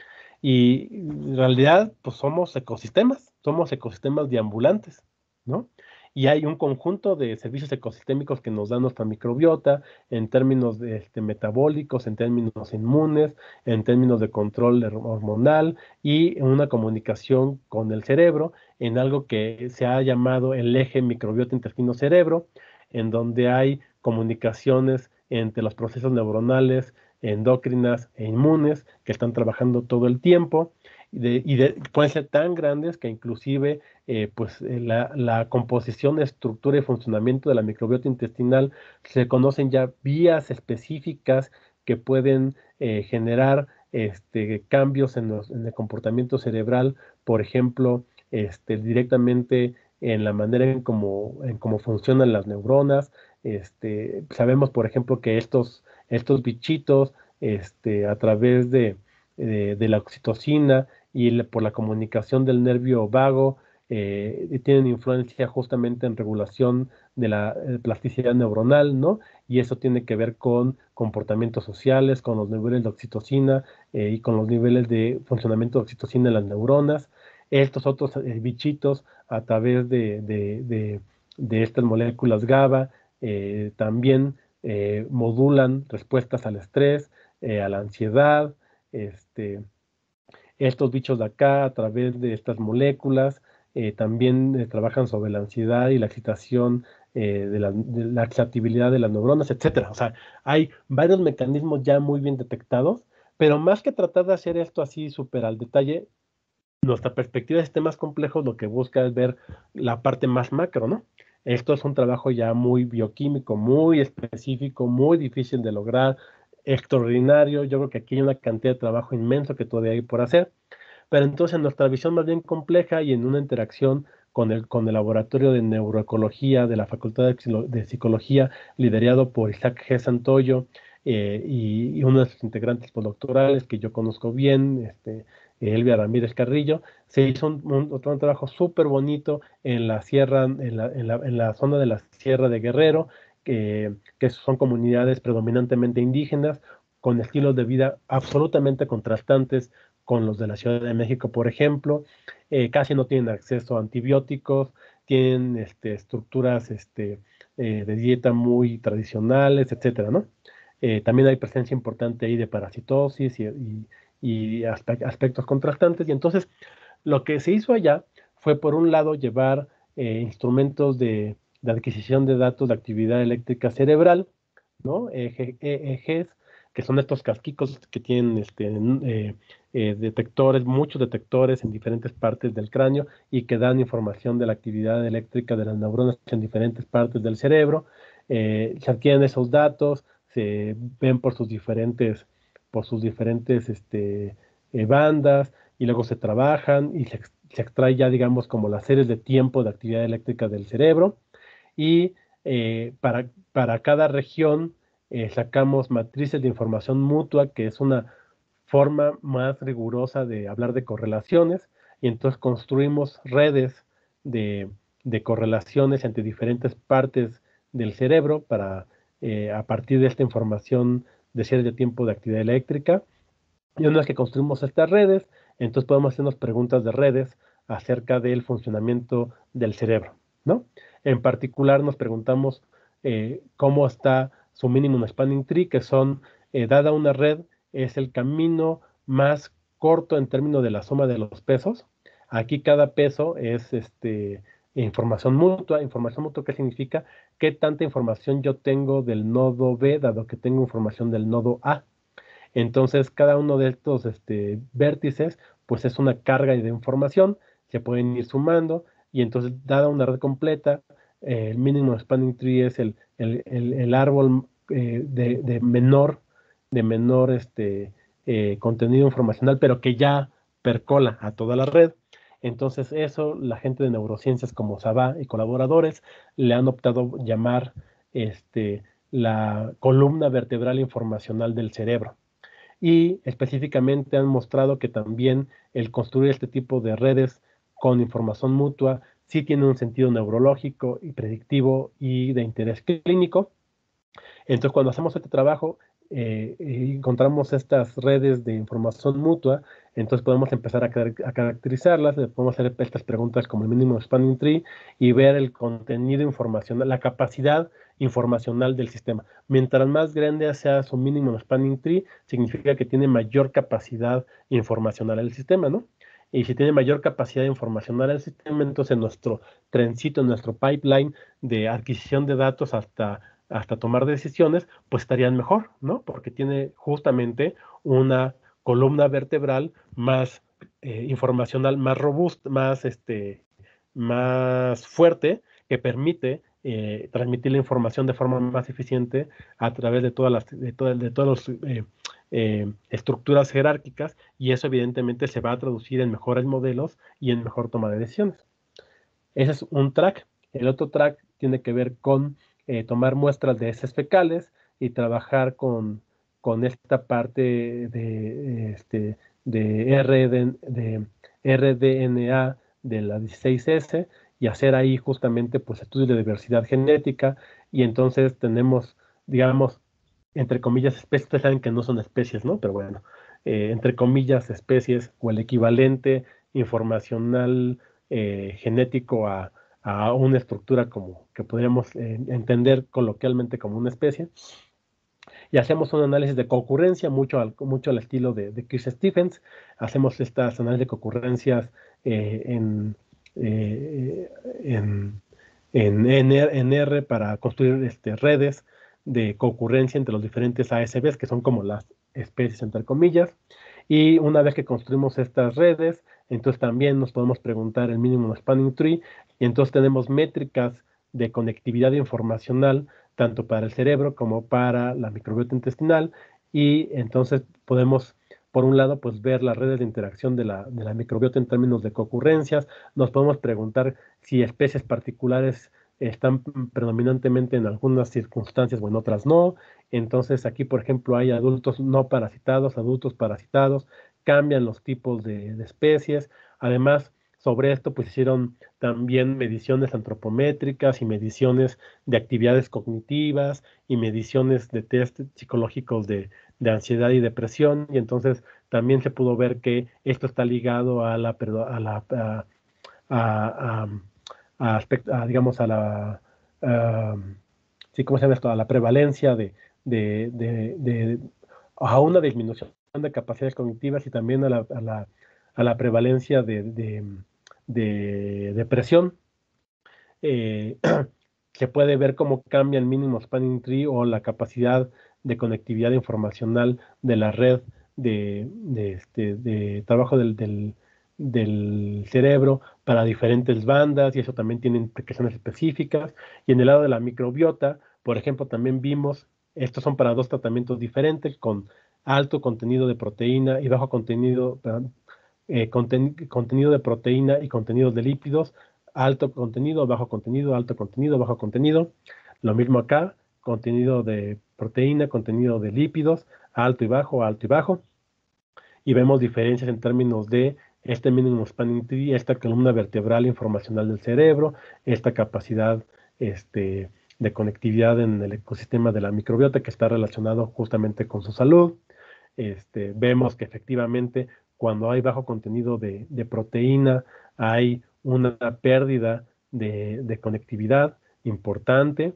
Y en realidad, pues somos ecosistemas, somos ecosistemas deambulantes, ¿no? Y hay un conjunto de servicios ecosistémicos que nos da nuestra microbiota en términos de, este, metabólicos, en términos inmunes, en términos de control hormonal y en una comunicación con el cerebro, en algo que se ha llamado el eje microbiota intestino-cerebro, en donde hay comunicaciones entre los procesos neuronales, endocrinas e inmunes que están trabajando todo el tiempo y, de, y de, pueden ser tan grandes que inclusive eh, pues, eh, la, la composición, estructura y funcionamiento de la microbiota intestinal se conocen ya vías específicas que pueden eh, generar este, cambios en, los, en el comportamiento cerebral, por ejemplo, este, directamente en la manera en cómo, en cómo funcionan las neuronas. Este, sabemos, por ejemplo, que estos, estos bichitos, este, a través de, de, de la oxitocina y la, por la comunicación del nervio vago, eh, tienen influencia justamente en regulación de la eh, plasticidad neuronal, ¿no? Y eso tiene que ver con comportamientos sociales, con los niveles de oxitocina eh, y con los niveles de funcionamiento de oxitocina en las neuronas. Estos otros eh, bichitos, a través de, de, de, de estas moléculas GABA, eh, también eh, modulan respuestas al estrés, eh, a la ansiedad. Este, estos bichos de acá, a través de estas moléculas, eh, también eh, trabajan sobre la ansiedad y la excitación eh, de, la, de la excitabilidad de las neuronas, etcétera. O sea, hay varios mecanismos ya muy bien detectados, pero más que tratar de hacer esto así súper al detalle, nuestra perspectiva de sistemas complejos lo que busca es ver la parte más macro, ¿no? Esto es un trabajo ya muy bioquímico, muy específico, muy difícil de lograr, extraordinario. Yo creo que aquí hay una cantidad de trabajo inmenso que todavía hay por hacer. Pero entonces en nuestra visión más bien compleja y en una interacción con el, con el laboratorio de neuroecología de la Facultad de, de Psicología, liderado por Isaac G. Santoyo, eh, y, y uno de sus integrantes postdoctorales que yo conozco bien, este, Elvia Ramírez Carrillo, se hizo un, un, otro trabajo súper bonito en la sierra, en la, en, la, en la zona de la Sierra de Guerrero, que, que son comunidades predominantemente indígenas, con estilos de vida absolutamente contrastantes con los de la Ciudad de México, por ejemplo. Eh, casi no tienen acceso a antibióticos, tienen este, estructuras este, eh, de dieta muy tradicionales, etcétera, ¿no? Eh, también hay presencia importante ahí de parasitosis y, y, y aspe aspectos contrastantes. Y entonces, lo que se hizo allá fue, por un lado, llevar eh, instrumentos de, de adquisición de datos de actividad eléctrica cerebral, ¿no? E E Gs, que son estos casquicos que tienen este, eh, eh, detectores, muchos detectores en diferentes partes del cráneo y que dan información de la actividad eléctrica de las neuronas en diferentes partes del cerebro. Eh, se adquieren esos datos, se ven por sus diferentes, por sus diferentes este, eh, bandas y luego se trabajan y se, se extrae ya, digamos, como las series de tiempo de actividad eléctrica del cerebro. Y eh, para, para cada región eh, sacamos matrices de información mutua, que es una forma más rigurosa de hablar de correlaciones, y entonces construimos redes de, de correlaciones entre diferentes partes del cerebro para, eh, a partir de esta información de series de tiempo de actividad eléctrica. Y una vez que construimos estas redes, entonces podemos hacernos preguntas de redes acerca del funcionamiento del cerebro, ¿no? En particular nos preguntamos eh, cómo está su minimum spanning tree, que son, eh, dada una red, es el camino más corto en términos de la suma de los pesos. Aquí cada peso es este, información mutua. Información mutua, ¿qué significa? ¿Qué tanta información yo tengo del nodo B, dado que tengo información del nodo A? Entonces, cada uno de estos este, vértices, pues es una carga de información, se pueden ir sumando, y entonces, dada una red completa, eh, el mínimo spanning tree es el, el, el, el árbol eh, de, de menor, de menor este, eh, contenido informacional, pero que ya percola a toda la red. Entonces, eso la gente de neurociencias como Sabá y colaboradores le han optado llamar este, la columna vertebral informacional del cerebro. Y específicamente han mostrado que también el construir este tipo de redes con información mutua sí tiene un sentido neurológico y predictivo y de interés clínico. Entonces, cuando hacemos este trabajo, eh, encontramos estas redes de información mutua, entonces podemos empezar a, a caracterizarlas, podemos hacer estas preguntas como el mínimo spanning tree y ver el contenido informacional, la capacidad informacional del sistema. Mientras más grande sea su mínimo spanning tree, significa que tiene mayor capacidad informacional el sistema, ¿no? Y si tiene mayor capacidad informacional el sistema, entonces nuestro trencito, nuestro pipeline de adquisición de datos hasta, hasta tomar decisiones, pues estarían mejor, ¿no? Porque tiene justamente una columna vertebral más eh, informacional, más robusta, más, este, más fuerte, que permite eh, transmitir la información de forma más eficiente a través de todas las de todas de todos los eh, eh, estructuras jerárquicas, y eso evidentemente se va a traducir en mejores modelos y en mejor toma de decisiones. Ese es un track. El otro track tiene que ver con eh, tomar muestras de heces fecales y trabajar con, con esta parte de, este, de, R D, de R D N A de la dieciséis ese y hacer ahí justamente pues, estudios de diversidad genética, y entonces tenemos, digamos, entre comillas, especies. Ustedes saben que no son especies, ¿no? Pero bueno, eh, entre comillas, especies o el equivalente informacional eh, genético a, a, una estructura como que podríamos eh, entender coloquialmente como una especie. Y hacemos un análisis de concurrencia, mucho al, mucho al estilo de, de Chris Stephens. Hacemos estas análisis de concurrencias eh, en, eh, en, en, en R para construir este, redes de concurrencia entre los diferentes A S Bs, que son como las especies entre comillas. Y una vez que construimos estas redes, entonces también nos podemos preguntar el mínimo spanning tree, y entonces tenemos métricas de conectividad informacional tanto para el cerebro como para la microbiota intestinal, y entonces podemos, por un lado, pues ver las redes de interacción de la, de la microbiota en términos de concurrencias. Nos podemos preguntar si especies particulares están predominantemente en algunas circunstancias o en otras no. Entonces aquí, por ejemplo, hay adultos no parasitados, adultos parasitados, cambian los tipos de, de especies. Además, sobre esto, pues hicieron también mediciones antropométricas y mediciones de actividades cognitivas y mediciones de test psicológicos de, de ansiedad y depresión, y entonces también se pudo ver que esto está ligado a la, a la a, a, a, a, aspect, a digamos, a la, a, sí, ¿cómo se llama esto? A la prevalencia de, de, de, de, a una disminución de capacidades cognitivas, y también a la, a la, a la prevalencia de, de, de depresión. Eh, se puede ver cómo cambia el mínimo spanning tree o la capacidad de conectividad informacional de la red de, de, este, de trabajo del, del, del cerebro para diferentes bandas, y eso también tiene implicaciones específicas. Y en el lado de la microbiota, por ejemplo, también vimos, estos son para dos tratamientos diferentes, con alto contenido de proteína y bajo contenido, perdón, eh, conten, contenido de proteína y contenido de lípidos, alto contenido, bajo contenido, alto contenido, bajo contenido. Lo mismo acá, contenido de proteína, contenido de lípidos, alto y bajo, alto y bajo. Y vemos diferencias en términos de este mínimo spanning tree, esta columna vertebral informacional del cerebro, esta capacidad este, de conectividad en el ecosistema de la microbiota que está relacionado justamente con su salud. Este, vemos que efectivamente cuando hay bajo contenido de, de proteína hay una pérdida de, de conectividad importante,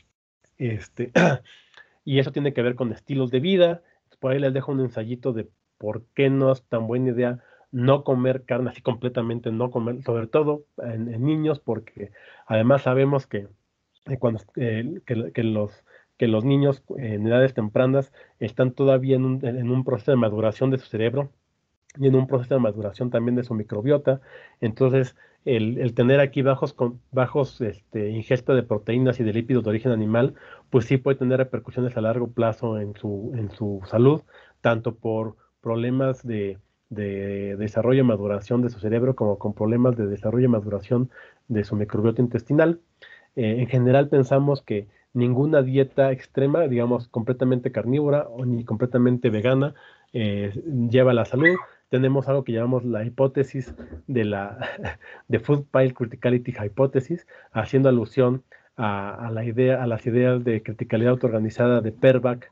este, y eso tiene que ver con estilos de vida. Por ahí les dejo un ensayito de por qué no es tan buena idea no comer carne, así completamente no comer, sobre todo en, en niños, porque además sabemos que, cuando, eh, que, que los que los niños en edades tempranas están todavía en un, en un proceso de maduración de su cerebro y en un proceso de maduración también de su microbiota. Entonces, el, el tener aquí bajos, con, bajos este, ingesta de proteínas y de lípidos de origen animal, pues sí puede tener repercusiones a largo plazo en su, en su salud, tanto por problemas de, de desarrollo y maduración de su cerebro, como con problemas de desarrollo y maduración de su microbiota intestinal. Eh, en general pensamos que ninguna dieta extrema, digamos completamente carnívora o ni completamente vegana, eh, lleva a la salud. Tenemos algo que llamamos la hipótesis de la de Food Pile Criticality Hypothesis, haciendo alusión a, a la idea, a las ideas de criticalidad autoorganizada de Perback,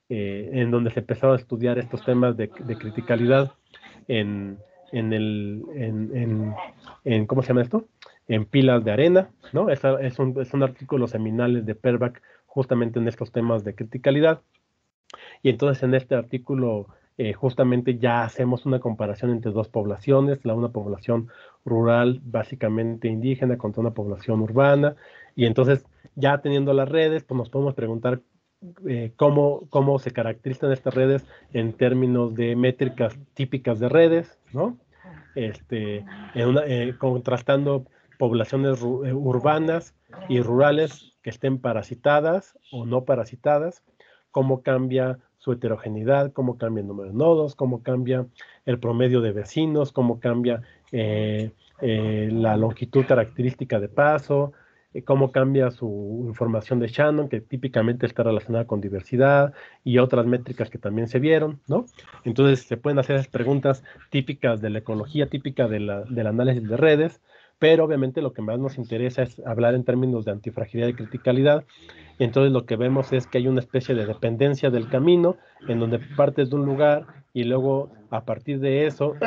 eh, en donde se empezaron a estudiar estos temas de, de criticalidad en, en el, en, en, en, ¿cómo se llama esto? En pilas de arena, ¿no? Es, es, un, es un artículo seminales de Perback justamente en estos temas de criticalidad. Y entonces en este artículo eh, justamente ya hacemos una comparación entre dos poblaciones, la una población rural básicamente indígena contra una población urbana, y entonces ya teniendo las redes, pues nos podemos preguntar eh, cómo, cómo se caracterizan estas redes en términos de métricas típicas de redes, ¿no? Este, en una, eh, contrastando poblaciones ru- eh, urbanas y rurales que estén parasitadas o no parasitadas, cómo cambia su heterogeneidad, cómo cambia el número de nodos, cómo cambia el promedio de vecinos, cómo cambia eh, eh, la longitud característica de paso, eh, cómo cambia su información de Shannon, que típicamente está relacionada con diversidad y otras métricas que también se vieron, ¿no? Entonces se pueden hacer esas preguntas típicas de la ecología, típica de la, del análisis de redes, pero obviamente lo que más nos interesa es hablar en términos de antifragilidad y criticalidad. Entonces lo que vemos es que hay una especie de dependencia del camino, en donde partes de un lugar y luego a partir de eso,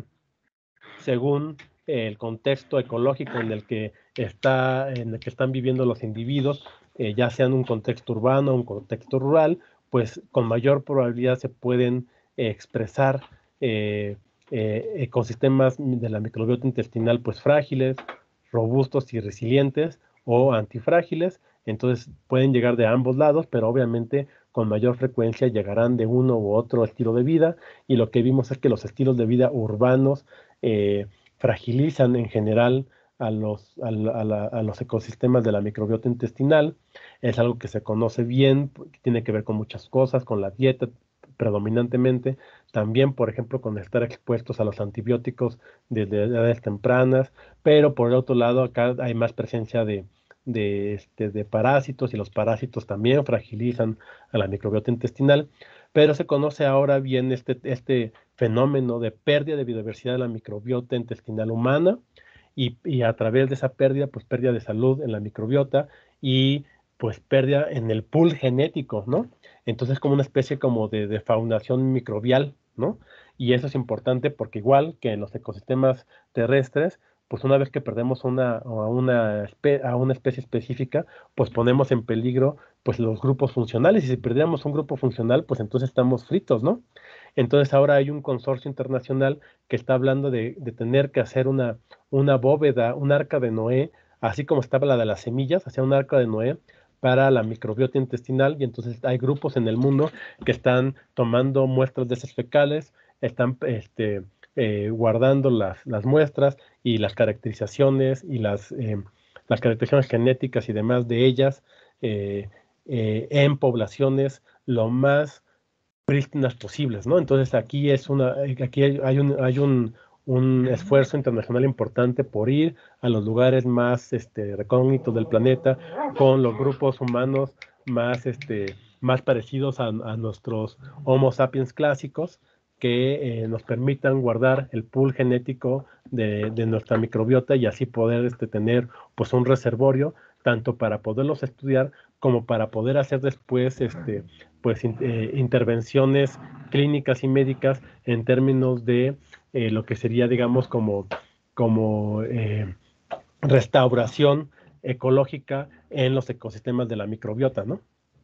según el contexto ecológico en el que está, en el que están viviendo los individuos, eh, ya sea en un contexto urbano o un contexto rural, pues con mayor probabilidad se pueden eh, expresar eh, eh, ecosistemas de la microbiota intestinal pues frágiles, robustos y resilientes o antifrágiles. Entonces pueden llegar de ambos lados, pero obviamente con mayor frecuencia llegarán de uno u otro estilo de vida, y lo que vimos es que los estilos de vida urbanos eh, fragilizan en general a los, a, la, a, la, a los ecosistemas de la microbiota intestinal. Es algo que se conoce bien, que tiene que ver con muchas cosas, con la dieta predominantemente, también por ejemplo con estar expuestos a los antibióticos desde edades tempranas, pero por el otro lado acá hay más presencia de, de, este, de parásitos, y los parásitos también fragilizan a la microbiota intestinal, pero se conoce ahora bien este, este fenómeno de pérdida de biodiversidad de la microbiota intestinal humana, y, y a través de esa pérdida, pues pérdida de salud en la microbiota y pues pérdida en el pool genético, ¿no? Entonces como una especie como de, de faunación microbial, ¿no? Y eso es importante porque igual que en los ecosistemas terrestres, pues una vez que perdemos una, a, una espe a una especie específica, pues ponemos en peligro pues los grupos funcionales, y si perdiéramos un grupo funcional, pues entonces estamos fritos, ¿no? Entonces ahora hay un consorcio internacional que está hablando de, de tener que hacer una, una bóveda, un arca de Noé, así como estaba la de las semillas, hacia un arca de Noé para la microbiota intestinal, y entonces hay grupos en el mundo que están tomando muestras de heces fecales, están este, eh, guardando las, las muestras y las caracterizaciones y las, eh, las caracterizaciones genéticas y demás de ellas eh, eh, en poblaciones lo más prístinas posibles, ¿no? Entonces aquí es una, aquí hay, hay un, hay un, un esfuerzo internacional importante por ir a los lugares más este, recógnitos del planeta, con los grupos humanos más, este, más parecidos a, a nuestros Homo sapiens clásicos, que eh, nos permitan guardar el pool genético de, de nuestra microbiota, y así poder este, tener pues un reservorio tanto para poderlos estudiar como para poder hacer después este, pues, in, eh, intervenciones clínicas y médicas en términos de eh, lo que sería, digamos, como, como eh, restauración ecológica en los ecosistemas de la microbiota, ¿no?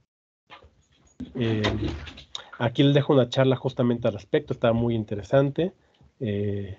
Eh, aquí les dejo una charla justamente al respecto, está muy interesante. Eh,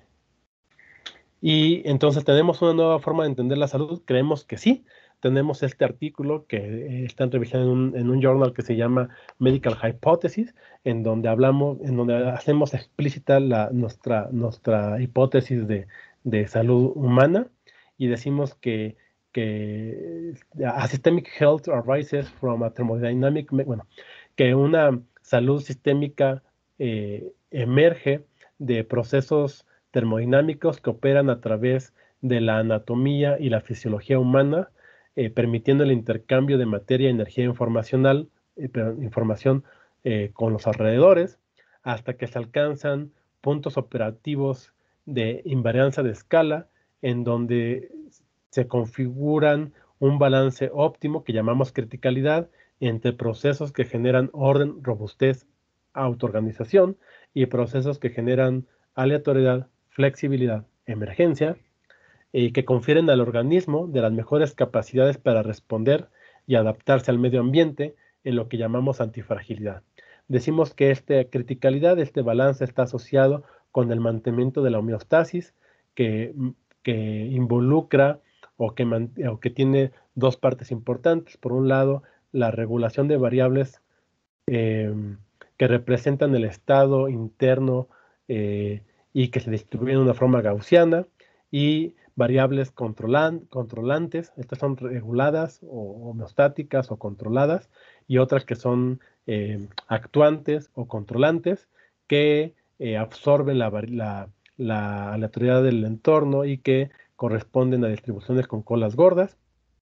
y entonces, ¿tenemos una nueva forma de entender la salud? Creemos que sí. Tenemos este artículo que eh, está revisado en un, en un journal que se llama Medical Hypothesis, en donde hablamos, en donde hacemos explícita la, nuestra, nuestra hipótesis de, de salud humana, y decimos que, que a systemic health arises from a thermodynamic, bueno, que una salud sistémica eh, emerge de procesos termodinámicos que operan a través de la anatomía y la fisiología humana, eh, permitiendo el intercambio de materia, energía informacional, eh, información eh, con los alrededores, hasta que se alcanzan puntos operativos de invarianza de escala, en donde se configuran un balance óptimo que llamamos criticalidad, entre procesos que generan orden, robustez, autoorganización y procesos que generan aleatoriedad, flexibilidad, emergencia y que confieren al organismo de las mejores capacidades para responder y adaptarse al medio ambiente en lo que llamamos antifragilidad. Decimos que esta criticalidad, este balance está asociado con el mantenimiento de la homeostasis que, que involucra o que, man, o que tiene dos partes importantes. Por un lado, la regulación de variables eh, que representan el estado interno eh, y que se distribuyen de una forma gaussiana, y variables controlan, controlantes, estas son reguladas o homeostáticas o controladas, y otras que son eh, actuantes o controlantes que eh, absorben la, la, la aleatoriedad del entorno y que corresponden a distribuciones con colas gordas,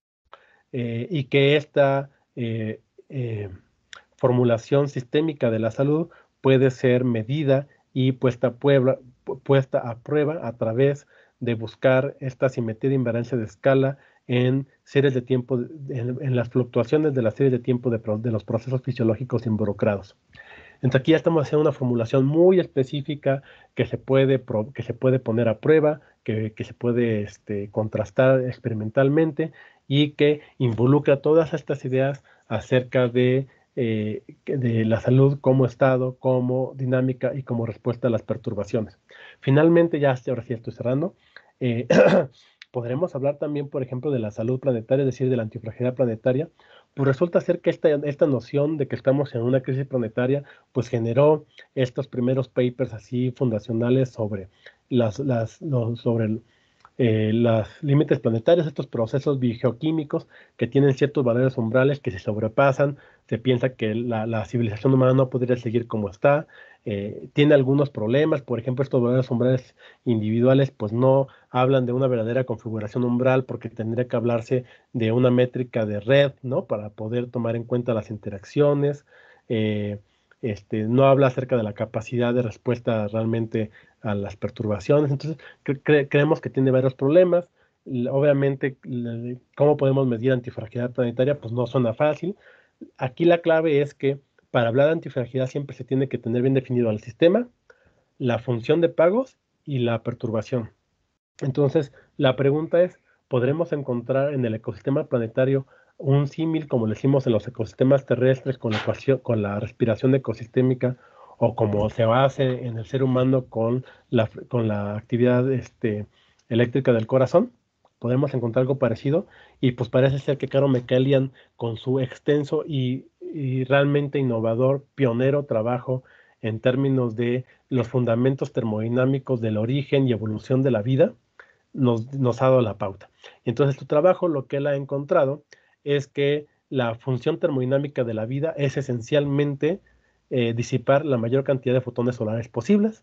eh, y que esta eh, eh, formulación sistémica de la salud puede ser medida y puesta a, prueba, puesta a prueba a través de buscar esta simetría de invariancia de escala en series de tiempo, en, en las fluctuaciones de las series de tiempo de, de los procesos fisiológicos involucrados. Entonces aquí ya estamos haciendo una formulación muy específica que se puede, que se puede poner a prueba, que, que se puede este, contrastar experimentalmente y que involucra todas estas ideas acerca de, eh, de la salud como estado, como dinámica y como respuesta a las perturbaciones. Finalmente, ya ahora sí estoy cerrando, eh, podremos hablar también, por ejemplo, de la salud planetaria, es decir, de la antifragilidad planetaria. Pues resulta ser que esta, esta noción de que estamos en una crisis planetaria pues generó estos primeros papers así fundacionales sobre las, las, los, sobre el, eh, los límites planetarios, estos procesos biogeoquímicos que tienen ciertos valores umbrales que se sobrepasan, se piensa que la, la civilización humana no podría seguir como está, eh, tiene algunos problemas, por ejemplo, estos valores umbrales individuales pues no hablan de una verdadera configuración umbral porque tendría que hablarse de una métrica de red, ¿no? Para poder tomar en cuenta las interacciones, eh, este, no habla acerca de la capacidad de respuesta realmente a las perturbaciones, entonces cre cre creemos que tiene varios problemas. Obviamente, ¿cómo podemos medir antifragilidad planetaria? Pues no suena fácil. Aquí la clave es que para hablar de antifragilidad siempre se tiene que tener bien definido el sistema, la función de pagos y la perturbación. Entonces, la pregunta es, ¿podremos encontrar en el ecosistema planetario un símil, como lo hicimos en los ecosistemas terrestres con la, ecuación, con la respiración ecosistémica, o como se hace en el ser humano con la, con la actividad este, eléctrica del corazón? ¿Podemos encontrar algo parecido? Y pues parece ser que Caro McCallion, con su extenso y, y realmente innovador, pionero trabajo en términos de los fundamentos termodinámicos del origen y evolución de la vida, nos, nos ha dado la pauta. Entonces, tu trabajo, lo que él ha encontrado es que la función termodinámica de la vida es esencialmente eh, disipar la mayor cantidad de fotones solares posibles.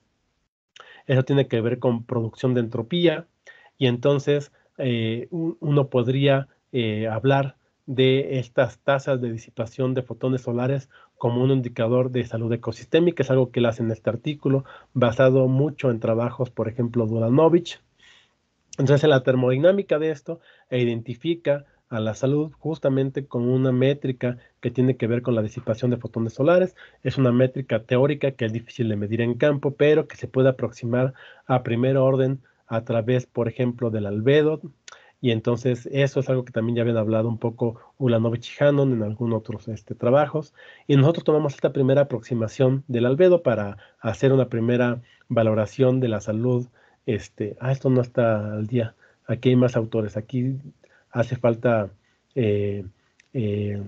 Eso tiene que ver con producción de entropía, y entonces eh, uno podría eh, hablar de estas tasas de disipación de fotones solares como un indicador de salud ecosistémica. Es algo que él hace en este artículo, basado mucho en trabajos, por ejemplo, de Ulanovich. Entonces, en la termodinámica de esto, e identifica a la salud justamente con una métrica que tiene que ver con la disipación de fotones solares. Es una métrica teórica que es difícil de medir en campo, pero que se puede aproximar a primer orden a través, por ejemplo, del albedo. Y entonces eso es algo que también ya habían hablado un poco Ulanovich y Hannon en algunos otros este, trabajos. Y nosotros tomamos esta primera aproximación del albedo para hacer una primera valoración de la salud. Este, ah, esto no está al día. Aquí hay más autores. Aquí hace falta eh, eh,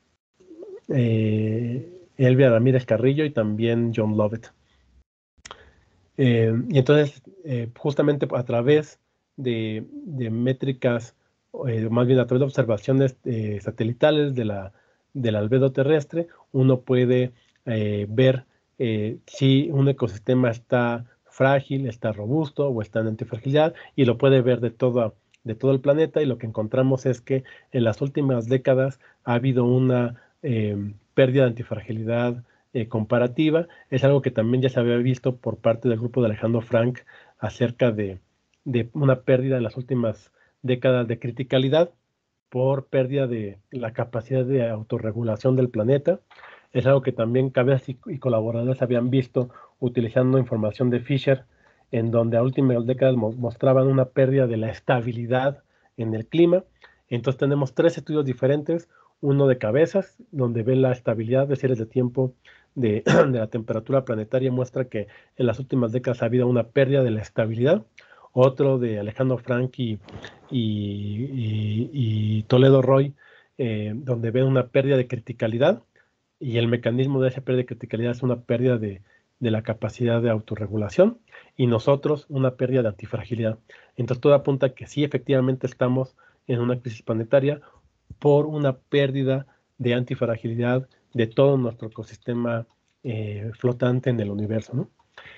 eh, Elvia Ramírez Carrillo y también John Lovett. Eh, y entonces, eh, justamente a través de, de métricas, eh, más bien a través de observaciones eh, satelitales de la, del albedo terrestre, uno puede eh, ver eh, si un ecosistema está frágil, está robusto o está en antifragilidad, y lo puede ver de todo, de todo el planeta, y lo que encontramos es que en las últimas décadas ha habido una eh, pérdida de antifragilidad eh, comparativa. Es algo que también ya se había visto por parte del grupo de Alejandro Frank acerca de, de una pérdida en las últimas décadas de criticalidad, por pérdida de la capacidad de autorregulación del planeta. Es algo que también cabezas y, y colaboradores habían visto utilizando información de Fisher, en donde a últimas décadas mo mostraban una pérdida de la estabilidad en el clima. Entonces tenemos tres estudios diferentes, uno de cabezas, donde ve la estabilidad de series de tiempo de, de la temperatura planetaria, muestra que en las últimas décadas ha habido una pérdida de la estabilidad. Otro de Alejandro Frank y, y, y, y Toledo Roy, eh, donde ven una pérdida de criticalidad, y el mecanismo de esa pérdida de criticalidad es una pérdida de, de la capacidad de autorregulación, y nosotros una pérdida de antifragilidad. Entonces todo apunta a que sí, efectivamente estamos en una crisis planetaria por una pérdida de antifragilidad de todo nuestro ecosistema eh, flotante en el universo, ¿no?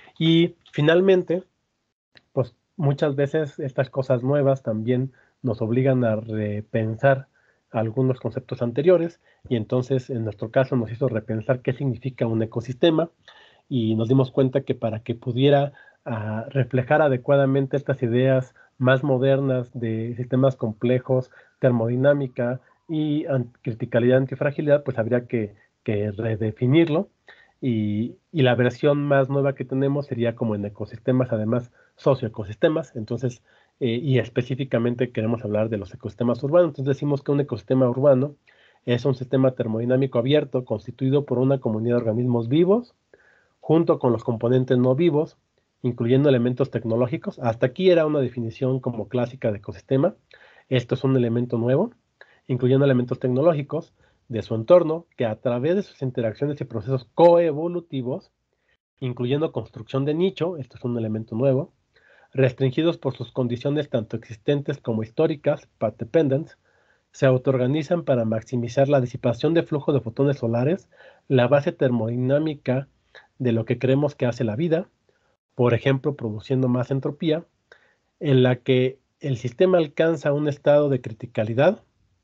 Y finalmente, pues muchas veces estas cosas nuevas también nos obligan a repensar algunos conceptos anteriores, y entonces en nuestro caso nos hizo repensar qué significa un ecosistema, y nos dimos cuenta que para que pudiera uh, reflejar adecuadamente estas ideas más modernas de sistemas complejos, termodinámica y an criticalidad, antifragilidad, pues habría que, que redefinirlo, y, y la versión más nueva que tenemos sería como en ecosistemas, además socioecosistemas. Entonces, eh, y específicamente queremos hablar de los ecosistemas urbanos. Entonces decimos que un ecosistema urbano es un sistema termodinámico abierto constituido por una comunidad de organismos vivos, junto con los componentes no vivos, incluyendo elementos tecnológicos. Hasta aquí era una definición como clásica de ecosistema. Esto es un elemento nuevo, incluyendo elementos tecnológicos de su entorno, que a través de sus interacciones y procesos coevolutivos, incluyendo construcción de nicho, esto es un elemento nuevo, restringidos por sus condiciones tanto existentes como históricas, path dependence, se autoorganizan para maximizar la disipación de flujo de fotones solares, la base termodinámica de lo que creemos que hace la vida, por ejemplo, produciendo más entropía, en la que el sistema alcanza un estado de criticalidad,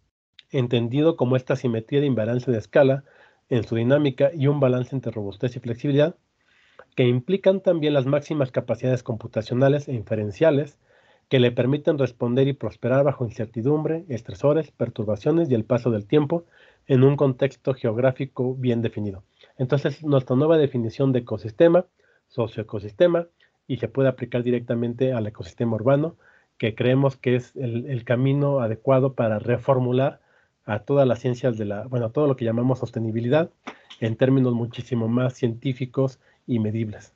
entendido como esta simetría de invariancia de escala en su dinámica y un balance entre robustez y flexibilidad, que implican también las máximas capacidades computacionales e inferenciales que le permiten responder y prosperar bajo incertidumbre, estresores, perturbaciones y el paso del tiempo en un contexto geográfico bien definido. Entonces, nuestra nueva definición de ecosistema, socioecosistema, y se puede aplicar directamente al ecosistema urbano, que creemos que es el, el camino adecuado para reformular a todas las ciencias de la, bueno, todo lo que llamamos sostenibilidad en términos muchísimo más científicos y medibles.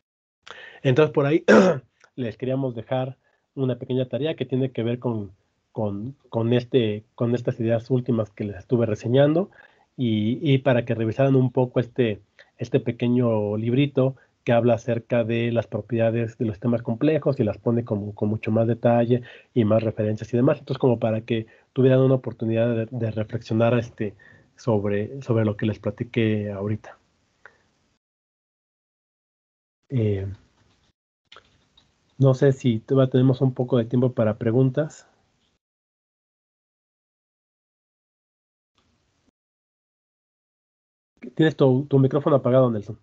Entonces, por ahí les queríamos dejar una pequeña tarea que tiene que ver con, con, con, este, con estas ideas últimas que les estuve reseñando, y, y para que revisaran un poco este, este pequeño librito que habla acerca de las propiedades de los sistemas complejos y las pone con, con mucho más detalle y más referencias y demás. Entonces, como para que tuvieran una oportunidad de, de reflexionar este, sobre, sobre lo que les platiqué ahorita. Eh, no sé si todavía tenemos un poco de tiempo para preguntas. Tienes tu, tu micrófono apagado, Nelson.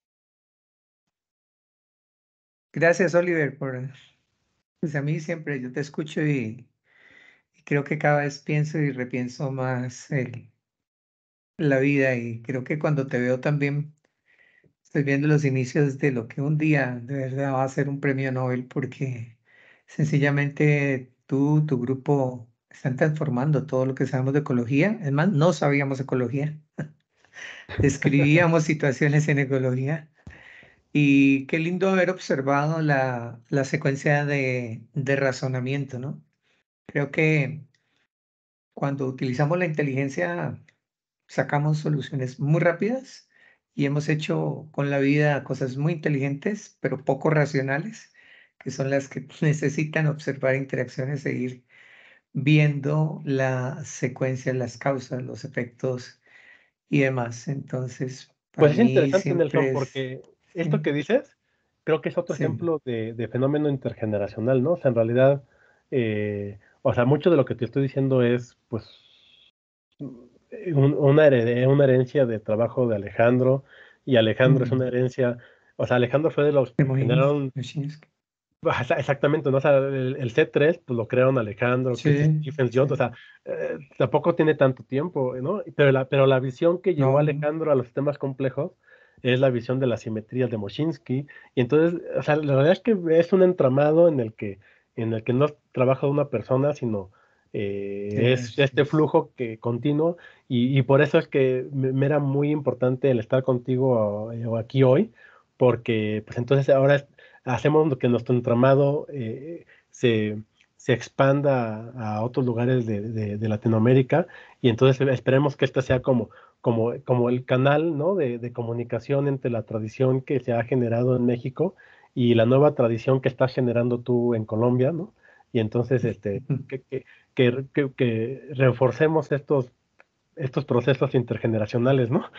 Gracias, Oliver, por... Pues a mí siempre, yo te escucho y, y creo que cada vez pienso y repienso más el, la vida, y creo que cuando te veo también estoy viendo los inicios de lo que un día de verdad va a ser un premio Nobel, porque sencillamente tú, tu grupo, están transformando todo lo que sabemos de ecología. Es más, no sabíamos ecología, describíamos situaciones en ecología. Y qué lindo haber observado la, la secuencia de, de razonamiento, ¿no? Creo que cuando utilizamos la inteligencia sacamos soluciones muy rápidas, y hemos hecho con la vida cosas muy inteligentes, pero poco racionales, que son las que necesitan observar interacciones e ir viendo la secuencia, las causas, los efectos y demás. Entonces, para Pues es mí interesante, Nelson, siempre es... porque esto Sí, que dices, creo que es otro sí, ejemplo de, de fenómeno intergeneracional, ¿no? O sea, en realidad, eh, o sea, mucho de lo que te estoy diciendo es, pues, un- una, hered- una herencia de trabajo de Alejandro, y Alejandro es una mm, herencia, o sea, Alejandro fue de los de que Mohin- generaron Moshinsky. Exactamente, ¿no? O sea, el, el C tres, pues lo crearon Alejandro, Sí, Chris Stephens, John, sí. o sea, eh, tampoco tiene tanto tiempo, ¿no? Pero la, pero la visión que llevó No, Alejandro a los sistemas complejos es la visión de las simetrías de Moshinsky, y entonces, o sea, la verdad es que es un entramado en el que, en el que no trabaja una persona, sino eh, es es- este flujo que continuo, y, y por eso es que me, me era muy importante el estar contigo eh, aquí hoy, porque pues entonces ahora hacemos que nuestro entramado eh, se, se expanda a, a otros lugares de, de, de, Latinoamérica, y entonces esperemos que este sea como, como, como el canal, ¿no? de, de comunicación entre la tradición que se ha generado en México y la nueva tradición que estás generando tú en Colombia, ¿no? Y entonces este, que, que, que, que, que reforcemos estos, estos procesos intergeneracionales, ¿no?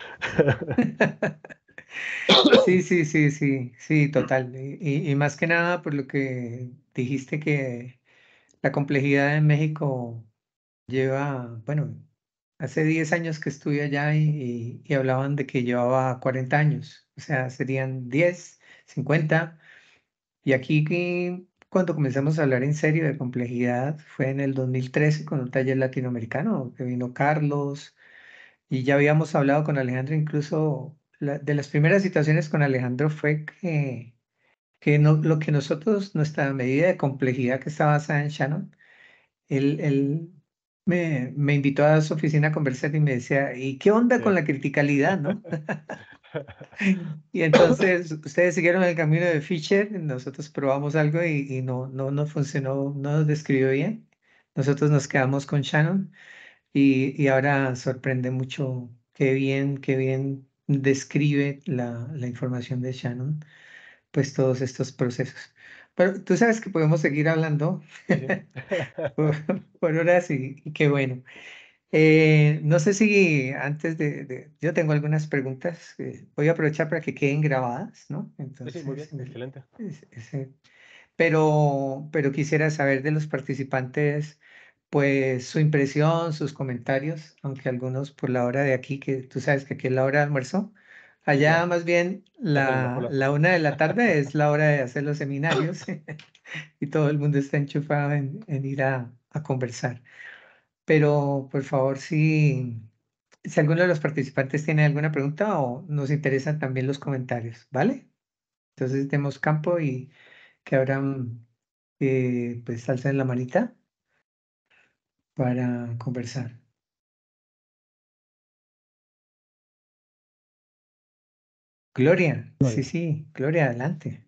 Sí, sí, sí, sí, sí, total. Y, y- y más que nada por lo que dijiste que la complejidad en México lleva, bueno, hace diez años que estuve allá y, y- y hablaban de que llevaba cuarenta años, o sea, serían diez, cincuenta. Y aquí que cuando comenzamos a hablar en serio de complejidad fue en el dos mil trece con un taller latinoamericano que vino Carlos. Y ya habíamos hablado con Alejandro, incluso la- de las primeras situaciones con Alejandro fue que, que no, lo que nosotros, nuestra medida de complejidad que está basada en Shannon, él, él me, me invitó a su oficina a conversar y me decía, ¿y qué onda con Sí. la criticalidad, no? Y entonces ustedes siguieron el camino de Fisher, nosotros probamos algo y, y no, no nos funcionó, no nos describió bien. Nosotros nos quedamos con Shannon. Y, y ahora sorprende mucho qué bien, qué bien describe la, la información de Shannon, pues todos estos procesos. Pero tú sabes que podemos seguir hablando Sí, sí. por, por horas y, y qué bueno. Eh, no sé si antes de, de- yo tengo algunas preguntas, eh, voy a aprovechar para que queden grabadas, ¿no? Sí, sí, muy bien, Entonces, en el- excelente. es- ese- pero, pero quisiera saber de los participantes, pues su impresión, sus comentarios, aunque algunos por la hora de aquí, que tú sabes que aquí es la hora de almuerzo, Sí, allá claro. más bien Ya son las la, olas. la una de la tarde es la hora de hacer los seminarios y todo el mundo está enchufado en, en ir a, a conversar. Pero por favor, si, si alguno de los participantes tiene alguna pregunta o nos interesan también los comentarios, ¿vale? Entonces demos campo y que abran, eh, pues alcen la manita para conversar. Gloria, sí, Gloria. sí, Gloria, adelante.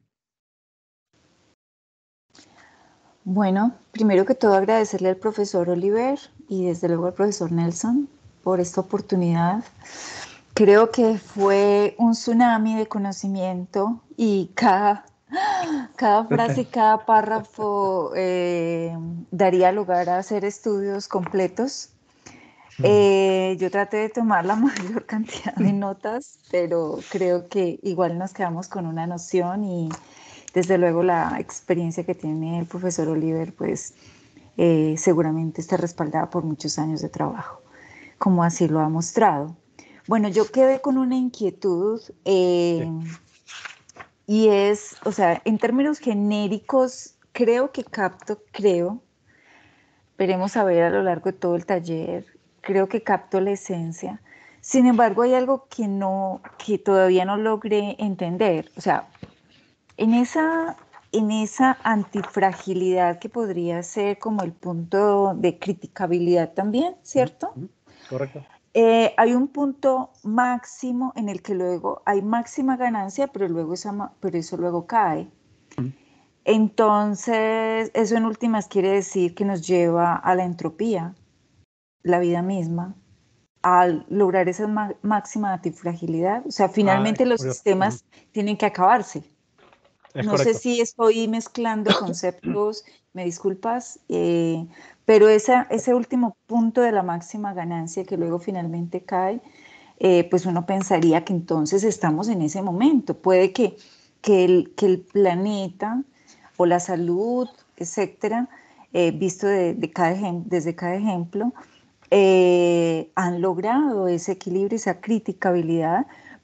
Bueno, primero que todo agradecerle al profesor Oliver y desde luego al profesor Nelson por esta oportunidad. Creo que fue un tsunami de conocimiento y cada, cada frase y Total. cada párrafo eh, daría lugar a hacer estudios completos. Mm. Eh, yo traté de tomar la mayor cantidad de notas, pero creo que igual nos quedamos con una noción y desde luego la experiencia que tiene el profesor Oliver, pues eh, seguramente está respaldada por muchos años de trabajo, como así lo ha mostrado. Bueno, yo quedé con una inquietud eh, Sí. y es, o sea, en términos genéricos, creo que capto, creo, veremos a ver a lo largo de todo el taller, creo que capto la esencia. Sin embargo, hay algo que no, que todavía no logré entender. O sea, en esa, en esa antifragilidad que podría ser como el punto de criticabilidad también, Ujú, ¿cierto? ujú. Correcto. Eh, hay un punto máximo en el que luego hay máxima ganancia, pero, luego esa, pero eso luego cae. Ujú. Entonces, eso en últimas quiere decir que nos lleva a la entropía, la vida misma, al lograr esa máxima antifragilidad. O sea, Ah, finalmente qué los curioso. Ujú. sistemas tienen que acabarse. Es No sé correcto. si estoy mezclando conceptos, me disculpas, eh, pero esa, ese último punto de la máxima ganancia que luego finalmente cae, eh, pues uno pensaría que entonces estamos en ese momento. Puede que, que, el, que el planeta o la salud, etcétera, eh, visto de, de cada desde cada ejemplo, eh, han logrado ese equilibrio, esa criticabilidad,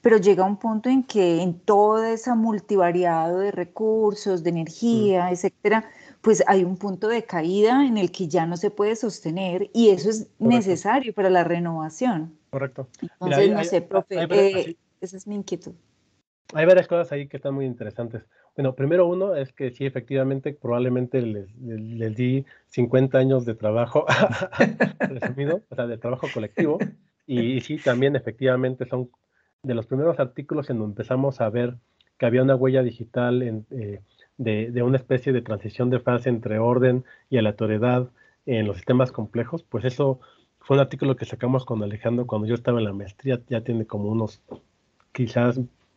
pero llega un punto en que en toda esa multivariado de recursos, de energía, mm. etcétera, pues hay un punto de caída en el que ya no se puede sostener y eso es Correcto. Necesario para la renovación. Correcto. Entonces, Mira, hay, no sé, profe, hay, hay, eh, esa es mi inquietud. Hay varias cosas ahí que están muy interesantes. Bueno, primero uno es que sí, efectivamente, probablemente les, les, les di cincuenta años de trabajo, resumido, o sea, de trabajo colectivo, y, y sí, también efectivamente son de los primeros artículos en donde empezamos a ver que había una huella digital en, eh, de, de una especie de transición de fase entre orden y aleatoriedad en los sistemas complejos. Pues eso fue un artículo que sacamos con Alejandro cuando yo estaba en la maestría, ya tiene como unos quizás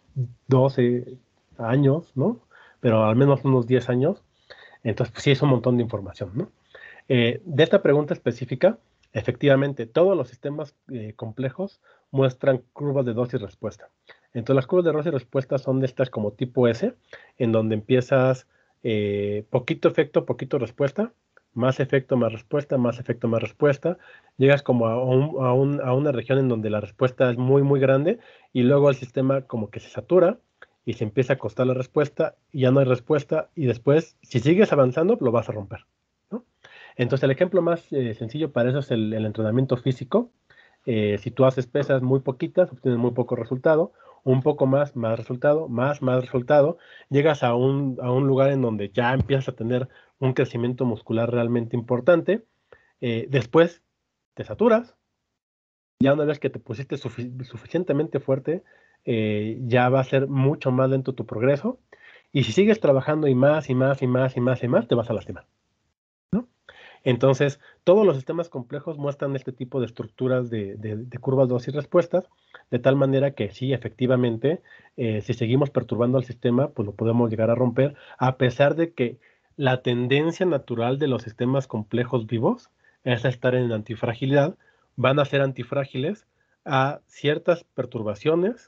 doce años, ¿no? Pero al menos unos diez años. Entonces, pues sí, es un montón de información, ¿no? Eh, de esta pregunta específica, efectivamente, todos los sistemas eh, complejos muestran curvas de dosis respuesta. Entonces, las curvas de dosis respuesta son de estas como tipo S, en donde empiezas eh, poquito efecto, poquito respuesta, más efecto, más respuesta, más efecto, más respuesta. Llegas como a, un, a, un, a una región en donde la respuesta es muy, muy grande y luego el sistema como que se satura y se empieza a costar la respuesta y ya no hay respuesta y después, si sigues avanzando, lo vas a romper, ¿no? Entonces, el ejemplo más eh, sencillo para eso es el, el entrenamiento físico. Eh, si tú haces pesas muy poquitas, obtienes muy poco resultado, un poco más, más resultado, más, más resultado, llegas a un, a un lugar en donde ya empiezas a tener un crecimiento muscular realmente importante, eh, después te saturas, ya una vez que te pusiste sufic suficientemente fuerte, eh, ya va a ser mucho más lento tu progreso, y si sigues trabajando y más, y más, y más, y más, y más, te vas a lastimar, ¿no? Entonces, todos los sistemas complejos muestran este tipo de estructuras de, de, de curvas dosis respuestas, de tal manera que sí, efectivamente, eh, si seguimos perturbando al sistema, pues lo podemos llegar a romper, a pesar de que la tendencia natural de los sistemas complejos vivos es estar en antifragilidad, van a ser antifrágiles a ciertas perturbaciones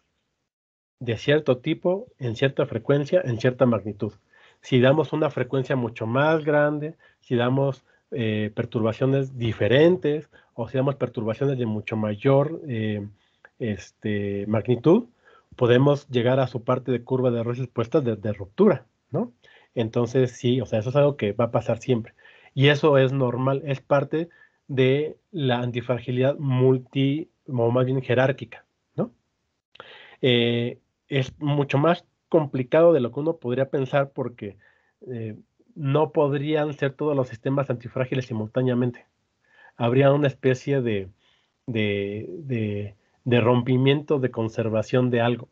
de cierto tipo, en cierta frecuencia, en cierta magnitud. Si damos una frecuencia mucho más grande, si damos eh, perturbaciones diferentes, o si damos perturbaciones de mucho mayor eh, este, magnitud, podemos llegar a su parte de curva de respuesta de, de ruptura, ¿no? Entonces, sí, o sea, eso es algo que va a pasar siempre. Y eso es normal, es parte de la antifragilidad multi, o más bien jerárquica, ¿no? Eh, es mucho más complicado de lo que uno podría pensar porque eh, no podrían ser todos los sistemas antifrágiles simultáneamente. Habría una especie de, de, de, de rompimiento de conservación de algo,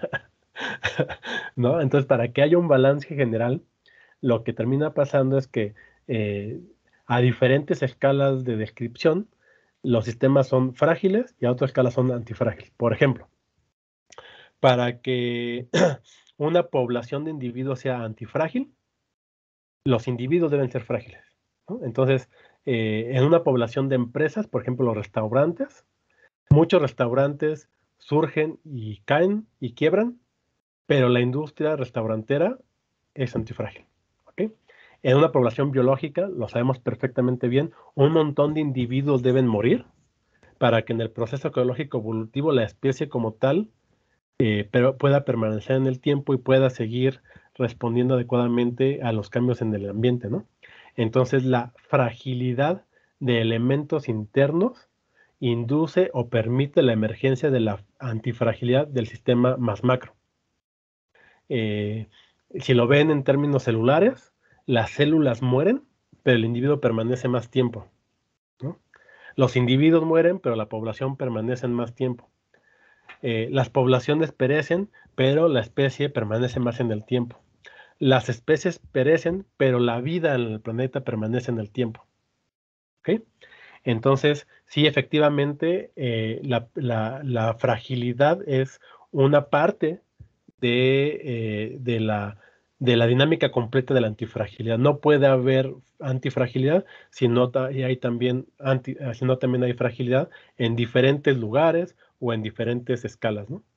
¿no? Entonces, para que haya un balance general, lo que termina pasando es que eh, a diferentes escalas de descripción, los sistemas son frágiles y a otra escala son antifrágiles. Por ejemplo, para que una población de individuos sea antifrágil, los individuos deben ser frágiles, ¿no? Entonces, eh, en una población de empresas, por ejemplo, los restaurantes, muchos restaurantes surgen y caen y quiebran, pero la industria restaurantera es antifrágil, ¿ok? En una población biológica, lo sabemos perfectamente bien, un montón de individuos deben morir para que en el proceso ecológico evolutivo la especie como tal Eh, pero pueda permanecer en el tiempo y pueda seguir respondiendo adecuadamente a los cambios en el ambiente, ¿no? Entonces, la fragilidad de elementos internos induce o permite la emergencia de la antifragilidad del sistema más macro. Eh, si lo ven en términos celulares, las células mueren, pero el individuo permanece más tiempo, ¿no? Los individuos mueren, pero la población permanece en más tiempo. Eh, las poblaciones perecen, pero la especie permanece más en el tiempo. Las especies perecen, pero la vida en el planeta permanece en el tiempo. ¿Okay? Entonces, sí, efectivamente, eh, la, la, la fragilidad es una parte de, eh, de, la, de la dinámica completa de la antifragilidad. No puede haber antifragilidad si no, y hay también anti, si no también hay fragilidad en diferentes lugares o en diferentes escalas, ¿no?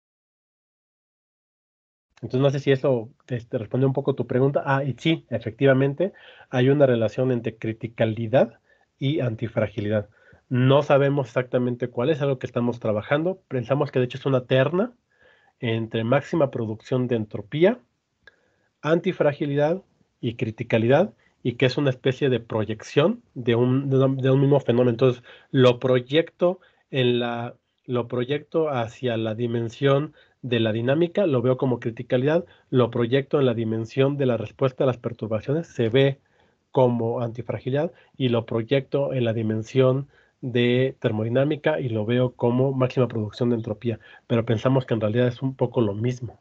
Entonces no sé si eso te, te responde un poco tu pregunta. Ah, y sí, efectivamente, hay una relación entre criticalidad y antifragilidad. No sabemos exactamente cuál es, algo que estamos trabajando. Pensamos que de hecho es una terna, entre máxima producción de entropía, antifragilidad y criticalidad, y que es una especie de proyección de un, de un, de un mismo fenómeno. Entonces, lo proyecto en la, lo proyecto hacia la dimensión de la dinámica, lo veo como criticalidad, lo proyecto en la dimensión de la respuesta a las perturbaciones, se ve como antifragilidad, y lo proyecto en la dimensión de termodinámica y lo veo como máxima producción de entropía, pero pensamos que en realidad es un poco lo mismo.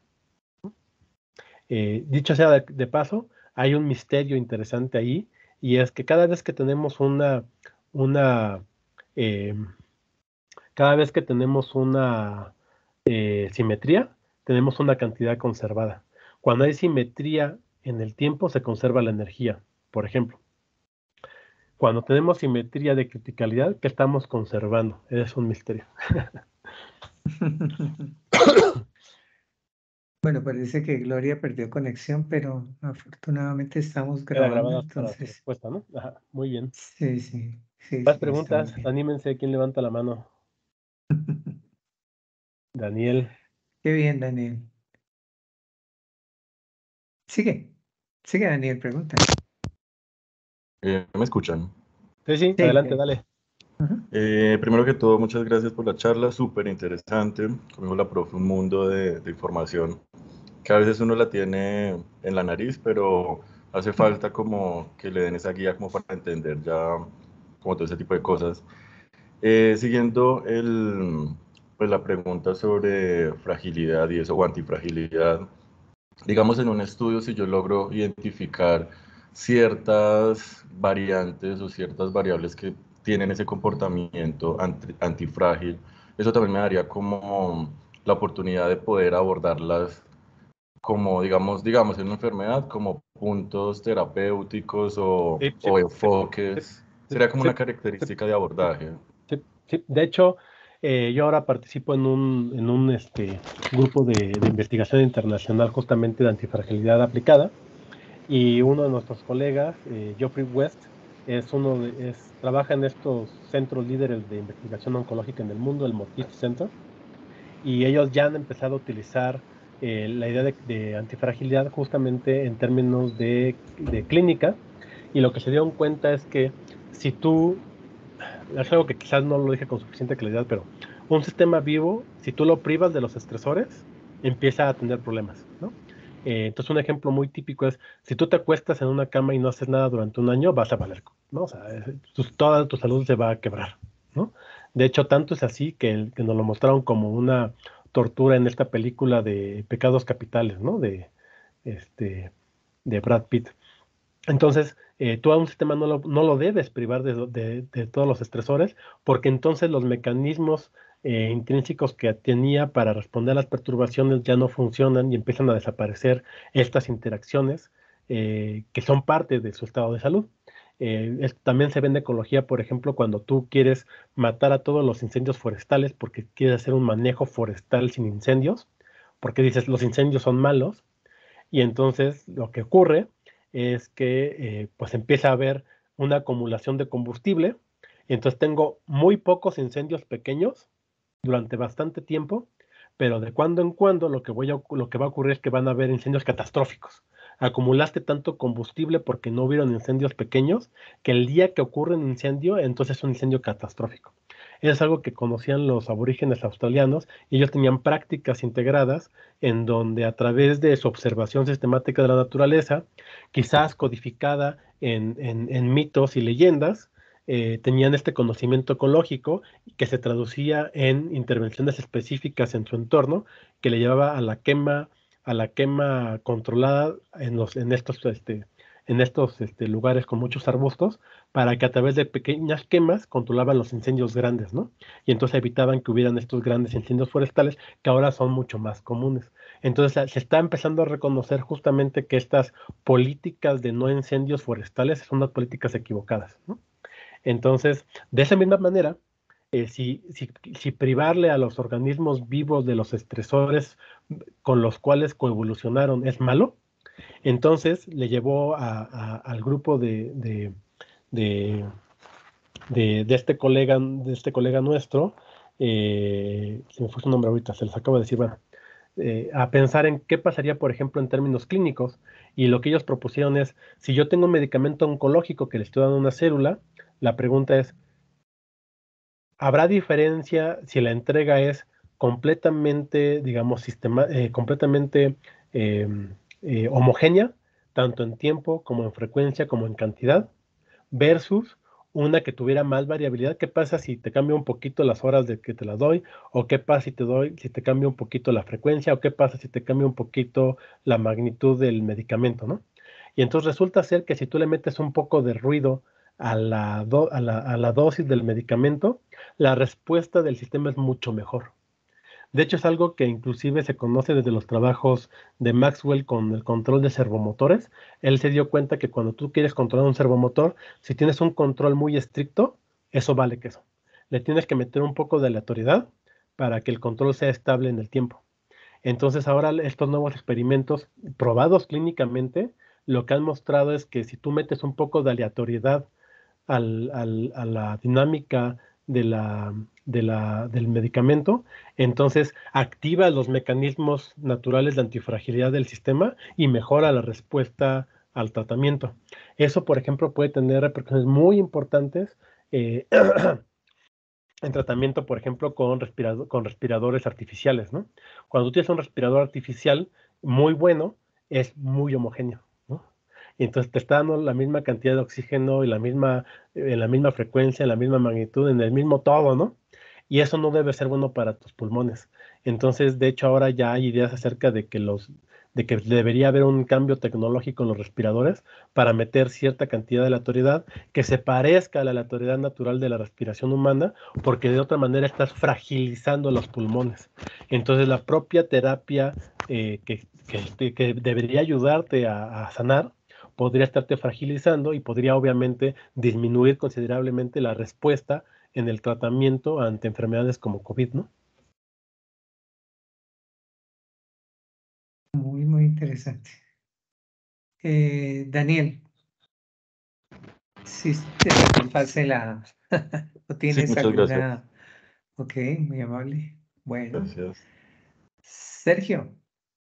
Eh, dicho sea de, de paso, hay un misterio interesante ahí, y es que cada vez que tenemos una, una eh, cada vez que tenemos una eh, simetría, tenemos una cantidad conservada. Cuando hay simetría en el tiempo, se conserva la energía, por ejemplo. Cuando tenemos simetría de criticalidad, ¿qué estamos conservando? Es un misterio. Bueno, parece que Gloria perdió conexión, pero afortunadamente estamos Queda grabando, grabada para su entonces respuesta, ¿no? Ajá, muy bien. sí, sí, sí, Más sí, estamos preguntas, bien. anímense, ¿quién levanta la mano? Daniel. Qué bien, Daniel. Sigue, sigue, Daniel, pregunta. Eh, ¿me escuchan? Sí, sí, Sí, adelante, sí. dale. Ujú. Eh, primero que todo, muchas gracias por la charla, súper interesante. Conmigo la profe, un mundo de, de información que a veces uno la tiene en la nariz, pero hace falta como que le den esa guía como para entender ya como todo ese tipo de cosas. Eh, siguiendo el, pues la pregunta sobre fragilidad y eso, o antifragilidad, digamos en un estudio, si yo logro identificar ciertas variantes o ciertas variables que tienen ese comportamiento anti- antifrágil, eso también me daría como la oportunidad de poder abordarlas como, digamos, digamos, en una enfermedad, como puntos terapéuticos o, Sí, sí, o sí, enfoques. sí, Sería como sí, una sí, característica de sí, abordaje. sí, sí. De hecho, eh, yo ahora participo en un, en un este, grupo de, de investigación internacional justamente de antifragilidad aplicada, y uno de nuestros colegas, eh, Geoffrey West, es uno de, es, trabaja en estos centros líderes de investigación oncológica en el mundo, el Motif Center, y ellos ya han empezado a utilizar eh, la idea de, de antifragilidad justamente en términos de, de clínica, y lo que se dieron cuenta es que si tú, es algo que quizás no lo dije con suficiente claridad, pero un sistema vivo, si tú lo privas de los estresores, empieza a tener problemas, ¿no? Eh, entonces, un ejemplo muy típico es, si tú te acuestas en una cama y no haces nada durante un año, vas a valer, ¿no? O sea, es- tu- toda tu salud se va a quebrar, ¿no? De hecho, tanto es así que, el- que nos lo mostraron como una tortura en esta película de Pecados Capitales, ¿no? De, este, de Brad Pitt. Entonces, eh, tú a un sistema no lo, no lo debes privar de, de- de todos los estresores, porque entonces los mecanismos eh, intrínsecos que tenía para responder a las perturbaciones ya no funcionan y empiezan a desaparecer estas interacciones eh, que son parte de su estado de salud. Eh, es- también se ve en ecología, por ejemplo, cuando tú quieres matar a todos los incendios forestales porque quieres hacer un manejo forestal sin incendios, porque dices los incendios son malos, y entonces lo que ocurre es que eh, pues empieza a haber una acumulación de combustible, y entonces tengo muy pocos incendios pequeños durante bastante tiempo, pero de cuando en cuando lo que, voy a, lo que va a ocurrir es que van a haber incendios catastróficos. Acumulaste tanto combustible porque no hubieron incendios pequeños, que el día que ocurre un incendio, entonces es un incendio catastrófico. Es algo que conocían los aborígenes australianos, y ellos tenían prácticas integradas en donde a través de su observación sistemática de la naturaleza, quizás codificada en, en, en mitos y leyendas, eh, tenían este conocimiento ecológico que se traducía en intervenciones específicas en su entorno, que le llevaba a la quema, a la quema controlada en, los, en estos, este, en estos este, lugares con muchos arbustos, para que a través de pequeñas quemas controlaban los incendios grandes, ¿no? Y entonces evitaban que hubieran estos grandes incendios forestales que ahora son mucho más comunes. Entonces se está empezando a reconocer justamente que estas políticas de no incendios forestales son unas políticas equivocadas, ¿no? Entonces, de esa misma manera, eh, si, si, si privarle a los organismos vivos de los estresores con los cuales coevolucionaron es malo, entonces le llevó a, a, al grupo de, de, de, de, de este colega, de este colega nuestro, eh, se me fue su nombre ahorita, se los acabo de decir, bueno, eh, a pensar en qué pasaría, por ejemplo, en términos clínicos. Y lo que ellos propusieron es, si yo tengo un medicamento oncológico que le estoy dando a una célula, la pregunta es, ¿habrá diferencia si la entrega es completamente, digamos, sistema, eh, completamente eh, eh, homogénea, tanto en tiempo como en frecuencia como en cantidad, versus una que tuviera más variabilidad? ¿Qué pasa si te cambia un poquito las horas de que te la doy? ¿O qué pasa si te doy, si te cambia un poquito la frecuencia? ¿O qué pasa si te cambia un poquito la magnitud del medicamento, ¿no? Y entonces resulta ser que si tú le metes un poco de ruido a la, do, a la, a la dosis del medicamento, la respuesta del sistema es mucho mejor. De hecho, es algo que inclusive se conoce desde los trabajos de Maxwell con el control de servomotores. Él se dio cuenta que cuando tú quieres controlar un servomotor, si tienes un control muy estricto, eso vale queso. Le tienes que meter un poco de aleatoriedad para que el control sea estable en el tiempo. Entonces ahora estos nuevos experimentos probados clínicamente, lo que han mostrado es que si tú metes un poco de aleatoriedad al, al, a la dinámica de la, de la, del medicamento, entonces activa los mecanismos naturales de antifragilidad del sistema y mejora la respuesta al tratamiento. Eso, por ejemplo, puede tener repercusiones muy importantes eh, en tratamiento, por ejemplo, con, respirado, con respiradores artificiales, ¿no? Cuando tú tienes un respirador artificial muy bueno, es muy homogéneo, ¿no? Y entonces te está dando la misma cantidad de oxígeno y la misma, en la misma frecuencia, en la misma magnitud, en el mismo todo, ¿no? Y eso no debe ser bueno para tus pulmones. Entonces, de hecho, ahora ya hay ideas acerca de que los de que debería haber un cambio tecnológico en los respiradores para meter cierta cantidad de aleatoriedad que se parezca a la aleatoriedad natural de la respiración humana, porque de otra manera estás fragilizando los pulmones. Entonces, la propia terapia eh, que, que, que debería ayudarte a, a sanar podría estarte fragilizando y podría obviamente disminuir considerablemente la respuesta en el tratamiento ante enfermedades como COVID, ¿no? Muy, muy interesante. Eh, Daniel, si te satisface la... ¿O Sí, tienes muchas gracias. alguna...? Ok, muy amable. Bueno, Gracias. Sergio,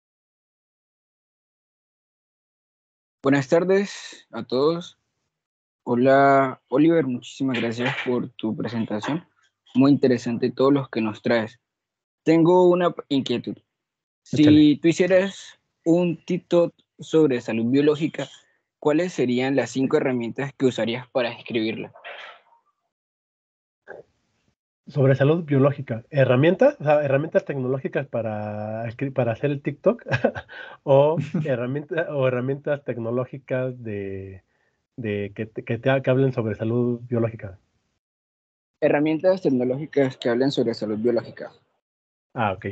Buenas tardes a todos. Hola, Oliver, muchísimas gracias por tu presentación. Muy interesante todos los que nos traes. Tengo una inquietud. Échale. Si tú hicieras un TikTok sobre salud biológica, ¿cuáles serían las cinco herramientas que usarías para escribirla? Sobre salud biológica, herramientas, o sea, herramientas tecnológicas para, escri- para hacer el TikTok o, herramientas, o herramientas tecnológicas de, de que, te, que, te, que hablen sobre salud biológica. Herramientas tecnológicas que hablen sobre salud biológica. Ah, ok.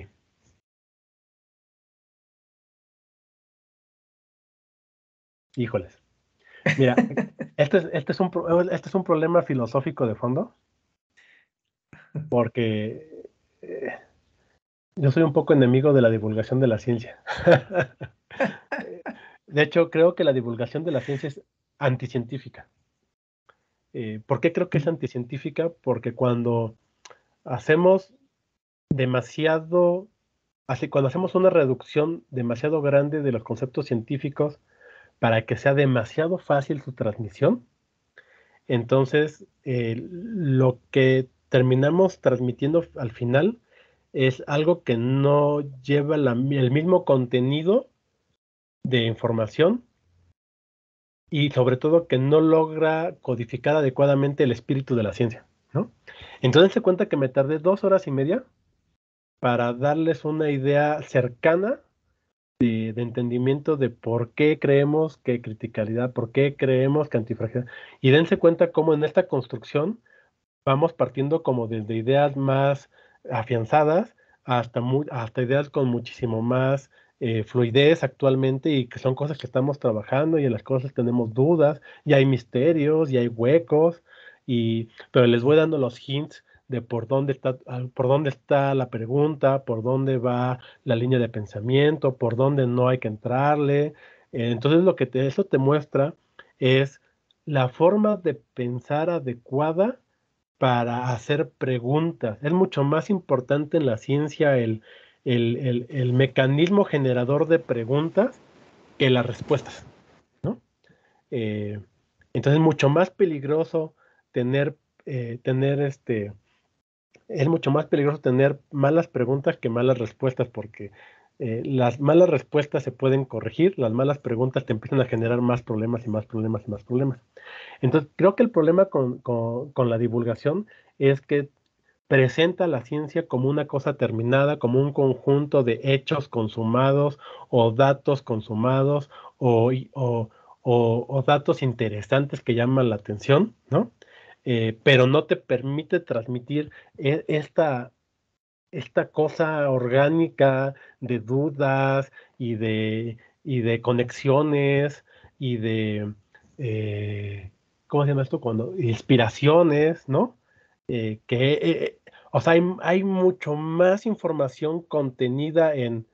Híjoles. Mira, este es, este, es un, pro- este es un problema filosófico de fondo, porque eh, yo soy un poco enemigo de la divulgación de la ciencia. De hecho, creo que la divulgación de la ciencia es anticientífica. Eh, ¿por qué creo que es anticientífica? Porque cuando hacemos demasiado, así, cuando hacemos una reducción demasiado grande de los conceptos científicos para que sea demasiado fácil su transmisión, entonces eh, lo que terminamos transmitiendo al final es algo que no lleva la- el mismo contenido de información y sobre todo que no logra codificar adecuadamente el espíritu de la ciencia, ¿no? Entonces se cuenta que me tardé dos horas y media para darles una idea cercana de, de entendimiento de por qué creemos que criticalidad, por qué creemos que antifragilidad. Y dense cuenta cómo en esta construcción vamos partiendo como desde ideas más afianzadas hasta, muy, hasta ideas con muchísimo más eh, fluidez actualmente y que son cosas que estamos trabajando y en las cosas tenemos dudas y hay misterios y hay huecos, y, pero les voy dando los hints de por dónde está, por dónde está la pregunta, por dónde va la línea de pensamiento, por dónde no hay que entrarle. Eh, entonces lo que te, eso te muestra es la forma de pensar adecuada para hacer preguntas. Es mucho más importante en la ciencia el, el, el, el mecanismo generador de preguntas que las respuestas, ¿no? Eh, entonces es mucho más peligroso tener, eh, tener este, es mucho más peligroso tener malas preguntas que malas respuestas, porque eh, las malas respuestas se pueden corregir, las malas preguntas te empiezan a generar más problemas y más problemas y más problemas. Entonces creo que el problema con, con, con la divulgación es que presenta la ciencia como una cosa terminada, como un conjunto de hechos consumados o datos consumados o, o, o, o datos interesantes que llaman la atención, ¿no? Eh, pero no te permite transmitir e- esta, esta cosa orgánica de dudas y de, y de conexiones y de, eh, ¿cómo se llama esto? Cuando, inspiraciones, ¿no? Eh, que, eh, o sea, hay, hay mucho más información contenida en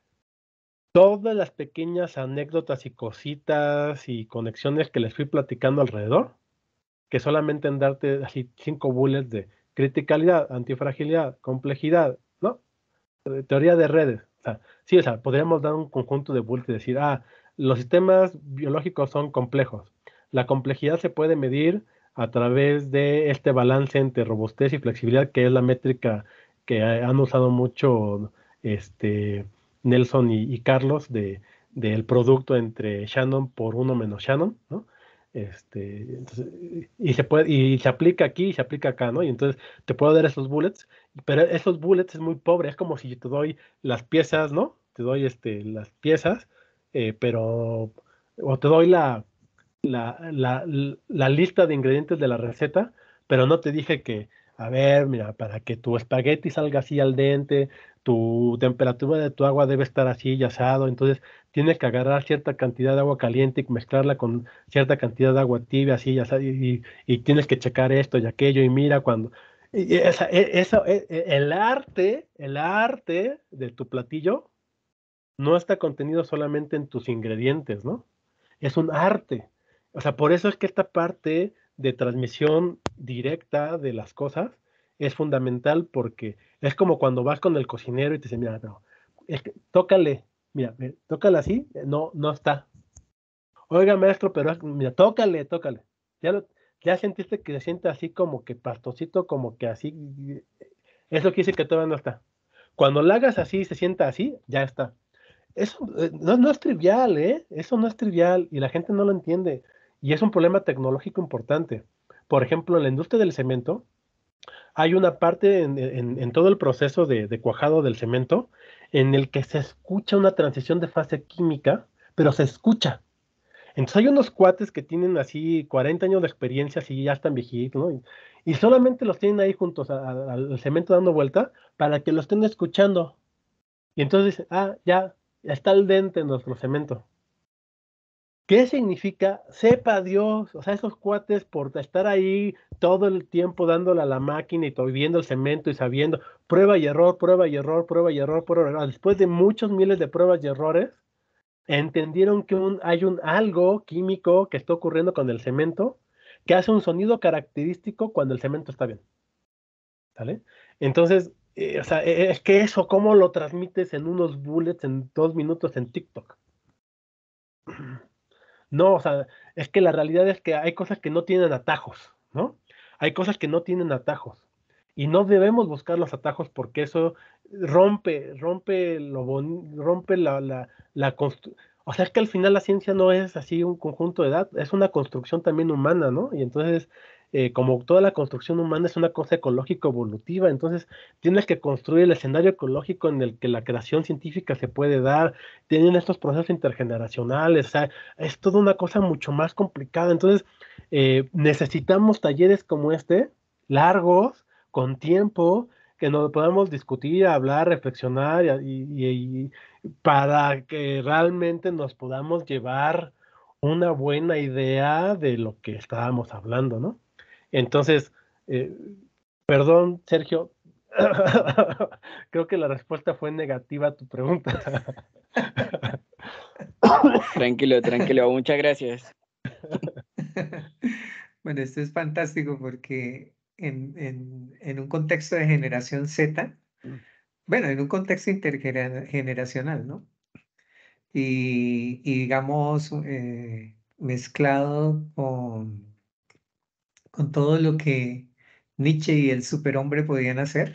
todas las pequeñas anécdotas y cositas y conexiones que les fui platicando alrededor, que solamente en darte así cinco bullets de criticalidad, antifragilidad, complejidad, ¿no? Eh, Teoría de redes. O sea, sí, o sea, podríamos dar un conjunto de bullets y decir, ah, los sistemas biológicos son complejos. La complejidad se puede medir a través de este balance entre robustez y flexibilidad, que es la métrica que ha- han usado mucho este, Nelson y, y Carlos de, del producto entre Shannon por uno menos Shannon, ¿no? Este, entonces, y se puede, y se aplica aquí y se aplica acá, ¿no? Y entonces te puedo dar esos bullets, pero esos bullets es muy pobre, es como si te doy las piezas, ¿no? Te doy este, las piezas, eh, pero, o te doy la, la, la, la lista de ingredientes de la receta, pero no te dije que, a ver, mira, para que tu espagueti salga así al dente, tu temperatura de tu agua debe estar así y asado, entonces tienes que agarrar cierta cantidad de agua caliente y mezclarla con cierta cantidad de agua tibia, así y asado, y, y- y tienes que checar esto y aquello, y mira cuando... y- y esa- e- eso, e- e- el arte, el arte de tu platillo no está contenido solamente en tus ingredientes, ¿no? Es un arte. O sea, por eso es que esta parte de transmisión directa de las cosas es fundamental, porque es como cuando vas con el cocinero y te dice, mira, no, es que, tócale, mira, ve, tócale así, no, no está. Oiga, maestro, pero es- mira, tócale, tócale. Ya, lo- ya sentiste que se siente así como que pastosito, como que así. Eso quiere decir que todavía no está. Cuando la hagas así y se sienta así, ya está. Eso eh, no, no es trivial, ¿eh? Eso no es trivial y la gente no lo entiende. Y es un problema tecnológico importante. Por ejemplo, en la industria del cemento, hay una parte en, en- en todo el proceso de, de cuajado del cemento en el que se escucha una transición de fase química, pero se escucha. Entonces hay unos cuates que tienen así cuarenta años de experiencia, así ya están viejitos, ¿no? Y, y solamente los tienen ahí juntos a- a- al cemento dando vuelta para que lo estén escuchando. Y entonces dicen, ah, ya, ya está al dente nuestro cemento. ¿Qué significa? Sepa Dios, o sea, esos cuates por estar ahí todo el tiempo dándole a la máquina y to- viendo el cemento y sabiendo, prueba y error, prueba y error, prueba y error, prueba y error. Después de muchos miles de pruebas y errores, entendieron que un, hay un algo químico que está ocurriendo con el cemento que hace un sonido característico cuando el cemento está bien. ¿Sale? Entonces, eh, o sea, eh, es que eso, ¿cómo lo transmites en unos bullets en dos minutos en TikTok? No, o sea, es que la realidad es que hay cosas que no tienen atajos, ¿no? Hay cosas que no tienen atajos. Y no debemos buscar los atajos porque eso rompe, rompe lo boni- rompe la, la, la constru- O sea, es que al final la ciencia no es así un conjunto de datos, es una construcción también humana, ¿no? Y entonces, eh, como toda la construcción humana es una cosa ecológico-evolutiva, entonces tienes que construir el escenario ecológico en el que la creación científica se puede dar, tienen estos procesos intergeneracionales, o sea, es toda una cosa mucho más complicada. Entonces, eh, necesitamos talleres como este, largos, con tiempo, que nos podamos discutir, hablar, reflexionar y, y- y para que realmente nos podamos llevar una buena idea de lo que estábamos hablando, ¿no? Entonces, eh, perdón, Sergio, creo que la respuesta fue negativa a tu pregunta. Tranquilo, tranquilo, muchas gracias. Bueno, esto es fantástico porque en, en- en un contexto de generación Z, bueno, en un contexto intergeneracional, ¿no? Y, y digamos, eh, mezclado con, con todo lo que Nietzsche y el superhombre podían hacer.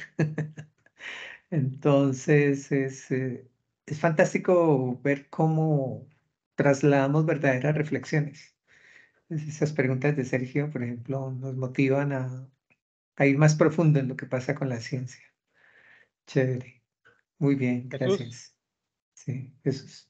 Entonces, es, eh, es fantástico ver cómo trasladamos verdaderas reflexiones. Es- Esas preguntas de Sergio, por ejemplo, nos motivan a, a ir más profundo en lo que pasa con la ciencia. Chévere. Muy bien, Jesús, gracias. Sí, Jesús.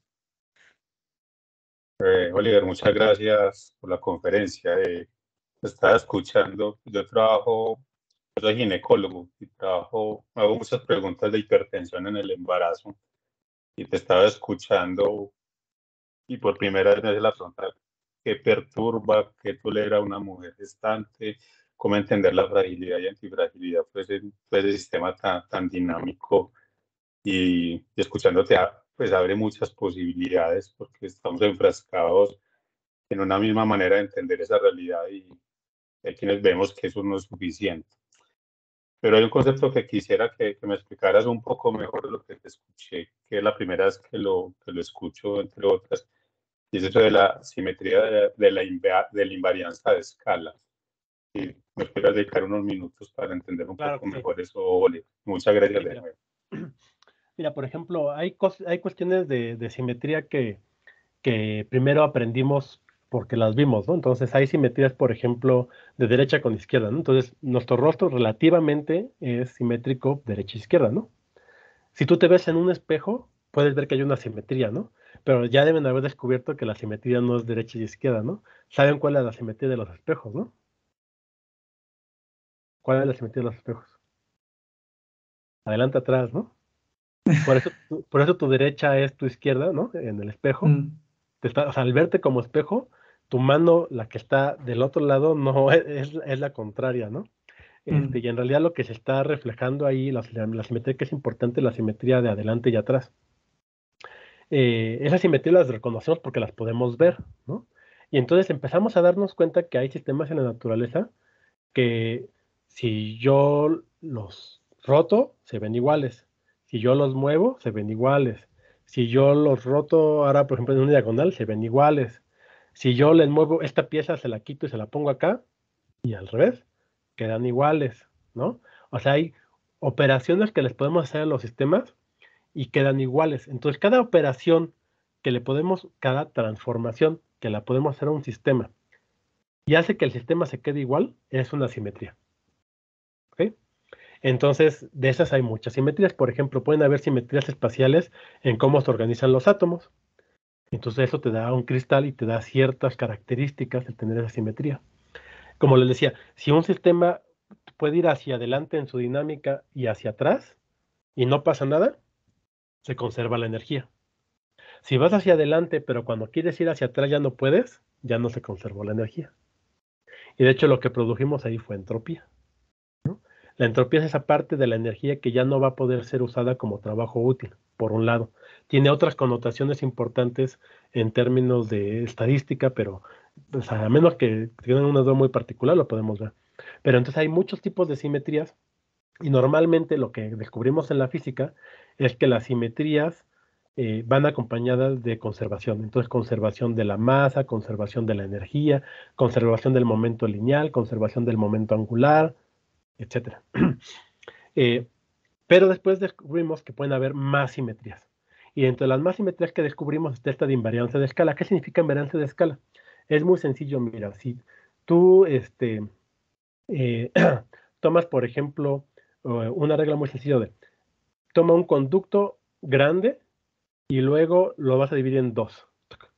Eh, Oliver, muchas gracias por la conferencia. Eh, estaba escuchando, yo trabajo, yo soy ginecólogo y trabajo, hago muchas preguntas de hipertensión en el embarazo y te estaba escuchando y por primera vez me hace la pregunta, ¿qué perturba, qué tolera una mujer gestante? ¿Cómo entender la fragilidad y antifragilidad? Pues, en pues, ese sistema tan, tan dinámico y, y escuchándote, a- pues abre muchas posibilidades porque estamos enfrascados en una misma manera de entender esa realidad y hay quienes vemos que eso no es suficiente. Pero hay un concepto que quisiera que, que me explicaras un poco mejor de lo que te escuché, que es la primera vez que lo, que lo escucho, entre otras, y es eso de la simetría de, de la, inva- de la invarianza de escala. Y me podrías dedicar unos minutos para entender un claro poco que sí. mejor eso, Oli. Muchas gracias Sí, de mira. nuevo. Mira, por ejemplo, hay, cos- hay cuestiones de, de simetría que, que primero aprendimos porque las vimos, ¿no? Entonces hay simetrías, por ejemplo, de derecha con izquierda, ¿no? Entonces nuestro rostro relativamente es simétrico derecha-izquierda, ¿no? Si tú te ves en un espejo, puedes ver que hay una simetría, ¿no? Pero ya deben haber descubierto que la simetría no es derecha y izquierda, ¿no? ¿Saben cuál es la simetría de los espejos, no? ¿Cuál es la simetría de los espejos? Adelante, atrás, ¿no? Por eso, tu- por eso tu derecha es tu izquierda, ¿no? En el espejo. Mm, Te está- o sea, al verte como espejo, tu mano, la que está del otro lado, no es, es- es la contraria, ¿no? Este, mm, y en realidad lo que se está reflejando ahí, la, la simetría que es importante, es la simetría de adelante y atrás. Eh, esas simetrías las reconocemos porque las podemos ver, ¿no? Y entonces empezamos a darnos cuenta que hay sistemas en la naturaleza que si yo los roto, se ven iguales. Si yo los muevo, se ven iguales. Si yo los roto ahora, por ejemplo, en una diagonal, se ven iguales. Si yo les muevo esta pieza, se la quito y se la pongo acá, y al revés, quedan iguales, ¿no? O sea, hay operaciones que les podemos hacer a los sistemas y quedan iguales. Entonces, cada operación que le podemos, cada transformación que la podemos hacer a un sistema y hace que el sistema se quede igual, es una simetría. ¿Ok? Entonces, de esas hay muchas simetrías. Por ejemplo, pueden haber simetrías espaciales en cómo se organizan los átomos. Entonces, eso te da un cristal y te da ciertas características de tener esa simetría. Como les decía, si un sistema puede ir hacia adelante en su dinámica y hacia atrás y no pasa nada, se conserva la energía. Si vas hacia adelante, pero cuando quieres ir hacia atrás ya no puedes, ya no se conservó la energía. Y de hecho lo que produjimos ahí fue entropía. La entropía es esa parte de la energía que ya no va a poder ser usada como trabajo útil, por un lado. Tiene otras connotaciones importantes en términos de estadística, pero pues, a menos que tengan una duda muy particular lo podemos ver. Pero entonces hay muchos tipos de simetrías y normalmente lo que descubrimos en la física es que las simetrías eh, van acompañadas de conservación. Entonces, conservación de la masa, conservación de la energía, conservación del momento lineal, conservación del momento angular, etcétera. Eh, pero después descubrimos que pueden haber más simetrías. Y entre las más simetrías que descubrimos está esta de invariancia de escala. ¿Qué significa invariancia de escala? Es muy sencillo, mira, si tú este, eh, tomas, por ejemplo, eh, una regla muy sencilla de toma un conducto grande y luego lo vas a dividir en dos.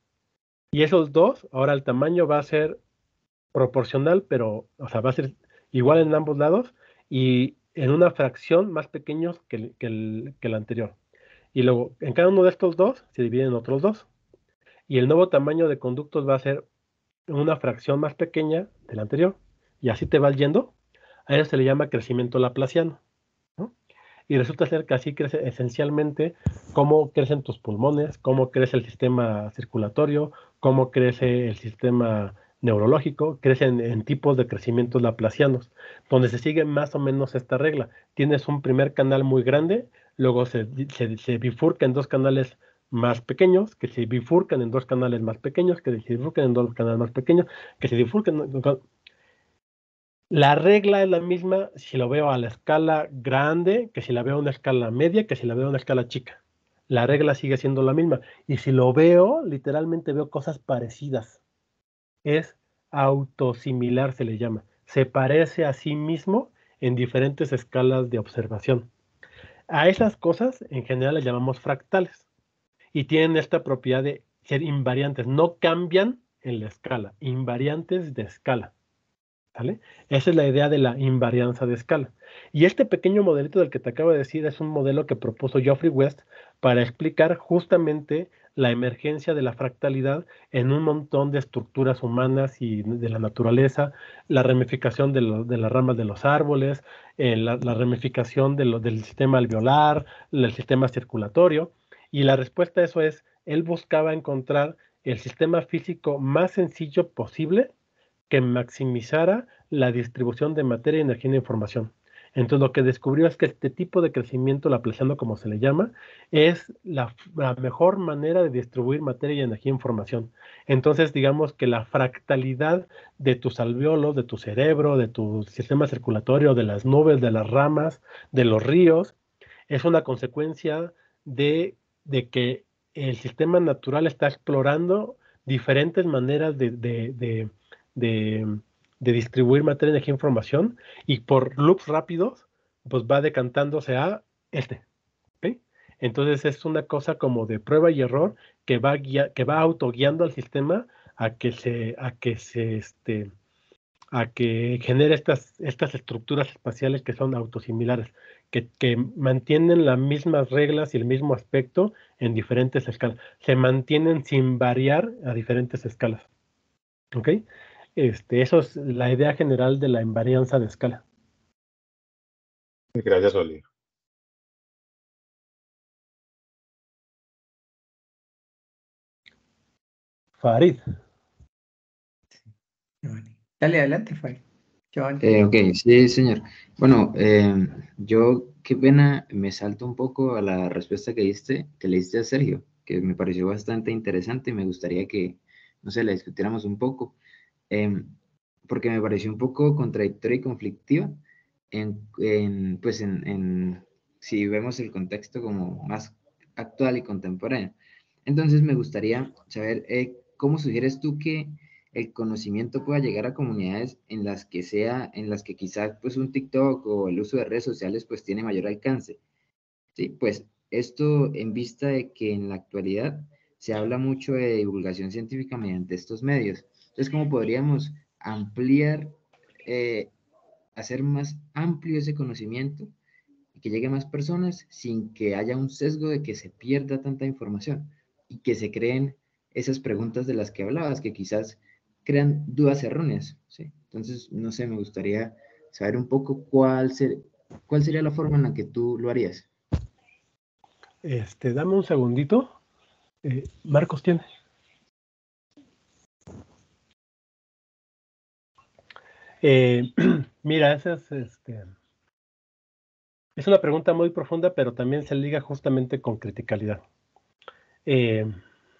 Y esos dos, ahora el tamaño va a ser proporcional, pero, o sea, va a ser igual en ambos lados y en una fracción más pequeños que el, que el, que el anterior. Y luego, en cada uno de estos dos se dividen otros dos. Y el nuevo tamaño de conductos va a ser una fracción más pequeña del anterior. Y así te vas yendo. A eso se le llama crecimiento laplaciano, ¿no? Y resulta ser que así crece esencialmente cómo crecen tus pulmones, cómo crece el sistema circulatorio, cómo crece el sistema neurológico, crecen en tipos de crecimientos laplacianos, donde se sigue más o menos esta regla. Tienes un primer canal muy grande, luego se, se, se bifurca en dos canales más pequeños, que se bifurcan en dos canales más pequeños, que se bifurcan en dos canales más pequeños, que se bifurcan. La regla es la misma si lo veo a la escala grande, que si la veo a una escala media, que si la veo a una escala chica. La regla sigue siendo la misma. Y si lo veo, literalmente veo cosas parecidas. Es autosimilar, se le llama. Se parece a sí mismo en diferentes escalas de observación. A esas cosas, en general, les llamamos fractales. Y tienen esta propiedad de ser invariantes. No cambian en la escala. Invariantes de escala. ¿Vale? Esa es la idea de la invarianza de escala. Y este pequeño modelito del que te acabo de decir es un modelo que propuso Geoffrey West para explicar justamente la emergencia de la fractalidad en un montón de estructuras humanas y de la naturaleza, la ramificación de, lo, de las ramas de los árboles, eh, la, la ramificación de lo, del sistema alveolar, el sistema circulatorio. Y la respuesta a eso es, él buscaba encontrar el sistema físico más sencillo posible que maximizara la distribución de materia, energía e información. Entonces lo que descubrió es que este tipo de crecimiento laplaciano, como se le llama, es la, la mejor manera de distribuir materia, energía e información. Entonces digamos que la fractalidad de tus alveolos, de tu cerebro, de tu sistema circulatorio, de las nubes, de las ramas, de los ríos, es una consecuencia de, de que el sistema natural está explorando diferentes maneras de, de, de de, de distribuir materia, energía e información, y por loops rápidos, pues va decantándose a este. ¿Okay? Entonces es una cosa como de prueba y error que va, guia, que va autoguiando al sistema a que se, a que se, este, a que genere estas, estas estructuras espaciales que son autosimilares, que, que mantienen las mismas reglas y el mismo aspecto en diferentes escalas. Se mantienen sin variar a diferentes escalas. ¿Ok? Este, eso es la idea general de la invarianza de escala. Gracias, Oliver. Farid. Dale, adelante, Farid. Eh, ok, sí, señor. Bueno, eh, yo, qué pena, me salto un poco a la respuesta que diste, que le diste a Sergio, que me pareció bastante interesante y me gustaría que, no sé, la discutiéramos un poco, eh, porque me pareció un poco contradictoria y conflictiva en, en pues, en, en, si vemos el contexto como más actual y contemporáneo. Entonces, me gustaría saber, eh, ¿cómo sugieres tú que el conocimiento pueda llegar a comunidades en las que sea, en las que quizás pues un TikTok o el uso de redes sociales pues tiene mayor alcance? Sí, pues esto en vista de que en la actualidad se habla mucho de divulgación científica mediante estos medios. Entonces, ¿cómo podríamos ampliar, eh, hacer más amplio ese conocimiento y que llegue a más personas sin que haya un sesgo de que se pierda tanta información y que se creen esas preguntas de las que hablabas, que quizás crean dudas erróneas, ¿sí? Entonces, no sé, me gustaría saber un poco cuál, ser, cuál sería la forma en la que tú lo harías. Este, dame un segundito. Eh, Marcos tiene. Eh, mira, esa es, este, es una pregunta muy profunda, pero también se liga justamente con criticalidad. Eh,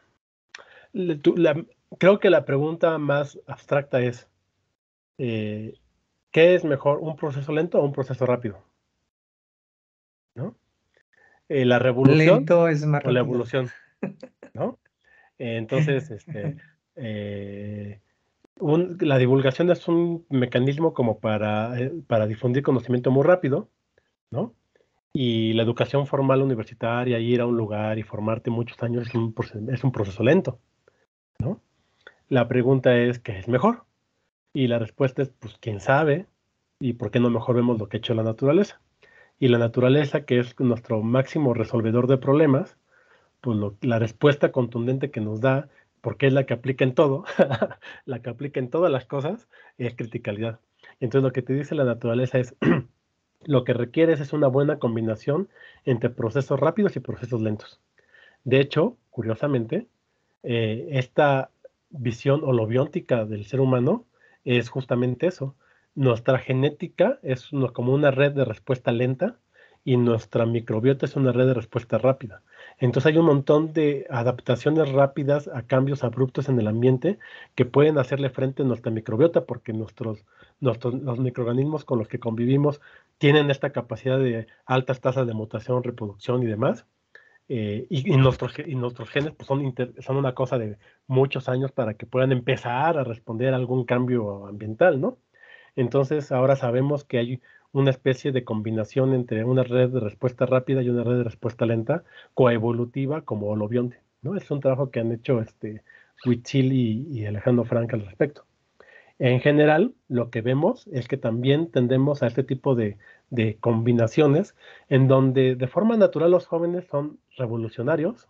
la, creo que la pregunta más abstracta es, eh, ¿qué es mejor, un proceso lento o un proceso rápido? ¿No? Eh, la revolución Lento es más o la rápido. evolución, ¿no? Eh, entonces, este, eh, un, la divulgación es un mecanismo como para, eh, para difundir conocimiento muy rápido, ¿no? Y la educación formal universitaria, ir a un lugar y formarte muchos años es un, es un proceso lento, ¿no? La pregunta es, ¿qué es mejor? Y la respuesta es, pues, quién sabe, y por qué no mejor vemos lo que ha hecho la naturaleza. Y la naturaleza, que es nuestro máximo resolvedor de problemas, pues lo, la respuesta contundente que nos da, porque es la que aplica en todo, la que aplica en todas las cosas, es criticalidad. Entonces lo que te dice la naturaleza es, lo que requieres es una buena combinación entre procesos rápidos y procesos lentos. De hecho, curiosamente, eh, esta, visión holobióntica del ser humano es justamente eso. Nuestra genética es una, como una red de respuesta lenta y nuestra microbiota es una red de respuesta rápida. Entonces hay un montón de adaptaciones rápidas a cambios abruptos en el ambiente que pueden hacerle frente a nuestra microbiota porque nuestros, nuestros, los microorganismos con los que convivimos tienen esta capacidad de altas tasas de mutación, reproducción y demás. Eh, y, y, nuestros, y nuestros genes pues, son, inter, son una cosa de muchos años para que puedan empezar a responder a algún cambio ambiental, ¿no? Entonces ahora sabemos que hay una especie de combinación entre una red de respuesta rápida y una red de respuesta lenta, coevolutiva como holobionte, ¿no? Es un trabajo que han hecho este, Huitzil y, y Alejandro Frank al respecto. En general, lo que vemos es que también tendemos a este tipo de, de combinaciones en donde de forma natural los jóvenes son revolucionarios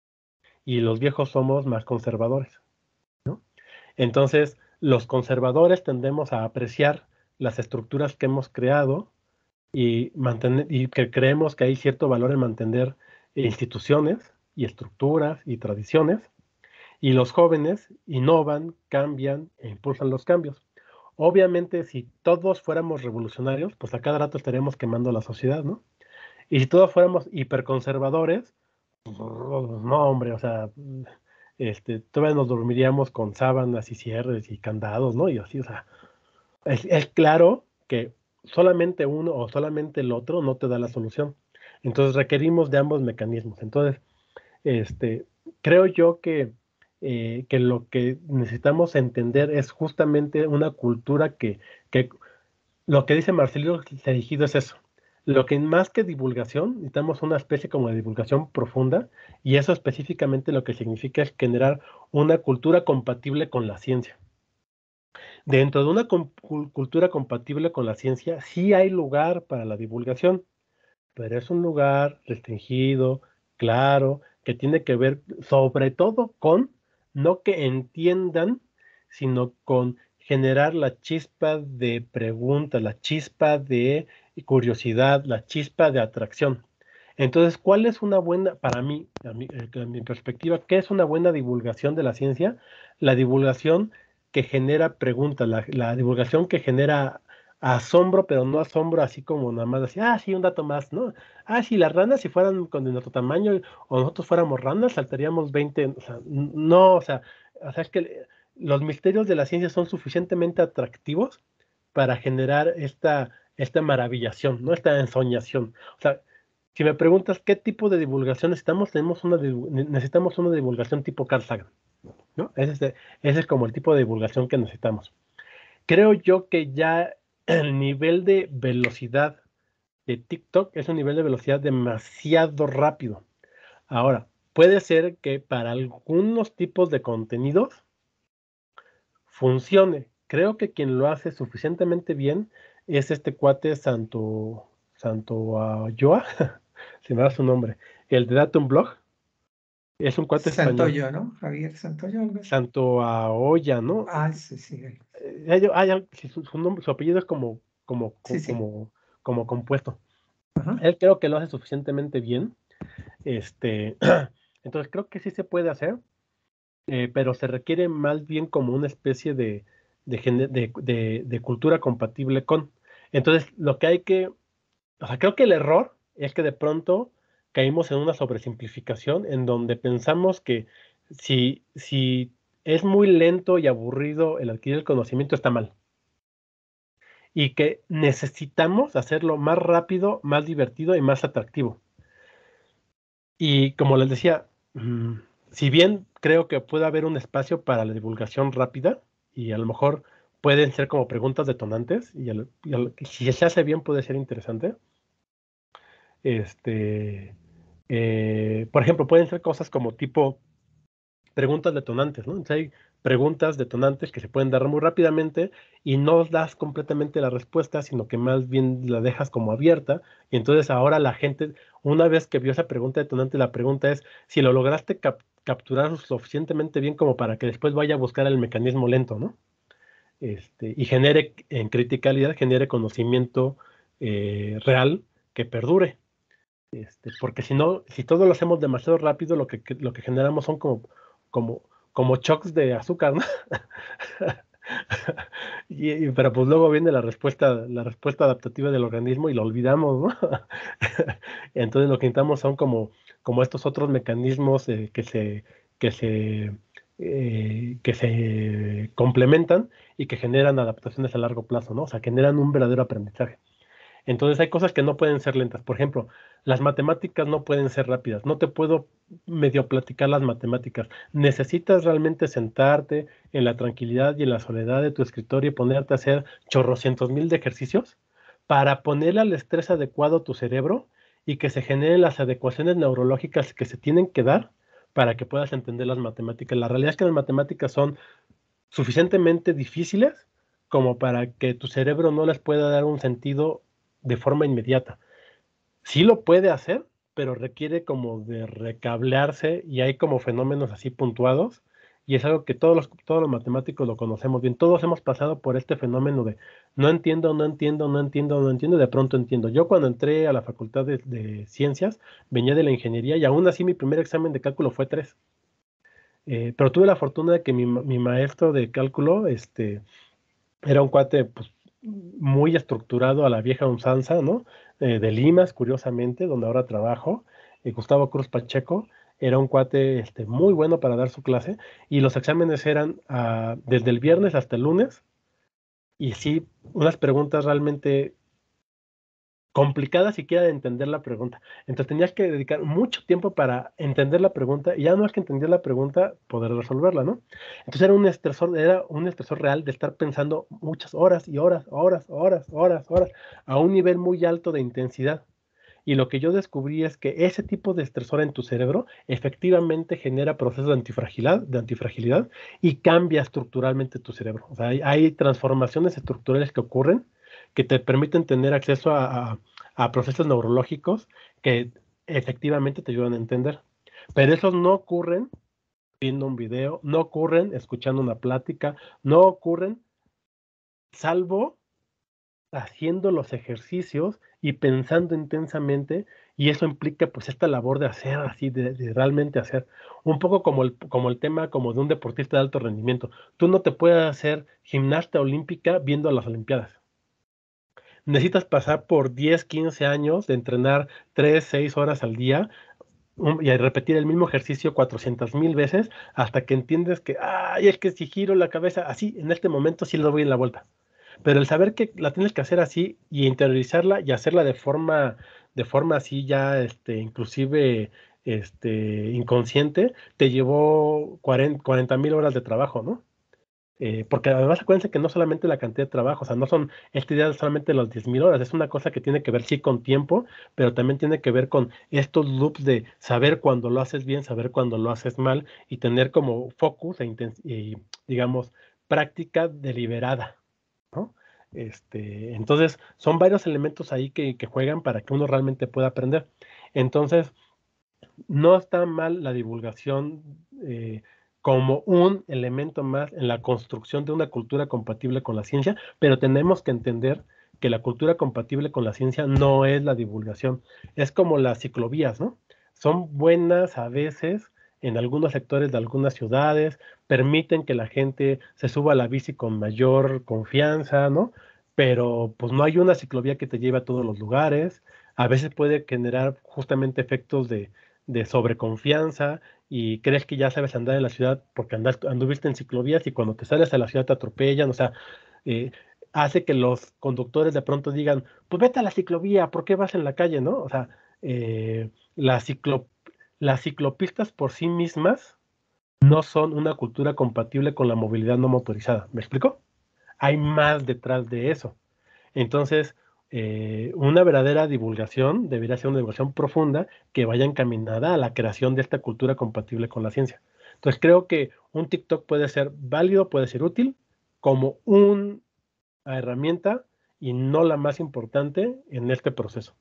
y los viejos somos más conservadores, ¿no? Entonces, los conservadores tendemos a apreciar las estructuras que hemos creado y, mantener, y que creemos que hay cierto valor en mantener instituciones y estructuras y tradiciones, y los jóvenes innovan, cambian e impulsan los cambios. Obviamente, si todos fuéramos revolucionarios, pues a cada rato estaríamos quemando la sociedad, ¿no? Y si todos fuéramos hiperconservadores, pues, no, hombre, o sea, este, todavía nos dormiríamos con sábanas y cierres y candados, ¿no? Y así, o sea, es, es claro que solamente uno o solamente el otro no te da la solución. Entonces requerimos de ambos mecanismos. Entonces, este, creo yo que, eh, que lo que necesitamos entender es justamente una cultura que, que lo que dice Marcelino Cereijido es eso. Lo que más que divulgación, necesitamos una especie como de divulgación profunda, y eso específicamente lo que significa es generar una cultura compatible con la ciencia. Dentro de una com- cultura compatible con la ciencia, sí hay lugar para la divulgación, pero es un lugar restringido, claro, que tiene que ver sobre todo con, no que entiendan, sino con generar la chispa de pregunta, la chispa de curiosidad, la chispa de atracción. Entonces, ¿cuál es una buena, para mí, a mi, a mi perspectiva, qué es una buena divulgación de la ciencia? La divulgación que genera preguntas, la, la divulgación que genera asombro, pero no asombro así como nada más así, ah, sí, un dato más, ¿no? Ah, si las ranas si fueran con nuestro tamaño o nosotros fuéramos ranas, saltaríamos veinte, o sea, no, o sea, o sea, es que los misterios de la ciencia son suficientemente atractivos para generar esta, esta maravillación, ¿no? Esta ensoñación. O sea, si me preguntas qué tipo de divulgación necesitamos, tenemos una, necesitamos una divulgación tipo Carl Sagan, ¿no? Ese es, ese es como el tipo de divulgación que necesitamos. Creo yo que ya el nivel de velocidad de TikTok es un nivel de velocidad demasiado rápido. Ahora, puede ser que para algunos tipos de contenidos funcione. Creo que quien lo hace suficientemente bien es este cuate Santo, Santo Ayoa, se me da su nombre, el de Datum Blog. Es un cuate español. Santoyo, ¿no? Javier Santoyo. Algo así. Santo Aoya, ¿no? Ah, sí, sí. Eh, ah, ya, su, su, nombre, su apellido es como, como, Sí, sí. como, como compuesto. Ajá. Él creo que lo hace suficientemente bien. Este, entonces creo que sí se puede hacer, eh, pero se requiere más bien como una especie de, de, de, de, de cultura compatible con. Entonces, lo que hay que, o sea, creo que el error es que de pronto caímos en una sobresimplificación en donde pensamos que si, si es muy lento y aburrido el adquirir el conocimiento está mal. Y que necesitamos hacerlo más rápido, más divertido y más atractivo. Y como les decía, mmm, si bien creo que puede haber un espacio para la divulgación rápida, y a lo mejor pueden ser como preguntas detonantes, y, al, y al, si se hace bien puede ser interesante. Este, eh, por ejemplo, pueden ser cosas como tipo preguntas detonantes, ¿no? Entonces hay preguntas detonantes que se pueden dar muy rápidamente y no das completamente la respuesta, sino que más bien la dejas como abierta. Y entonces ahora la gente, una vez que vio esa pregunta detonante, la pregunta es si lo lograste cap capturar lo suficientemente bien como para que después vaya a buscar el mecanismo lento, ¿no? Este, y genere en criticalidad, genere conocimiento eh, real que perdure. Este, porque si no, si todo lo hacemos demasiado rápido, lo que, lo que generamos son como, como, como shocks de azúcar, ¿no? y, y, pero pues luego viene la respuesta, la respuesta adaptativa del organismo y lo olvidamos, ¿no? Entonces lo que necesitamos son como, como estos otros mecanismos eh, que se, que se, eh, que se complementan y que generan adaptaciones a largo plazo, ¿no? O sea, generan un verdadero aprendizaje. Entonces hay cosas que no pueden ser lentas. Por ejemplo, las matemáticas no pueden ser rápidas. No te puedo medio platicar las matemáticas. Necesitas realmente sentarte en la tranquilidad y en la soledad de tu escritorio y ponerte a hacer chorrocientos mil de ejercicios para ponerle al estrés adecuado a tu cerebro y que se generen las adecuaciones neurológicas que se tienen que dar para que puedas entender las matemáticas. La realidad es que las matemáticas son suficientemente difíciles como para que tu cerebro no les pueda dar un sentido de forma inmediata. Sí lo puede hacer, pero requiere como de recablearse y hay como fenómenos así puntuados y es algo que todos los, todos los matemáticos lo conocemos bien. Todos hemos pasado por este fenómeno de no entiendo, no entiendo, no entiendo, no entiendo y de pronto entiendo. Yo cuando entré a la Facultad de, de Ciencias venía de la ingeniería y aún así mi primer examen de cálculo fue tres. Eh, pero tuve la fortuna de que mi, mi maestro de cálculo este, era un cuate pues, muy estructurado a la vieja usanza, ¿no? Eh, de Limas, curiosamente, donde ahora trabajo. Eh, Gustavo Cruz Pacheco era un cuate este, muy bueno para dar su clase y los exámenes eran uh, desde el viernes hasta el lunes y sí, unas preguntas realmente complicada siquiera de entender la pregunta. Entonces tenías que dedicar mucho tiempo para entender la pregunta y ya no es que entender la pregunta, poder resolverla, ¿no? Entonces era un estresor, era un estresor real de estar pensando muchas horas y horas, horas, horas, horas, horas, a un nivel muy alto de intensidad. Y lo que yo descubrí es que ese tipo de estresor en tu cerebro efectivamente genera procesos de antifragilidad, de antifragilidad y cambia estructuralmente tu cerebro. O sea, hay, hay transformaciones estructurales que ocurren que te permiten tener acceso a, a, a procesos neurológicos que efectivamente te ayudan a entender. Pero esos no ocurren viendo un video, no ocurren escuchando una plática, no ocurren salvo haciendo los ejercicios y pensando intensamente, y eso implica pues esta labor de hacer así, de, de realmente hacer, un poco como el, como el tema como de un deportista de alto rendimiento. Tú no te puedes hacer gimnasta olímpica viendo a las Olimpiadas. Necesitas pasar por diez, quince años de entrenar tres, seis horas al día um, y repetir el mismo ejercicio cuatrocientas mil veces hasta que entiendes que, ay, es que si giro la cabeza así, en este momento sí lo doy en la vuelta. Pero el saber que la tienes que hacer así y interiorizarla y hacerla de forma, de forma así ya, este, inclusive, este, inconsciente, te llevó cuarenta mil horas de trabajo, ¿no? Eh, porque además acuérdense que no solamente la cantidad de trabajo, o sea, no son esta idea de solamente las diez mil horas, es una cosa que tiene que ver sí con tiempo, pero también tiene que ver con estos loops de saber cuando lo haces bien, saber cuando lo haces mal y tener como focus e y, digamos, práctica deliberada, ¿no? Este, entonces, son varios elementos ahí que, que juegan para que uno realmente pueda aprender. Entonces, no está mal la divulgación eh, como un elemento más en la construcción de una cultura compatible con la ciencia, pero tenemos que entender que la cultura compatible con la ciencia no es la divulgación, es como las ciclovías, ¿no? Son buenas a veces en algunos sectores de algunas ciudades, permiten que la gente se suba a la bici con mayor confianza, ¿no? Pero pues no hay una ciclovía que te lleve a todos los lugares, a veces puede generar justamente efectos de de sobreconfianza y crees que ya sabes andar en la ciudad porque andas, anduviste en ciclovías y cuando te sales a la ciudad te atropellan, o sea, eh, hace que los conductores de pronto digan, pues vete a la ciclovía, ¿por qué vas en la calle, no? O sea, eh, la ciclo, las ciclopistas por sí mismas no son una cultura compatible con la movilidad no motorizada, ¿me explico? Hay más detrás de eso. Entonces, eh, una verdadera divulgación debería ser una divulgación profunda que vaya encaminada a la creación de esta cultura compatible con la ciencia. Entonces, creo que un TikTok puede ser válido, puede ser útil como una herramienta y no la más importante en este proceso.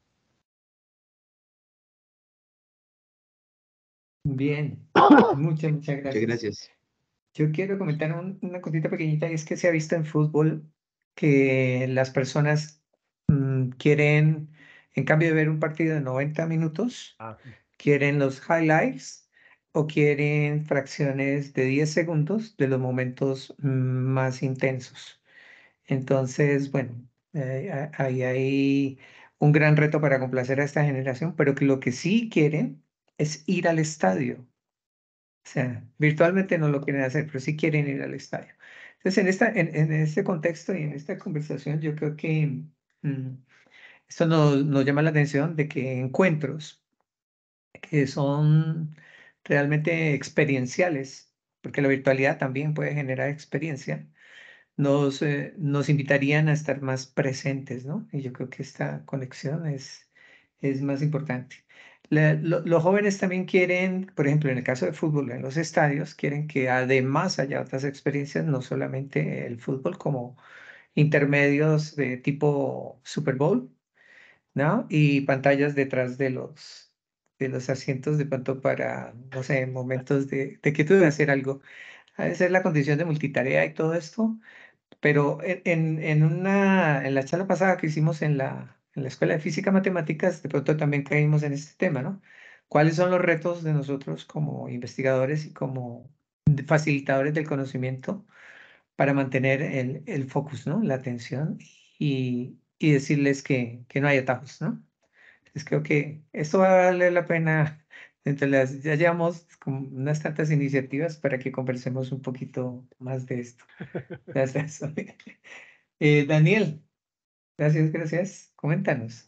Bien, muchas, muchas gracias. Muchas gracias. Yo quiero comentar un- una cosita pequeñita, y es que se ha visto en fútbol que las personas mm, quieren, en cambio de ver un partido de noventa minutos, Ah, quieren los highlights o quieren fracciones de diez segundos de los momentos mm, más intensos. Entonces, bueno, eh, a- ahí hay un gran reto para complacer a esta generación, pero que lo que sí quieren es ir al estadio. O sea, virtualmente no lo quieren hacer, pero sí quieren ir al estadio. Entonces, en esta, en, en este contexto y en esta conversación, yo creo que mm, esto nos, nos llama la atención de que encuentros que son realmente experienciales, porque la virtualidad también puede generar experiencia, nos, eh, nos invitarían a estar más presentes, ¿no? Y yo creo que esta conexión es, es más importante. La- lo- los jóvenes también quieren, por ejemplo, en el caso de fútbol, en los estadios, quieren que además haya otras experiencias, no solamente el fútbol como intermedios de tipo Super Bowl, ¿no? Y pantallas detrás de los, de los asientos de pronto para, no sé, momentos de, de quietud de hacer algo. A veces la condición de multitarea y todo esto, pero en, en, en una, en la charla pasada que hicimos en la, en la Escuela de Física Matemáticas, de pronto también caímos en este tema, ¿no? ¿Cuáles son los retos de nosotros como investigadores y como facilitadores del conocimiento para mantener el, el focus, ¿no? La atención y, y decirles que, que no hay atajos, ¿no? Entonces creo que esto va a valer la pena. Entre las, ya llevamos como unas tantas iniciativas para que conversemos un poquito más de esto. Gracias. Eh, Daniel, gracias, gracias. Coméntanos.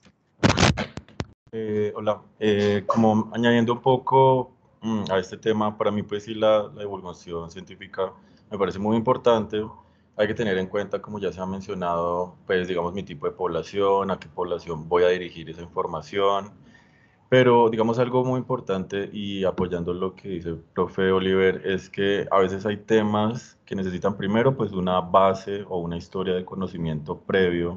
Eh, hola, Eh, como añadiendo un poco mm, a este tema, para mí pues sí la, la divulgación científica me parece muy importante. Hay que tener en cuenta, como ya se ha mencionado, pues digamos mi tipo de población, a qué población voy a dirigir esa información. Pero digamos algo muy importante y apoyando lo que dice el profe Oliver es que a veces hay temas que necesitan primero pues una base o una historia de conocimiento previo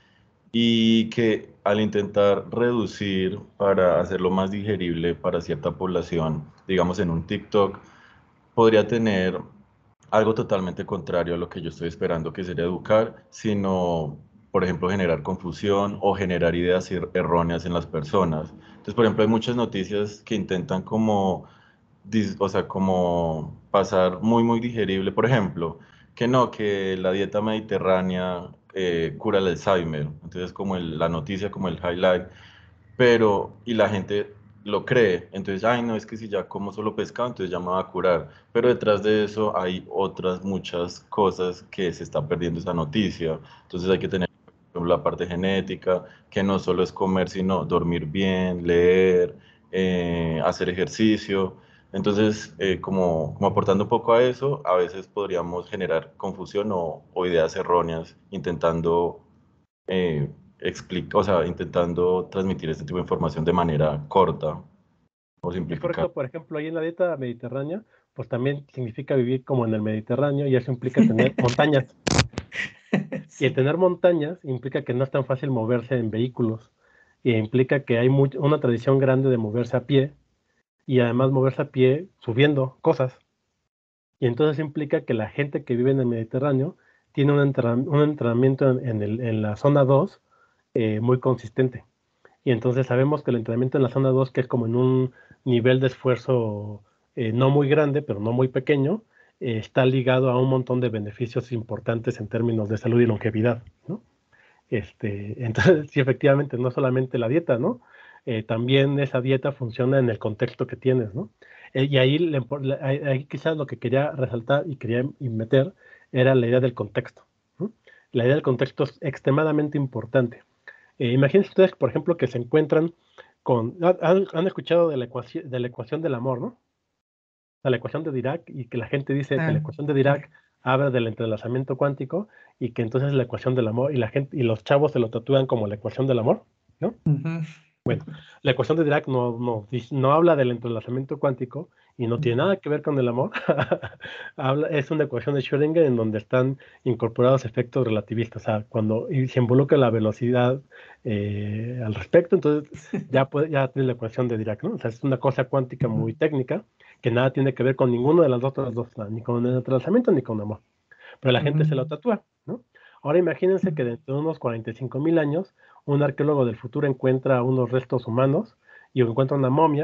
y que al intentar reducir para hacerlo más digerible para cierta población, digamos en un TikTok, podría tener algo totalmente contrario a lo que yo estoy esperando, que sería educar, sino, por ejemplo, generar confusión o generar ideas er- erróneas en las personas. Entonces, por ejemplo, hay muchas noticias que intentan como, dis- o sea, como pasar muy, muy digerible. Por ejemplo, que no, que la dieta mediterránea eh, cura el Alzheimer. Entonces, como el- la noticia, como el highlight, pero y la gente lo cree, entonces, ay, no, es que si ya como solo pescado, entonces ya me va a curar, pero detrás de eso hay otras muchas cosas que se está perdiendo esa noticia, entonces hay que tener por ejemplo, la parte genética, que no solo es comer, sino dormir bien, leer, eh, hacer ejercicio, entonces, eh, como, como aportando un poco a eso, a veces podríamos generar confusión o, o ideas erróneas intentando eh, explica, o sea, intentando transmitir este tipo de información de manera corta o Es simplificada. correcto, por ejemplo, ahí en la dieta mediterránea, pues también significa vivir como en el Mediterráneo y eso implica tener montañas. Y el Sí. tener montañas implica que no es tan fácil moverse en vehículos y implica que hay much- una tradición grande de moverse a pie y además moverse a pie subiendo cosas. Y entonces implica que la gente que vive en el Mediterráneo tiene un, entra- un entrenamiento en, en el- en la zona dos eh, muy consistente. Y entonces sabemos que el entrenamiento en la zona dos, que es como en un nivel de esfuerzo eh, no muy grande, pero no muy pequeño, eh, está ligado a un montón de beneficios importantes en términos de salud y longevidad, ¿no? Este, entonces, sí, efectivamente, no solamente la dieta, ¿no? Eh, también esa dieta funciona en el contexto que tienes, ¿no? Eh, y ahí, le impor- la- ahí, ahí quizás lo que quería resaltar y quería y meter era la idea del contexto, ¿no? La idea del contexto es extremadamente importante. Eh, imagínense ustedes, por ejemplo, que se encuentran con... Han, han escuchado de la ecuación, de la ecuación del amor, ¿no? De la ecuación de Dirac y que la gente dice que la Ah, ecuación de Dirac habla del entrelazamiento cuántico y que entonces es la ecuación del amor y la gente y los chavos se lo tatúan como la ecuación del amor, ¿no? ujú, Bueno, la ecuación de Dirac no, no, dice- no habla del entrelazamiento cuántico y no tiene nada que ver con el amor. Habla, es una ecuación de Schrödinger en donde están incorporados efectos relativistas. O sea, cuando y se involucra la velocidad eh, al respecto, entonces ya, puede, ya tiene la ecuación de Dirac, ¿no? O sea, es una cosa cuántica ujú, muy técnica que nada tiene que ver con ninguno de las otras dos, ni con el entrelazamiento ni con amor. Pero la gente se lo ujú, tatúa, ¿no? Ahora imagínense que dentro de unos cuarenta y cinco mil años, un arqueólogo del futuro encuentra unos restos humanos y encuentra una momia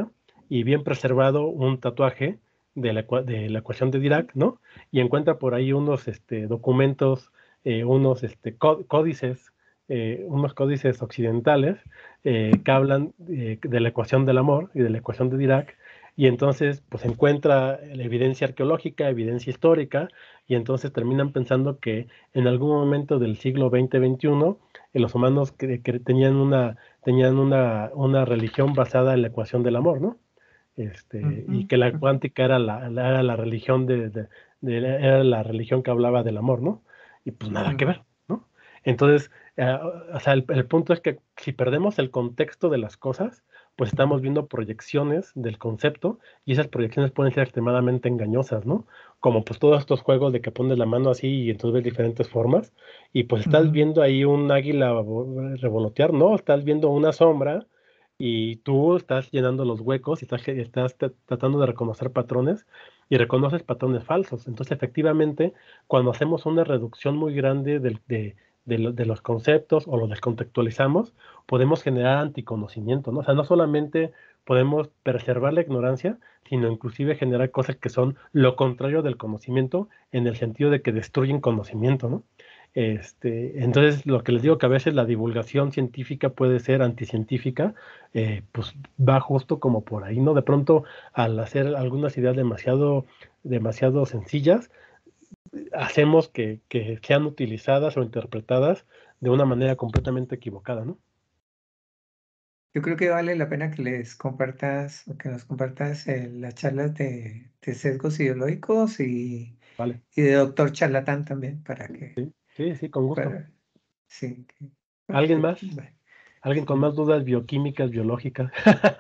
y bien preservado un tatuaje de la, de la ecuación de Dirac, ¿no? Y encuentra por ahí unos este, documentos, eh, unos este, códices, eh, unos códices occidentales eh, que hablan eh, de la ecuación del amor y de la ecuación de Dirac, y entonces pues encuentra la evidencia arqueológica, evidencia histórica, y entonces terminan pensando que en algún momento del siglo veinte veintiuno eh, los humanos que, que tenían, una, tenían una, una religión basada en la ecuación del amor, ¿no? Este, uh-huh. Y que la cuántica era la, la, era la religión de, de, de, era la religión que hablaba del amor, ¿no? Y pues nada uh-huh. que ver, ¿no? Entonces, eh, o sea, el, el punto es que si perdemos el contexto de las cosas, pues estamos viendo proyecciones del concepto, y esas proyecciones pueden ser extremadamente engañosas, ¿no? Como pues todos estos juegos de que pones la mano así y entonces ves diferentes formas, y pues estás uh-huh. viendo ahí un águila revolotear, ¿no? Estás viendo una sombra, y tú estás llenando los huecos y estás, estás tratando de reconocer patrones y reconoces patrones falsos. Entonces, efectivamente, cuando hacemos una reducción muy grande de, de, de, lo, de los conceptos o los descontextualizamos, podemos generar anticonocimiento, ¿no? O sea, no solamente podemos preservar la ignorancia, sino inclusive generar cosas que son lo contrario del conocimiento, en el sentido de que destruyen conocimiento, ¿no? Este, entonces, lo que les digo, que a veces la divulgación científica puede ser anticientífica, eh, pues va justo como por ahí, ¿no? De pronto, al hacer algunas ideas demasiado, demasiado sencillas, hacemos que, que sean utilizadas o interpretadas de una manera completamente equivocada, ¿no? Yo creo que vale la pena que les compartas, que nos compartas eh, las charlas de, de sesgos ideológicos y, vale. y de doctor charlatán también, para que... Sí, sí, sí, con gusto. Para, sí, que, ¿Alguien más? Vale. ¿Alguien con más dudas bioquímicas, biológicas?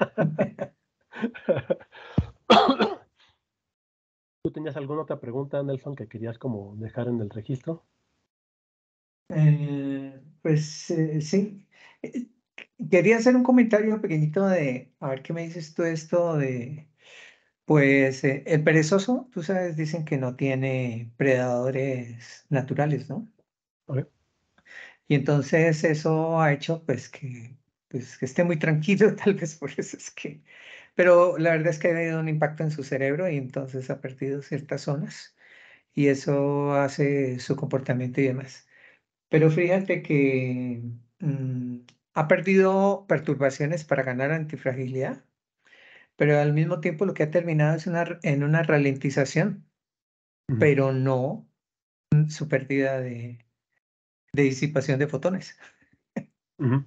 ¿Tú tenías alguna otra pregunta, Nelson, que querías como dejar en el registro? Eh, pues eh, sí. Eh, Quería hacer un comentario pequeñito de, a ver qué me dices tú esto de, pues eh, el perezoso, tú sabes, dicen que no tiene predadores naturales, ¿no? Okay. Y entonces eso ha hecho pues que, pues, que esté muy tranquilo, tal vez por eso es que, pero la verdad es que ha habido un impacto en su cerebro y entonces ha perdido ciertas zonas y eso hace su comportamiento y demás. Pero fíjate que mmm, ha perdido perturbaciones para ganar antifragilidad, pero al mismo tiempo lo que ha terminado es una, en una ralentización, uh-huh. pero no su pérdida de, de disipación de fotones. Uh-huh.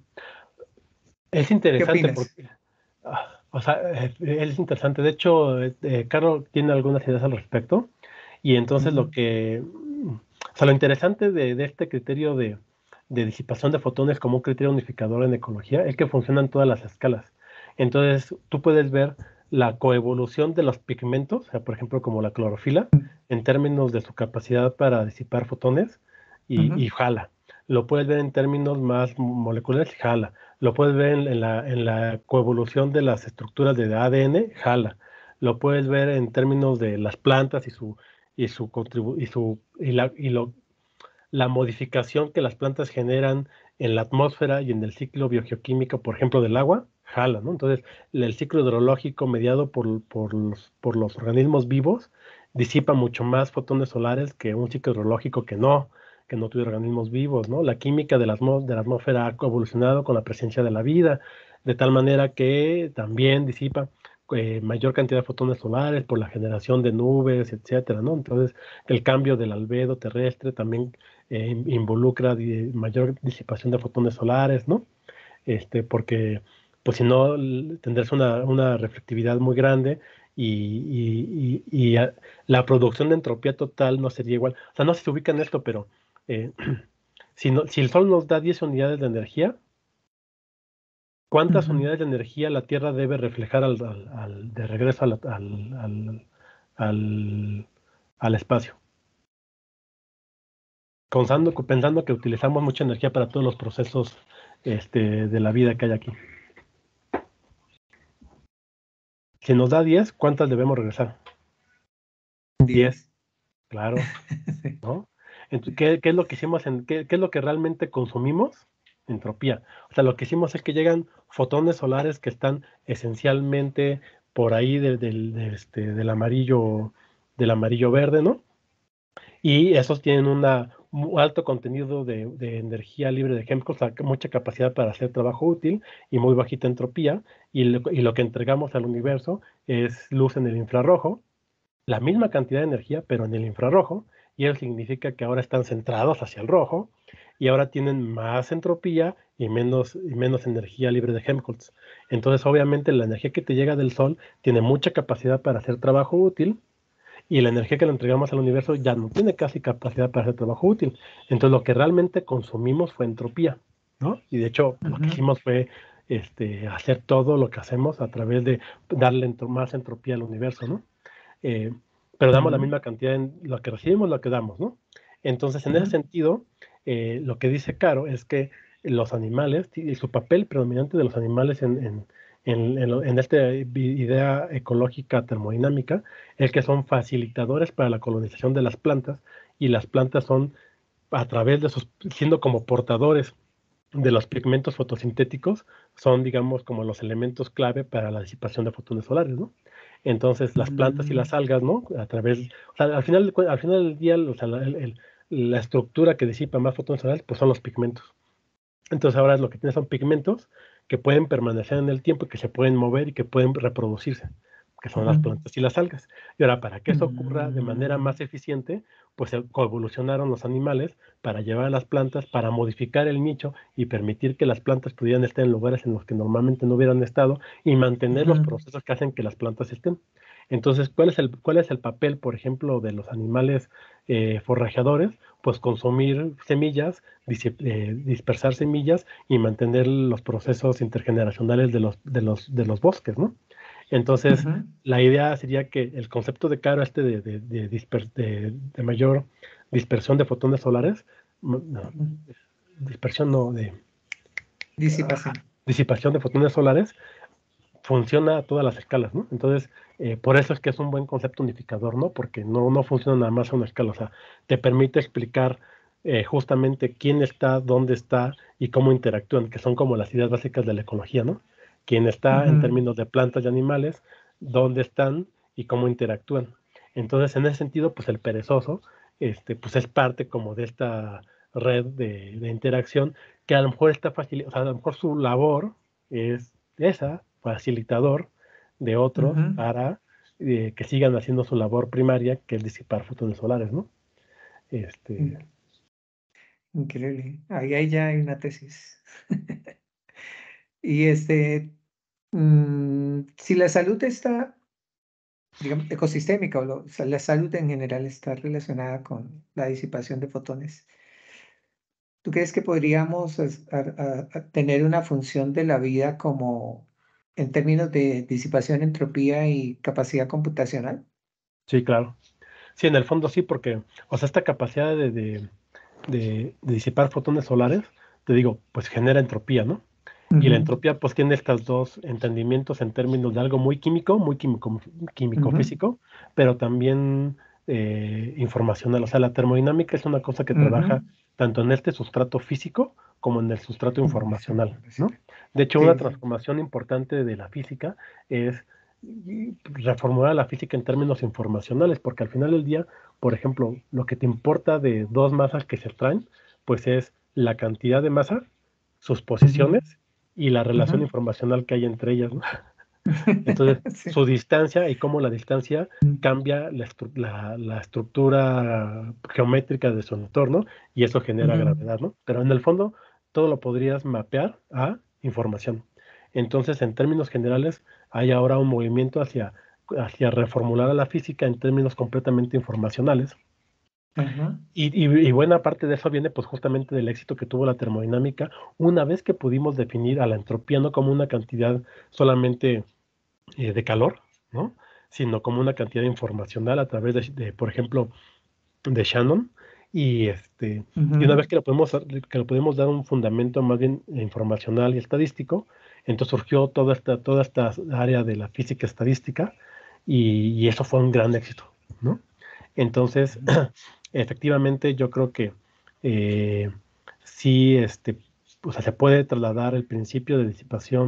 Es interesante ¿Qué opinas? porque, o sea, es interesante. De hecho, eh, Carlos tiene algunas ideas al respecto, y entonces uh-huh. lo que, o sea, lo interesante de, de este criterio de, de disipación de fotones como un criterio unificador en ecología es que funciona en todas las escalas. Entonces, tú puedes ver la coevolución de los pigmentos, o sea, por ejemplo, como la clorofila, en términos de su capacidad para disipar fotones, y, uh-huh. y jala. Lo puedes ver en términos más moleculares, jala. Lo puedes ver en, en, la, en la coevolución de las estructuras de A D N, jala. Lo puedes ver en términos de las plantas y su y su contribu y su y la y lo la modificación que las plantas generan en la atmósfera y en el ciclo biogeoquímico, por ejemplo, del agua, jala, ¿no? Entonces, el ciclo hidrológico mediado por, por, los, por los organismos vivos disipa mucho más fotones solares que un ciclo hidrológico que no, que no tuviera organismos vivos, ¿no? La química de la, de la atmósfera ha evolucionado con la presencia de la vida, de tal manera que también disipa eh, mayor cantidad de fotones solares por la generación de nubes, etcétera, ¿no? Entonces, el cambio del albedo terrestre también eh, involucra di mayor disipación de fotones solares, ¿no? Este, porque, pues si no, tendrás una, una reflectividad muy grande, y, y, y, y a, la producción de entropía total no sería igual. O sea, no sé si se ubica en esto, pero eh, si, no, si el Sol nos da diez unidades de energía, ¿cuántas uh-huh. unidades de energía la Tierra debe reflejar al, al, al, de regreso al, al, al, al, al espacio? Pensando, pensando que utilizamos mucha energía para todos los procesos este, de la vida que hay aquí. Si nos da diez, ¿cuántas debemos regresar? diez. Claro. ¿No? Entonces, ¿qué, ¿qué es lo que hicimos? En, qué, ¿Qué es lo que realmente consumimos? Entropía. O sea, lo que hicimos es que llegan fotones solares que están esencialmente por ahí de, de, de, este, del amarillo, del amarillo verde, ¿no? Y esos tienen una, un alto contenido de, de energía libre de Helmholtz, o sea, mucha capacidad para hacer trabajo útil y muy bajita entropía, y lo, y lo que entregamos al universo es luz en el infrarrojo, la misma cantidad de energía, pero en el infrarrojo, y eso significa que ahora están centrados hacia el rojo, y ahora tienen más entropía y menos, y menos energía libre de Helmholtz. Entonces, obviamente, la energía que te llega del Sol tiene mucha capacidad para hacer trabajo útil, y la energía que le entregamos al universo ya no tiene casi capacidad para hacer trabajo útil. Entonces, lo que realmente consumimos fue entropía, ¿no? Y de hecho, uh-huh. lo que hicimos fue este, hacer todo lo que hacemos a través de darle entro más entropía al universo, ¿no? Eh, pero damos uh-huh. la misma cantidad en lo que recibimos, lo que damos, ¿no? Entonces, en uh-huh. ese sentido, eh, lo que dice Caro es que los animales, y su papel predominante de los animales en, en, en, en, en esta idea ecológica termodinámica es que son facilitadores para la colonización de las plantas, y las plantas son, a través de sus, siendo como portadores de los pigmentos fotosintéticos, son, digamos, como los elementos clave para la disipación de fotones solares, ¿no? Entonces, las plantas y las algas, ¿no? A través, o sea, al final, al final del día, o sea, la, el, la estructura que disipa más fotones solares, pues son los pigmentos. Entonces, ahora lo que tienes son pigmentos que pueden permanecer en el tiempo, que se pueden mover y que pueden reproducirse, que son uh-huh. las plantas y las algas. Y ahora, para que eso ocurra de manera más eficiente, pues coevolucionaron los animales para llevar a las plantas, para modificar el nicho y permitir que las plantas pudieran estar en lugares en los que normalmente no hubieran estado, y mantener uh-huh. los procesos que hacen que las plantas estén. Entonces, ¿cuál es el, cuál es el papel, por ejemplo, de los animales eh, forrajeadores? Pues consumir semillas, dis eh, dispersar semillas y mantener los procesos intergeneracionales de los, de los, de los bosques, ¿no? Entonces, uh-huh. la idea sería que el concepto de Caro este de, de, de, disper de, de mayor dispersión de fotones solares, no, uh-huh. dispersión no, de disipación. Uh, disipación de fotones solares, funciona a todas las escalas, ¿no? Entonces, eh, por eso es que es un buen concepto unificador, ¿no? Porque no, no funciona nada más a una escala, o sea, te permite explicar eh, justamente quién está, dónde está y cómo interactúan, que son como las ideas básicas de la ecología, ¿no? Quién está uh-huh. en términos de plantas y animales, dónde están y cómo interactúan. Entonces, en ese sentido, pues el perezoso, este, pues es parte como de esta red de, de interacción, que a lo mejor está fácil, o sea, a lo mejor su labor es esa, facilitador de otros uh-huh. para eh, que sigan haciendo su labor primaria, que es disipar fotones solares, ¿no? Este... Increíble. Ahí, ahí ya hay una tesis. Y este, mmm, si la salud está, digamos, ecosistémica, o, lo, o sea, la salud en general está relacionada con la disipación de fotones, ¿tú crees que podríamos a, a, a tener una función de la vida como en términos de disipación, entropía y capacidad computacional? Sí, claro. Sí, en el fondo sí, porque, o sea, esta capacidad de, de, de, de disipar fotones solares, te digo, pues genera entropía, ¿no? Uh-huh. Y la entropía, pues, tiene estos dos entendimientos en términos de algo muy químico, muy químico, químico uh-huh. físico, pero también eh, informacional. O sea, la termodinámica es una cosa que uh-huh. trabaja tanto en este sustrato físico como en el sustrato informacional, ¿no? De hecho, una transformación importante de la física es reformular la física en términos informacionales, porque al final del día, por ejemplo, lo que te importa de dos masas que se extraen, pues es la cantidad de masa, sus posiciones uh-huh. y la relación uh-huh. informacional que hay entre ellas, ¿no? Entonces, sí. su distancia y cómo la distancia cambia la, estru la, la estructura geométrica de su entorno, y eso genera uh-huh. gravedad, ¿no? Pero en el fondo, todo lo podrías mapear a información. Entonces, en términos generales, hay ahora un movimiento hacia, hacia reformular a la física en términos completamente informacionales. Uh-huh. y, y, y buena parte de eso viene pues justamente del éxito que tuvo la termodinámica, una vez que pudimos definir a la entropía no como una cantidad solamente eh, de calor, ¿no? Sino como una cantidad informacional a través de, de por ejemplo, de Shannon. Y, este, uh-huh. y una vez que le, podemos, que le podemos dar un fundamento más bien informacional y estadístico, entonces surgió toda esta, toda esta área de la física estadística, y, y eso fue un gran éxito, ¿no? Entonces, uh-huh. efectivamente, yo creo que eh, sí, este, o sea, se puede trasladar el principio de disipación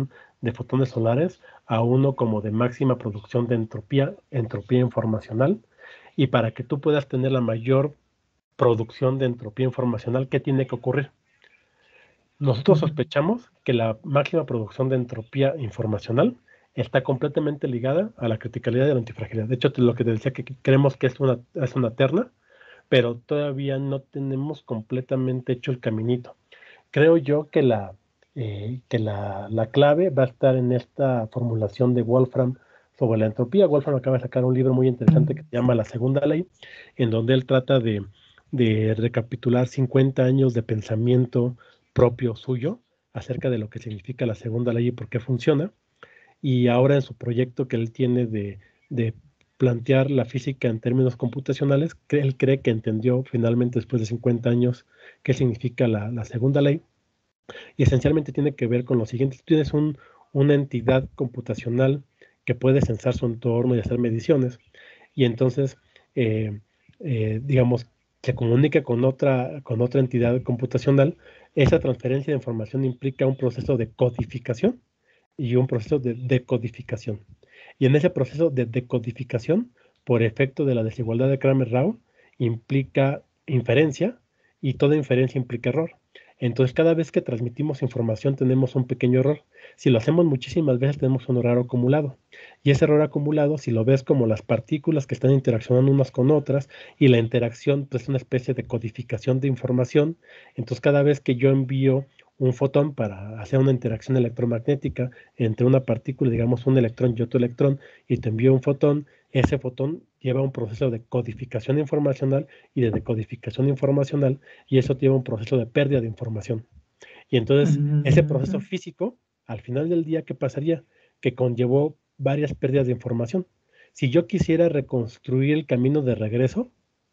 de fotones solares a uno como de máxima producción de entropía, entropía informacional. Y para que tú puedas tener la mayor producción de entropía informacional, ¿qué tiene que ocurrir? Nosotros Ujú. sospechamos que la máxima producción de entropía informacional está completamente ligada a la criticalidad de la antifragilidad. De hecho, te- lo que te decía que que creemos que es una, es una terna, pero todavía no tenemos completamente hecho el caminito. Creo yo que la, eh, que la, la clave va a estar en esta formulación de Wolfram sobre la entropía. Wolfram acaba de sacar un libro muy interesante que se llama La Segunda Ley, en donde él trata de, de recapitular cincuenta años de pensamiento propio suyo acerca de lo que significa la segunda ley y por qué funciona. Y ahora en su proyecto que él tiene de, de plantear la física en términos computacionales, que él cree que entendió finalmente después de cincuenta años qué significa la, la segunda ley. Y esencialmente tiene que ver con lo siguiente: tú tienes un, una entidad computacional que puede censar su entorno y hacer mediciones, y entonces, eh, eh, digamos, se comunica con otra, con otra entidad computacional. Esa transferencia de información implica un proceso de codificación y un proceso de decodificación. Y en ese proceso de decodificación, por efecto de la desigualdad de Kramer-Rao, implica inferencia, y toda inferencia implica error. Entonces, cada vez que transmitimos información tenemos un pequeño error. Si lo hacemos muchísimas veces, tenemos un error acumulado. Y ese error acumulado, si lo ves como las partículas que están interaccionando unas con otras, y la interacción pues, es una especie de codificación de información, entonces cada vez que yo envío un fotón para hacer una interacción electromagnética entre una partícula, digamos un electrón y otro electrón, y te envío un fotón, ese fotón lleva un proceso de codificación informacional y de decodificación informacional, y eso lleva un proceso de pérdida de información. Y entonces, ese proceso Ujú. físico, al final del día, ¿qué pasaría? Que conllevó varias pérdidas de información. Si yo quisiera reconstruir el camino de regreso,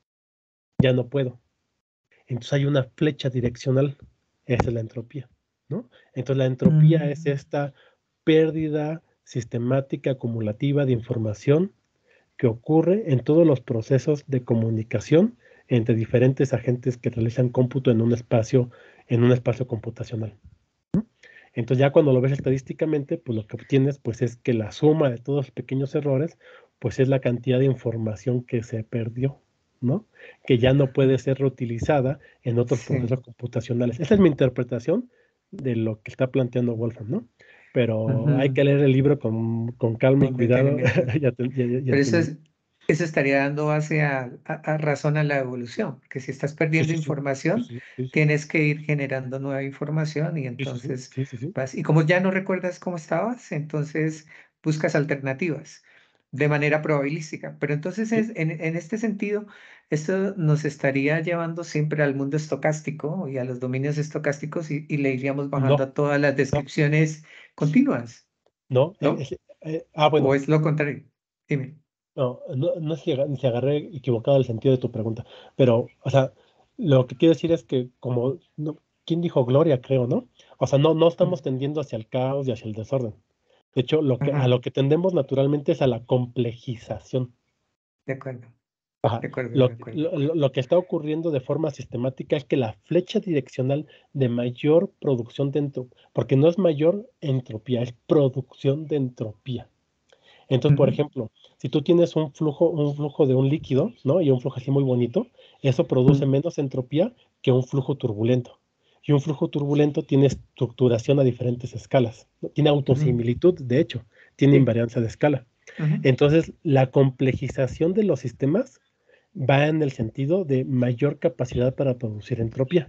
ya no puedo. Entonces hay una flecha direccional, esa es la entropía, ¿no? Entonces la entropía es Mm. esta pérdida sistemática acumulativa de información que ocurre en todos los procesos de comunicación entre diferentes agentes que realizan cómputo en un espacio, en un espacio computacional. Entonces ya cuando lo ves estadísticamente, pues lo que obtienes pues es que la suma de todos los pequeños errores, pues es la cantidad de información que se perdió, ¿no? Que ya no puede ser reutilizada en otros Sí. procesos computacionales. Esa es mi interpretación de lo que está planteando Wolfram, ¿no? Pero hay Ujú. que leer el libro con, con calma y Con cuidado. detenimiento. ya, te- ya- ya- ya Pero eso entiendo. es, eso estaría dando base a, a- a razón a la evolución, porque si estás Sí, perdiendo sí, sí. Sí, información, sí, sí, sí. tienes que ir generando nueva información y Sí, sí, sí. entonces Sí, sí, sí. vas, y como ya no recuerdas cómo estabas, entonces buscas alternativas de manera probabilística. Pero entonces Sí. es, en, en este sentido, esto nos estaría llevando siempre al mundo estocástico y a los dominios estocásticos y, y le iríamos bajando No, a todas las no, descripciones continuas, no. eh, ¿no? es- eh, ah, ¿O bueno. es lo contrario? Dime. No, no, no es que aga- se agarré equivocado el sentido de tu pregunta, pero, o sea, lo que quiero decir es que como, no, ¿quién dijo gloria, creo, no? O sea, no, no estamos tendiendo hacia el caos y hacia el desorden. De hecho, lo que, a Ajá, lo que tendemos naturalmente es a la complejización. de acuerdo, Ajá. de acuerdo, de Lo, acuerdo. lo, lo- lo que está ocurriendo de forma sistemática es que la flecha direccional de mayor producción de entropía, porque no es mayor entropía, es producción de entropía. Entonces, por Ujú, ejemplo, si tú tienes un flujo, un flujo de un líquido, ¿no? Y un flujo así muy bonito, eso produce mm, menos entropía que un flujo turbulento. Y un flujo turbulento tiene estructuración a diferentes escalas, ¿no? Tiene ujú, autosimilitud, de hecho, tiene sí, invariancia de escala. ujú, Entonces, la complejización de los sistemas va en el sentido de mayor capacidad para producir entropía,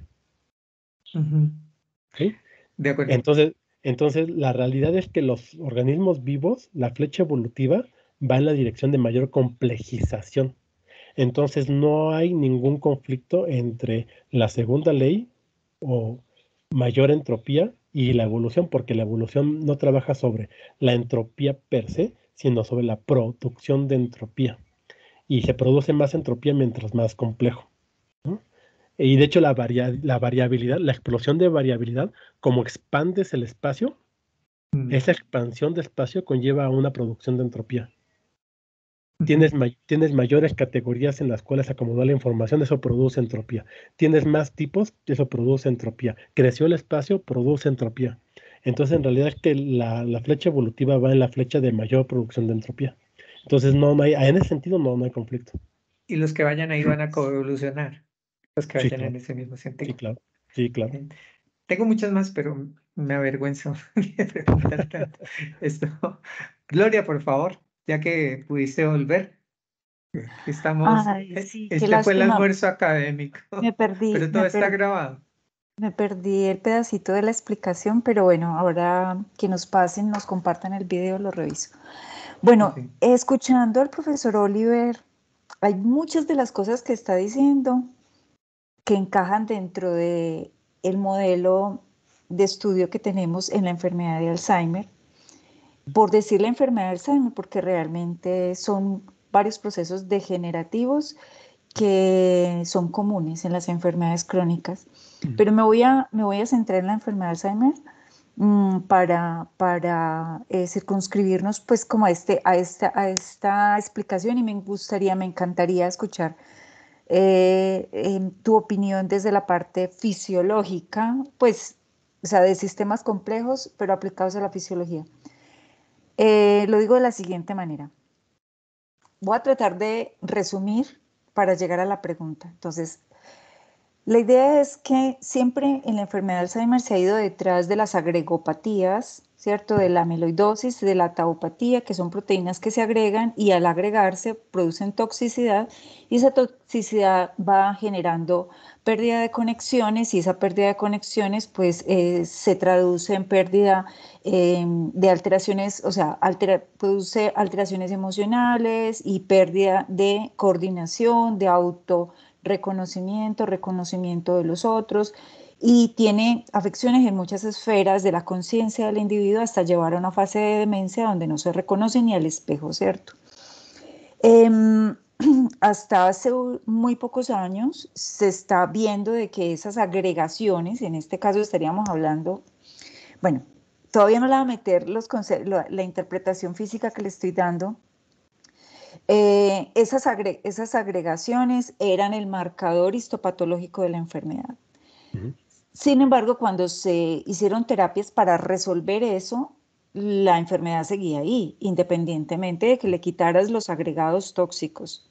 ujú, ¿sí? de acuerdo. Entonces, entonces, la realidad es que los organismos vivos, la flecha evolutiva, va en la dirección de mayor complejización. Entonces, no hay ningún conflicto entre la segunda ley o mayor entropía y la evolución, porque la evolución no trabaja sobre la entropía per se, sino sobre la producción de entropía. Y se produce más entropía mientras más complejo, ¿no? Y de hecho, la, varia- la variabilidad, la explosión de variabilidad, como expandes el espacio, Mm, esa expansión de espacio conlleva a una producción de entropía. ujú, Tienes, may- tienes mayores categorías en las cuales acomodar la información, eso produce entropía. Tienes más tipos, eso produce entropía. Creció el espacio, produce entropía. Entonces, en realidad es que la, la flecha evolutiva va en la flecha de mayor producción de entropía. Entonces, no, no hay, en ese sentido no, no hay conflicto. Y los que vayan ahí van a coevolucionar, los que Sí, vayan claro. en ese mismo Sí, sentido. claro. Sí, claro. Bien. Tengo muchas más, pero me avergüenzo de preguntar tanto. Esto. Gloria, por favor, ya que pudiste volver, que estamos, Ay, eh, sí, qué este fue el lástima. almuerzo académico, Me perdí, pero todo me está perdí, grabado. me perdí el pedacito de la explicación, pero bueno, ahora que nos pasen, nos compartan el video, lo reviso. Bueno, Sí. escuchando al profesor Oliver, hay muchas de las cosas que está diciendo que encajan dentro de el modelo de estudio que tenemos en la enfermedad de Alzheimer. Por decir la enfermedad de Alzheimer, porque realmente son varios procesos degenerativos que son comunes en las enfermedades crónicas. Pero me voy a, me voy a centrar en la enfermedad de Alzheimer mmm, para, para eh, circunscribirnos pues como a, este, a, esta, a esta explicación, y me gustaría, me encantaría escuchar eh, eh, tu opinión desde la parte fisiológica, pues, o sea, de sistemas complejos, pero aplicados a la fisiología. Eh, lo digo de la siguiente manera. Voy a tratar de resumir para llegar a la pregunta. Entonces, la idea es que siempre en la enfermedad de Alzheimer se ha ido detrás de las agregopatías, ¿cierto? De la amiloidosis, de la tauopatía, que son proteínas que se agregan y al agregarse producen toxicidad, y esa toxicidad va generando pérdida de conexiones, y esa pérdida de conexiones pues eh, se traduce en pérdida eh, de alteraciones, o sea, altera, produce alteraciones emocionales y pérdida de coordinación, de auto reconocimiento, reconocimiento de los otros, y tiene afecciones en muchas esferas de la conciencia del individuo hasta llevar a una fase de demencia donde no se reconoce ni al espejo, ¿cierto? Eh, hasta hace muy pocos años se está viendo de que esas agregaciones, en este caso estaríamos hablando, bueno, todavía no la va a meter los la, la interpretación física que le estoy dando. Eh, esas, agre esas agregaciones eran el marcador histopatológico de la enfermedad. Uh-huh. Sin embargo, cuando se hicieron terapias para resolver eso, la enfermedad seguía ahí, independientemente de que le quitaras los agregados tóxicos.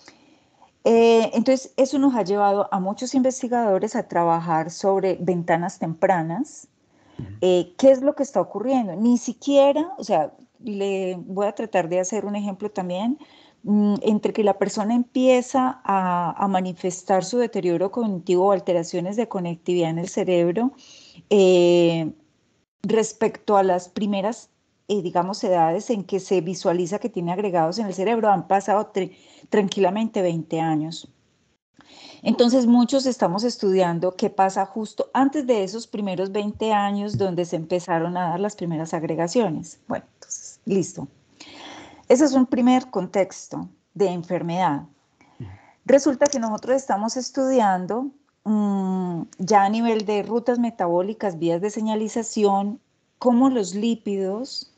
Eh, entonces, eso nos ha llevado a muchos investigadores a trabajar sobre ventanas tempranas. Eh, ¿Qué es lo que está ocurriendo? Ni siquiera, o sea, le voy a tratar de hacer un ejemplo también, mmm, entre que la persona empieza a, a manifestar su deterioro cognitivo o alteraciones de conectividad en el cerebro, eh, respecto a las primeras, eh, digamos, edades en que se visualiza que tiene agregados en el cerebro, han pasado tranquilamente veinte años. Entonces, muchos estamos estudiando qué pasa justo antes de esos primeros veinte años donde se empezaron a dar las primeras agregaciones. Bueno, entonces, listo. Ese es un primer contexto de enfermedad. Resulta que nosotros estamos estudiando mmm, ya a nivel de rutas metabólicas, vías de señalización, cómo los lípidos...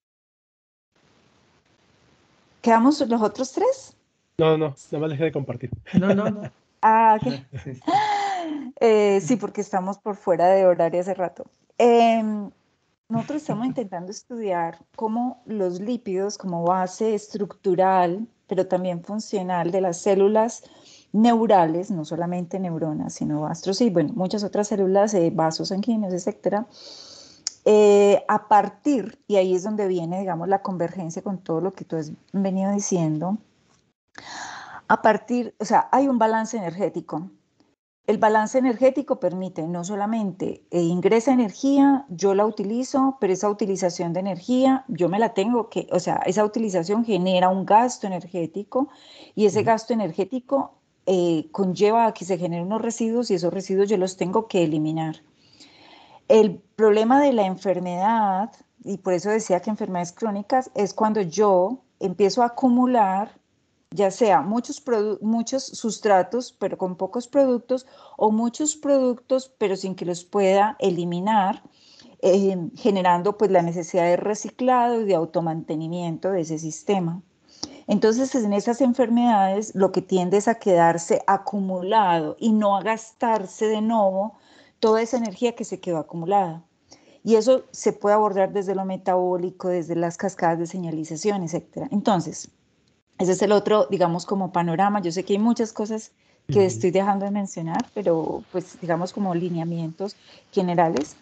¿Quedamos los otros tres? No, no, nada más dejé de compartir. No, no, no. Ah, ok. Sí, sí. Eh, sí, porque estamos por fuera de horario hace rato. Eh, nosotros estamos intentando estudiar cómo los lípidos, como base estructural, pero también funcional de las células neurales, no solamente neuronas, sino astros y bueno, muchas otras células, eh, vasos sanguíneos, etcétera, eh, a partir, y ahí es donde viene, digamos, la convergencia con todo lo que tú has venido diciendo, a partir, o sea, hay un balance energético. El balance energético permite no solamente eh, ingresa energía, yo la utilizo, pero esa utilización de energía, yo me la tengo que, o sea, esa utilización genera un gasto energético, y ese uh-huh. gasto energético eh, conlleva a que se generen unos residuos, y esos residuos yo los tengo que eliminar. El problema de la enfermedad, y por eso decía que enfermedades crónicas, es cuando yo empiezo a acumular ya sea muchos, muchos sustratos, pero con pocos productos, o muchos productos, pero sin que los pueda eliminar, eh, generando pues la necesidad de reciclado y de automantenimiento de ese sistema. Entonces, en esas enfermedades, lo que tiende es a quedarse acumulado y no a gastarse de nuevo toda esa energía que se quedó acumulada. Y eso se puede abordar desde lo metabólico, desde las cascadas de señalización, etcétera. Entonces, ese es el otro, digamos, como panorama. Yo sé que hay muchas cosas que Ujú. estoy dejando de mencionar, pero pues digamos como lineamientos generales.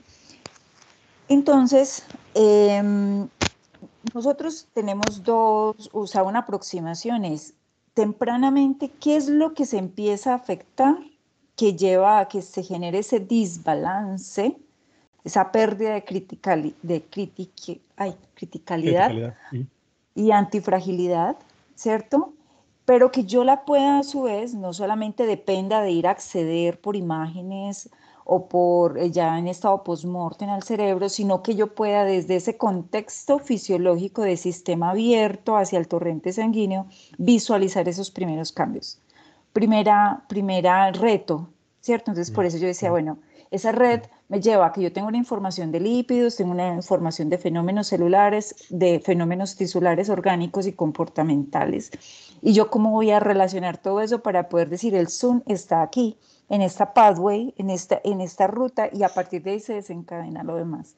Entonces, eh, nosotros tenemos dos, o sea, una aproximación es tempranamente qué es lo que se empieza a afectar que lleva a que se genere ese desbalance, esa pérdida de, criticali, de critique, ay, criticalidad Criticalidad. Ujú. y antifragilidad, ¿cierto? Pero que yo la pueda a su vez, no solamente dependa de ir a acceder por imágenes o por eh, ya en estado post-mortem al cerebro, sino que yo pueda desde ese contexto fisiológico de sistema abierto hacia el torrente sanguíneo visualizar esos primeros cambios. Primera, primera reto, ¿cierto? Entonces por eso yo decía, bueno, esa red me lleva a que yo tengo una información de lípidos, tengo una información de fenómenos celulares, de fenómenos tisulares orgánicos y comportamentales. Y yo cómo voy a relacionar todo eso para poder decir el Zoom está aquí, en esta pathway, en esta, en esta ruta, y a partir de ahí se desencadena lo demás.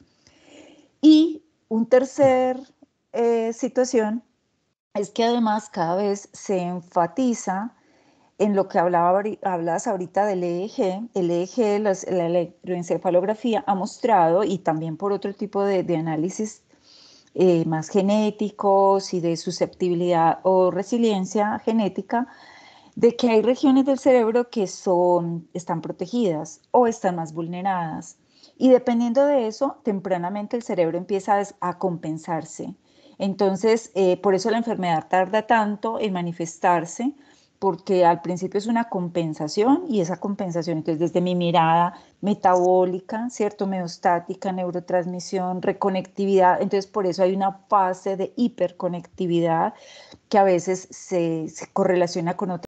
Y un tercer eh, situación es que además cada vez se enfatiza en lo que hablaba, hablabas ahorita del E E G. El E E G, las, la electroencefalografía, ha mostrado, y también por otro tipo de, de análisis eh, más genéticos y de susceptibilidad o resiliencia genética, de que hay regiones del cerebro que son, están protegidas o están más vulneradas. Y dependiendo de eso, tempranamente el cerebro empieza a, a compensarse. Entonces, eh, por eso la enfermedad tarda tanto en manifestarse, porque al principio es una compensación y esa compensación, entonces desde mi mirada metabólica, ¿cierto? Meostática, neurotransmisión, reconectividad, entonces por eso hay una fase de hiperconectividad que a veces se, se correlaciona con otras